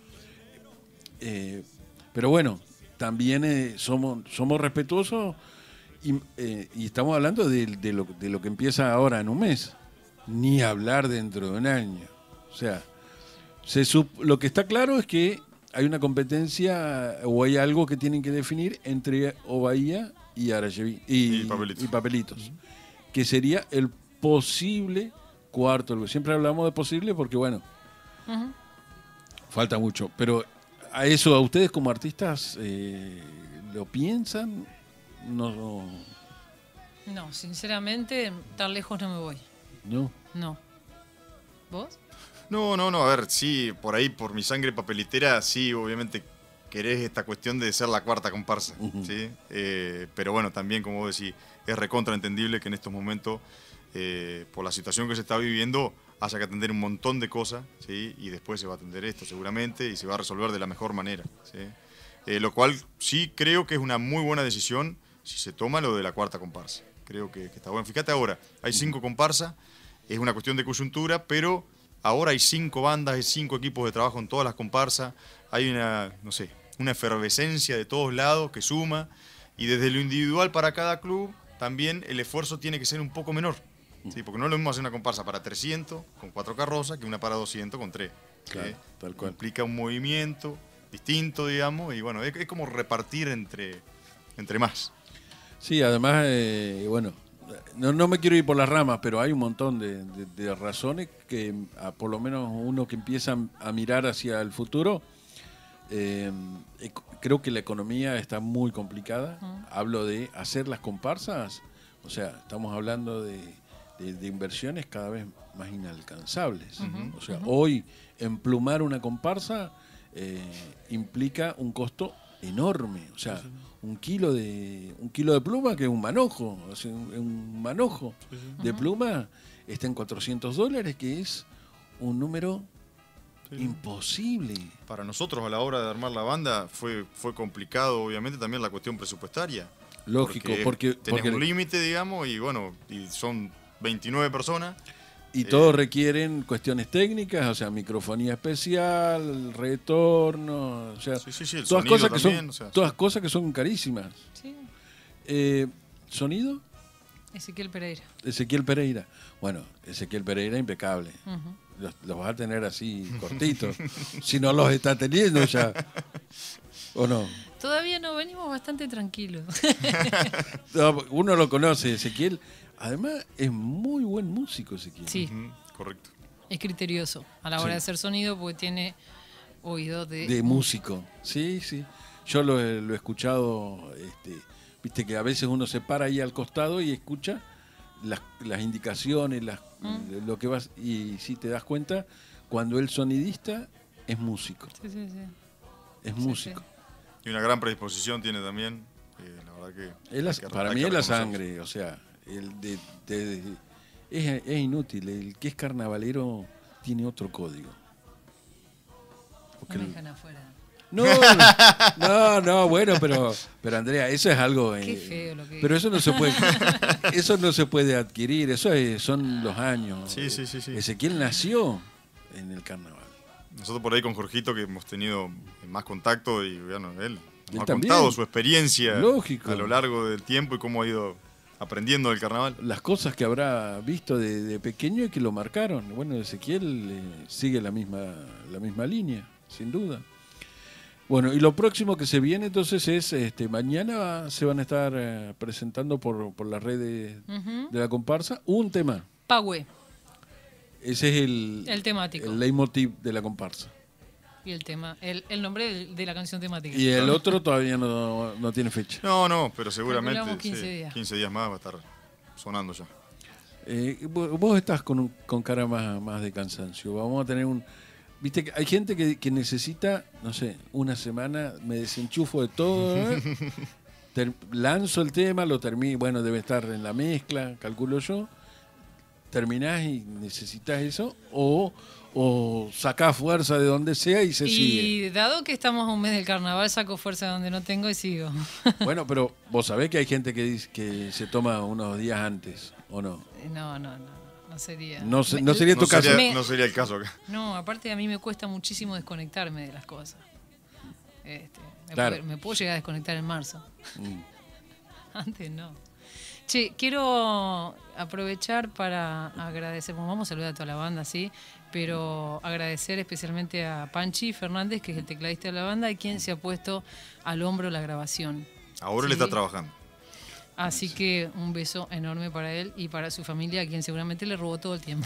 Eh, pero bueno, también eh, somos, somos respetuosos y, eh, y estamos hablando de, de, lo, de lo que empieza ahora en un mes. Ni hablar dentro de un año. O sea, se sup- lo que está claro es que hay una competencia o hay algo que tienen que definir entre Ovaía y Arayeví y, y Papelitos, y papelitos uh-huh. que sería el posible... cuarto, siempre hablamos de posible porque bueno, uh-huh. falta mucho, pero a eso a ustedes como artistas eh, ¿lo piensan? No, no, no, sinceramente tan lejos no me voy. No. No. ¿Vos? No, no, no, a ver, sí, por ahí, por mi sangre papelitera, sí, obviamente querés esta cuestión de ser la cuarta comparsa, uh-huh. ¿sí? Eh, pero bueno, también, como vos decís, es recontraentendible que en estos momentos Eh, por la situación que se está viviendo haya que atender un montón de cosas, ¿sí? Y después se va a atender esto seguramente y se va a resolver de la mejor manera, ¿sí? Eh, lo cual sí creo que es una muy buena decisión si se toma lo de la cuarta comparsa. Creo que, que está bueno. Fíjate ahora, hay cinco comparsas, es una cuestión de coyuntura, pero ahora hay cinco bandas, hay cinco equipos de trabajo en todas las comparsas, hay una, no sé, una efervescencia de todos lados que suma, y desde lo individual para cada club también el esfuerzo tiene que ser un poco menor. Sí, porque no es lo mismo hacer una comparsa para trescientos con cuatro carrozas que una para doscientos con tres. Claro, tal cual. Implica un movimiento distinto, digamos, y bueno, es, es como repartir entre, entre más. Sí, además, eh, bueno, no, no me quiero ir por las ramas, pero hay un montón de, de, de razones que, a, por lo menos uno que empieza a mirar hacia el futuro, eh, creo que la economía está muy complicada. Uh-huh. Hablo de hacer las comparsas, o sea, estamos hablando de... De, de inversiones cada vez más inalcanzables. Uh-huh, o sea, uh-huh. hoy emplumar una comparsa eh, implica un costo enorme. O sea, uh-huh. un kilo de un kilo de pluma que es un manojo, o sea, un, un manojo uh-huh. de pluma está en cuatrocientos dólares, que es un número sí. imposible. Para nosotros a la hora de armar la banda fue, fue complicado, obviamente, también la cuestión presupuestaria. Lógico, porque, porque tenés porque... un límite, digamos, y bueno, y son veintinueve personas. Y eh, todos requieren cuestiones técnicas, o sea, microfonía especial, retorno, o sea, sí, sí, sí, el todas cosas que también, son, o sea, todas sí. cosas que son carísimas. Sí. Eh, ¿Sonido? Ezequiel Pereira. Ezequiel Pereira. Bueno, Ezequiel Pereira impecable. Uh-huh. Los, los vas a tener así cortitos. Si no los está teniendo ya. ¿O no? Todavía no, venimos bastante tranquilos. No, uno lo conoce, Ezequiel. Además, es muy buen músico, Ezequiel. Sí. Uh-huh, correcto. Es criterioso a la hora sí. de hacer sonido porque tiene oído de... De músico. Sí, sí. Yo lo he, lo he escuchado, este, viste que a veces uno se para ahí al costado y escucha las, las indicaciones, las, ¿Mm? lo que vas, y si te das cuenta, cuando el sonidista es músico. Sí, sí, sí. Es sí, músico. Sí. Y una gran predisposición tiene también, eh, la verdad que... Es la, que para mí es la sangre, o sea... El de, de, de, es, es inútil, el que es carnavalero tiene otro código. Porque no me dejan afuera. No, no, no, bueno, pero, pero Andrea, eso es algo. Qué eh, feo lo que Pero eso no se puede, eso no se puede adquirir, eso es, son los años. Sí, sí, sí, sí. Ezequiel nació en el carnaval. Nosotros por ahí con Jorgito, que hemos tenido más contacto, y bueno, él nos Él ha también. contado su experiencia Lógico. a lo largo del tiempo y cómo ha ido aprendiendo del carnaval. Las cosas que habrá visto de, de pequeño y que lo marcaron. Bueno, Ezequiel eh, sigue la misma, la misma línea, sin duda. Bueno, y lo próximo que se viene entonces es, este, mañana va- se van a estar eh, presentando por, por las redes Ujú. de la comparsa un tema. Pagüe, Ese es el, el temático. el leitmotiv de la comparsa. Y el tema, el, el nombre de, de la canción temática. Y el otro todavía no, no tiene fecha. No, no, pero seguramente Calculamos quince sí, días. quince días más va a estar sonando ya. Eh, vo- vos estás con, un- con cara más, más de cansancio. Vamos a tener un... Viste que hay gente que, que necesita, no sé, una semana, me desenchufo de todo, ¿eh? Ter- lanzo el tema, lo termino, bueno, debe estar en la mezcla, calculo yo. Terminás y necesitas eso, o, o sacás fuerza de donde sea y se sigue. Y dado que estamos a un mes del carnaval, saco fuerza de donde no tengo y sigo. Bueno, pero vos sabés que hay gente que dice que se toma unos días antes, ¿o no? No, no, no, no sería. No se- Me- no sería tu No caso. sería, Me- no sería el caso acá. No, aparte a mí me cuesta muchísimo desconectarme de las cosas. Este, me, Claro. puedo, me puedo llegar a desconectar en marzo. Mm. Antes no. Che, quiero aprovechar para agradecer, bueno, vamos a saludar a toda la banda, sí, pero agradecer especialmente a Panchi Fernández, que es el tecladista de la banda y quien se ha puesto al hombro la grabación. Ahora Sí. él está trabajando. Así que un beso enorme para él y para su familia, a quien seguramente le robó todo el tiempo.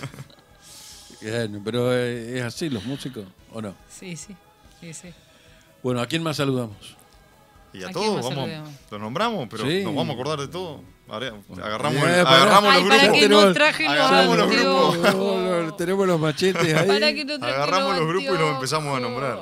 Bueno, pero eh, es así los músicos, ¿o no? Sí, sí, sí, sí. Bueno, ¿a quién más saludamos? Y a, ¿A quién todos, más vamos, saludemos? los nombramos, pero Sí. nos vamos a acordar de todo. Ahora, Agarramos, Eh, el- pará. agarramos Ay, los para grupos. que no traje los Agarramos los anteojos. grupos. Oh, no, tenemos los machetes ahí. Para que no traje Agarramos los grupos y los anteojos. empezamos a nombrar.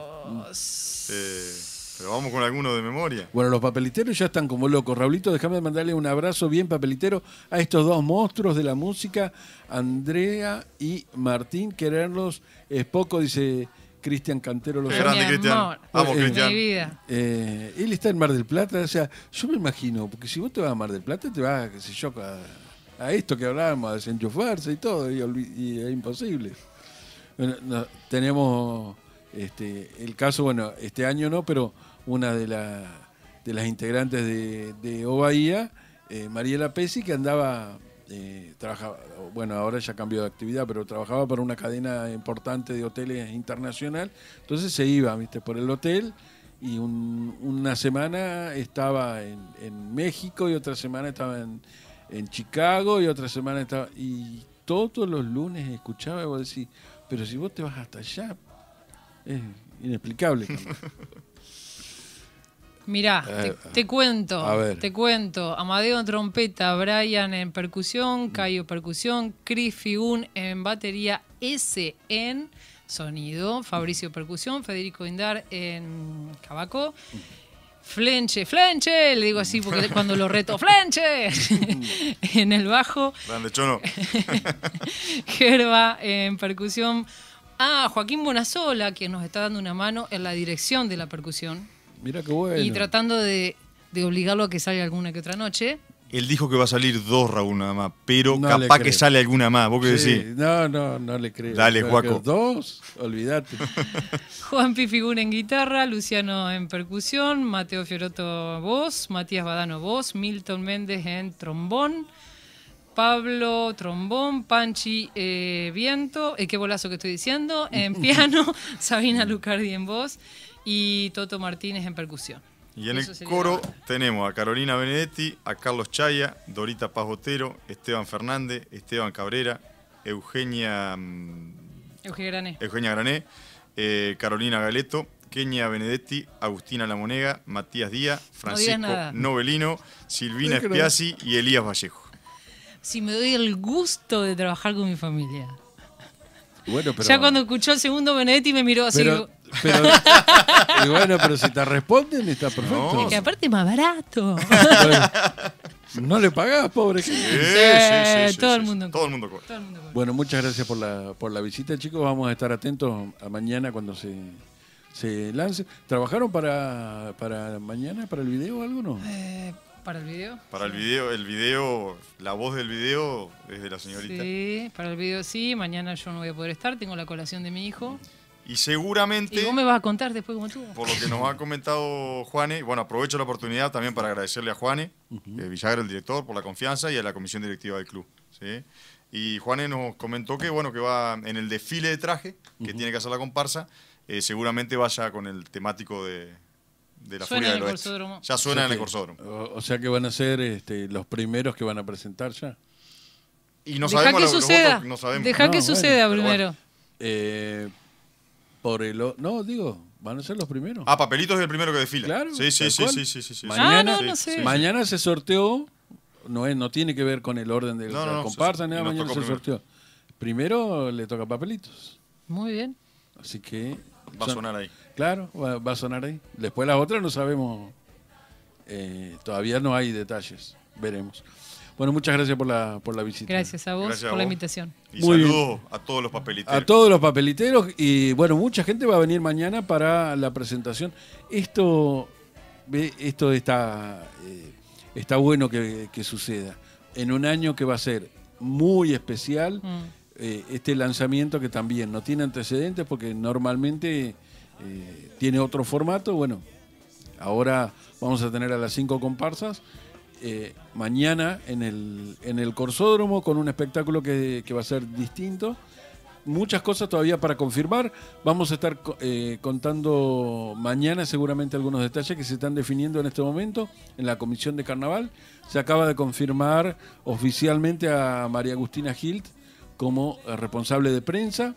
Eh, pero vamos con algunos de memoria. Bueno, los papeliteros ya están como locos. Raulito, déjame mandarle un abrazo bien papelitero a estos dos monstruos de la música, Andrea y Martín. Quererlos es poco, dice Cristian Cantero. Los Qué grande, Mi Cristian. amor, Vamos, eh, Cristian. Mi vida. Eh, él está en Mar del Plata, o sea, yo me imagino, porque si vos te vas a Mar del Plata, te vas, qué sé yo, a, a esto que hablábamos, a desenchufarse y todo, y, olvi- y es imposible. Bueno, no, tenemos este, el caso, bueno, este año no, pero una de, la, de las integrantes de, de O Bahía, eh, Mariela Pesi, que andaba, eh, trabajaba, bueno, ahora ya cambió de actividad, pero trabajaba para una cadena importante de hoteles internacional, entonces se iba, viste, por el hotel, y un- una semana estaba en, en México y otra semana estaba en, en Chicago y otra semana estaba, y todos los lunes escuchaba y vos decís, pero si vos te vas hasta allá, es inexplicable. Carlos. Mirá, Eh, te, te cuento, a ver. te cuento. Amadeo en trompeta, Brian en percusión, Cayo percusión, Chris Figun en batería, S en sonido, Fabricio percusión, Federico Indar en cabaco, Flenche, Flenche, le digo así porque cuando lo reto, Flenche, en el bajo, Grande Chono. Gerba en percusión. Ah, Joaquín Bonasola, que nos está dando una mano en la dirección de la percusión. Mira qué bueno. Y tratando de, de obligarlo a que salga alguna que otra noche. Él dijo que va a salir dos, Raúl, nada más. Pero No le capaz que creo. sale alguna más. ¿Vos qué Sí, decís? no, no, no le creo. Dale, Pero Juaco. que Dos, olvídate. Juan Pifigún en guitarra, Luciano en percusión, Mateo Fioroto voz, Matías Badano voz, Milton Méndez en trombón, Pablo trombón, Panchi eh, viento, eh, qué bolazo que estoy diciendo, en piano, Sabina Lucardi en voz y Toto Martínez en percusión. Y en Eso el sería coro la banda. tenemos a Carolina Benedetti, a Carlos Chaya, Dorita Paz Botero, Esteban Fernández, Esteban Cabrera, Eugenia, mm, Eugenio Grané. Eugenia Grané, eh, Carolina Galeto, Kenia Benedetti, Agustina Lamonega, Matías Díaz, Francisco nada. Novelino, Silvina No creo. Espiazzi y Elías Vallejo. Si me doy el gusto de trabajar con mi familia. Bueno, pero, Ya cuando escuchó el segundo Benedetti me miró así. pero, pero, y bueno, pero si te responden, está perfecto. No. que aparte es más barato. Bueno, no le pagás, pobre gente. Sí, todo el mundo Todo el mundo cobra. Todo el mundo con- Bueno, muchas gracias por la, por la visita, chicos. Vamos a estar atentos a mañana cuando se, se lance. ¿Trabajaron para, para mañana, para el video o algo, no? Eh, ¿Para el video? Para el video, el video, la voz del video es de la señorita. Sí, para el video sí. Mañana yo no voy a poder estar, tengo la colación de mi hijo. Y seguramente... Y vos me vas a contar después cómo estuvo. Por lo que nos ha comentado Juane, bueno, aprovecho la oportunidad también para agradecerle a Juane, uh-huh. eh, Villagra, el director, por la confianza y a la comisión directiva del club. ¿sí? Y Juane nos comentó que, bueno, que va en el desfile de traje que uh-huh. tiene que hacer la comparsa, eh, seguramente vaya con el temático de, de la Suena Furia en del el Oeste. Corsódromo. Ya suena o sea en el que, Corsódromo. O, o sea que van a ser este, los primeros que van a presentar ya. Y no Deja sabemos que los, suceda. los votos, no sabemos. Deja No, que bueno, suceda pero primero. bueno. Eh, por el o- no, digo, van a ser los primeros. Ah, Papelitos es el primero que desfila. Claro, Sí, sí, tal sí, cual. sí, sí, sí, sí. Mañana, Ah, no, sí, no sí, sé. sí. mañana se sorteó, no, es, no tiene que ver con el orden de No, la no, no, comparsa, se- nada, y nos mañana tocó se primero. sorteó. Primero le toca Papelitos. Muy bien. Así que... Va a son- sonar ahí. Claro, va, va a sonar ahí. Después las otras no sabemos, eh, todavía no hay detalles, veremos. Bueno, muchas gracias por la, por la visita. Gracias a vos Gracias a por la vos. invitación. Y Muy bien. saludos a todos los papeliteros. A todos los papeliteros y bueno, mucha gente va a venir mañana para la presentación. Esto, ve, esto está, eh, está bueno que, que suceda. En un año que va a ser muy especial, Mm. eh, este lanzamiento que también no tiene antecedentes porque normalmente eh, tiene otro formato. Bueno, ahora vamos a tener a las cinco comparsas. Eh, mañana en el, en el Corsódromo con un espectáculo que, que va a ser distinto. Muchas cosas todavía para confirmar. Vamos a estar eh, contando mañana seguramente algunos detalles que se están definiendo en este momento en la Comisión de Carnaval. Se acaba de confirmar oficialmente a María Agustina Hilt como eh, responsable de prensa.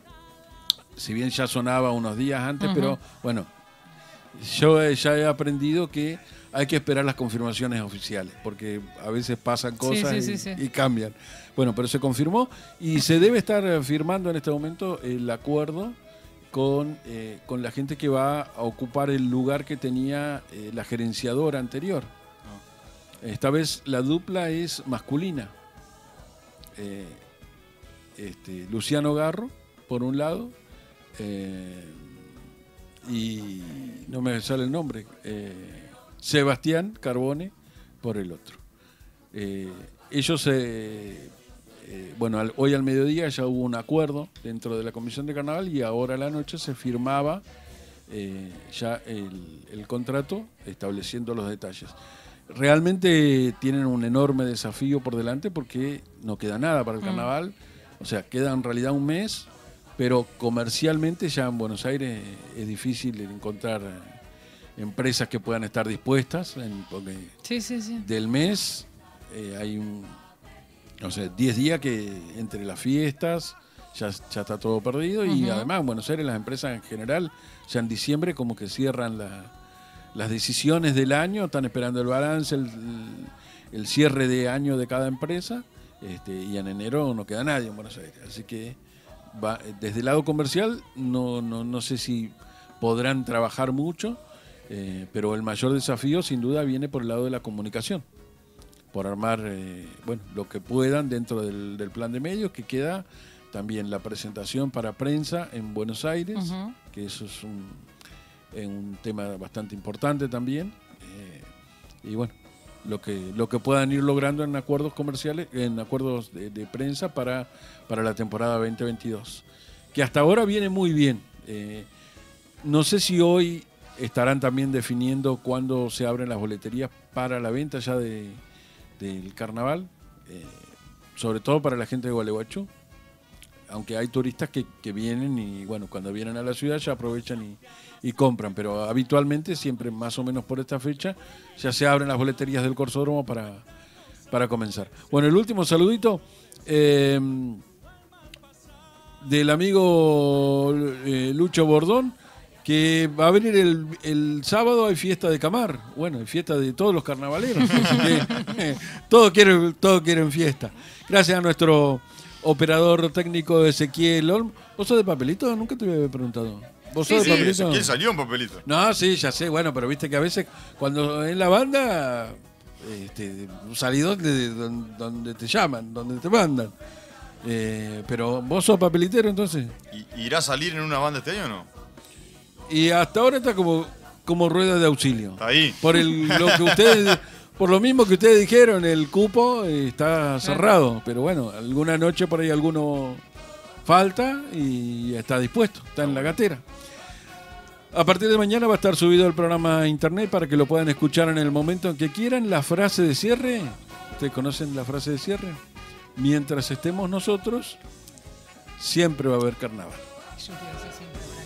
Si bien ya sonaba unos días antes, Ujú. pero bueno, yo eh, ya he aprendido que hay que esperar las confirmaciones oficiales, porque a veces pasan cosas sí, y, sí, sí. y cambian. Bueno, pero se confirmó y se debe estar eh, firmando en este momento el acuerdo con, eh, con la gente que va a ocupar el lugar que tenía eh, la gerenciadora anterior. Esta vez la dupla es masculina. Eh, este, Luciano Garro, por un lado, eh, y no me sale el nombre, eh, Sebastián Carbone por el otro. Eh, ellos, eh, eh, bueno, al- hoy al mediodía ya hubo un acuerdo dentro de la Comisión de Carnaval y ahora a la noche se firmaba eh, ya el, el contrato estableciendo los detalles. Realmente tienen un enorme desafío por delante porque no queda nada para el Mm. carnaval, o sea, queda en realidad un mes, pero comercialmente ya en Buenos Aires es difícil encontrar eh, empresas que puedan estar dispuestas, en- porque Sí, sí, sí. del mes eh, hay un, no sé, diez días que entre las fiestas ya, ya está todo perdido y Ujú. además en Buenos Aires las empresas en general ya en diciembre como que cierran la- las decisiones del año, están esperando el balance, el, el cierre de año de cada empresa este, y en enero no queda nadie en Buenos Aires. Así que va, desde el lado comercial no, no, no sé si podrán trabajar mucho, eh, pero el mayor desafío sin duda viene por el lado de la comunicación, por armar eh, bueno, lo que puedan dentro del, del plan de medios, que queda también la presentación para prensa en Buenos Aires, Ujú. que eso es un, eh, un tema bastante importante también, eh, y bueno, lo que, lo que puedan ir logrando en acuerdos comerciales, en acuerdos de, de prensa para, para la temporada veinte veintidós, que hasta ahora viene muy bien. Eh, no sé si hoy estarán también definiendo cuándo se abren las boleterías para la venta ya de, del carnaval, eh, sobre todo para la gente de Gualeguaychú, aunque hay turistas que, que vienen y bueno, cuando vienen a la ciudad ya aprovechan y, y compran, pero habitualmente siempre más o menos por esta fecha ya se abren las boleterías del Corsódromo para, para comenzar. Bueno, el último saludito eh, del amigo eh, Lucho Bordón, que va a venir el, el sábado, hay fiesta de Camar, bueno, hay fiesta de todos los carnavaleros, así que eh, todos quieren, todos quieren fiesta. Gracias a nuestro operador técnico Ezequiel Olm. ¿Vos sos de Papelito? Nunca te había preguntado. ¿Vos sos Sí, de Papelito? Ezequiel salió en Papelito. No, sí, ya sé, bueno, pero viste que a veces cuando en la banda este, salís donde, donde, donde te llaman, donde te mandan. Eh, pero vos sos papelitero entonces. ¿Y- ¿Irá a salir en una banda este año o no? Y hasta ahora está como, como rueda de auxilio. Está ahí. Por el, lo que ustedes, por lo mismo que ustedes dijeron, el cupo eh, está cerrado. Pero bueno, alguna noche por ahí alguno falta y está dispuesto, está en la gatera. A partir de mañana va a estar subido el programa a internet para que lo puedan escuchar en el momento en que quieran. La frase de cierre, ¿ustedes conocen la frase de cierre? Mientras estemos nosotros, siempre va a haber carnaval. Yo te iba a decir siempre.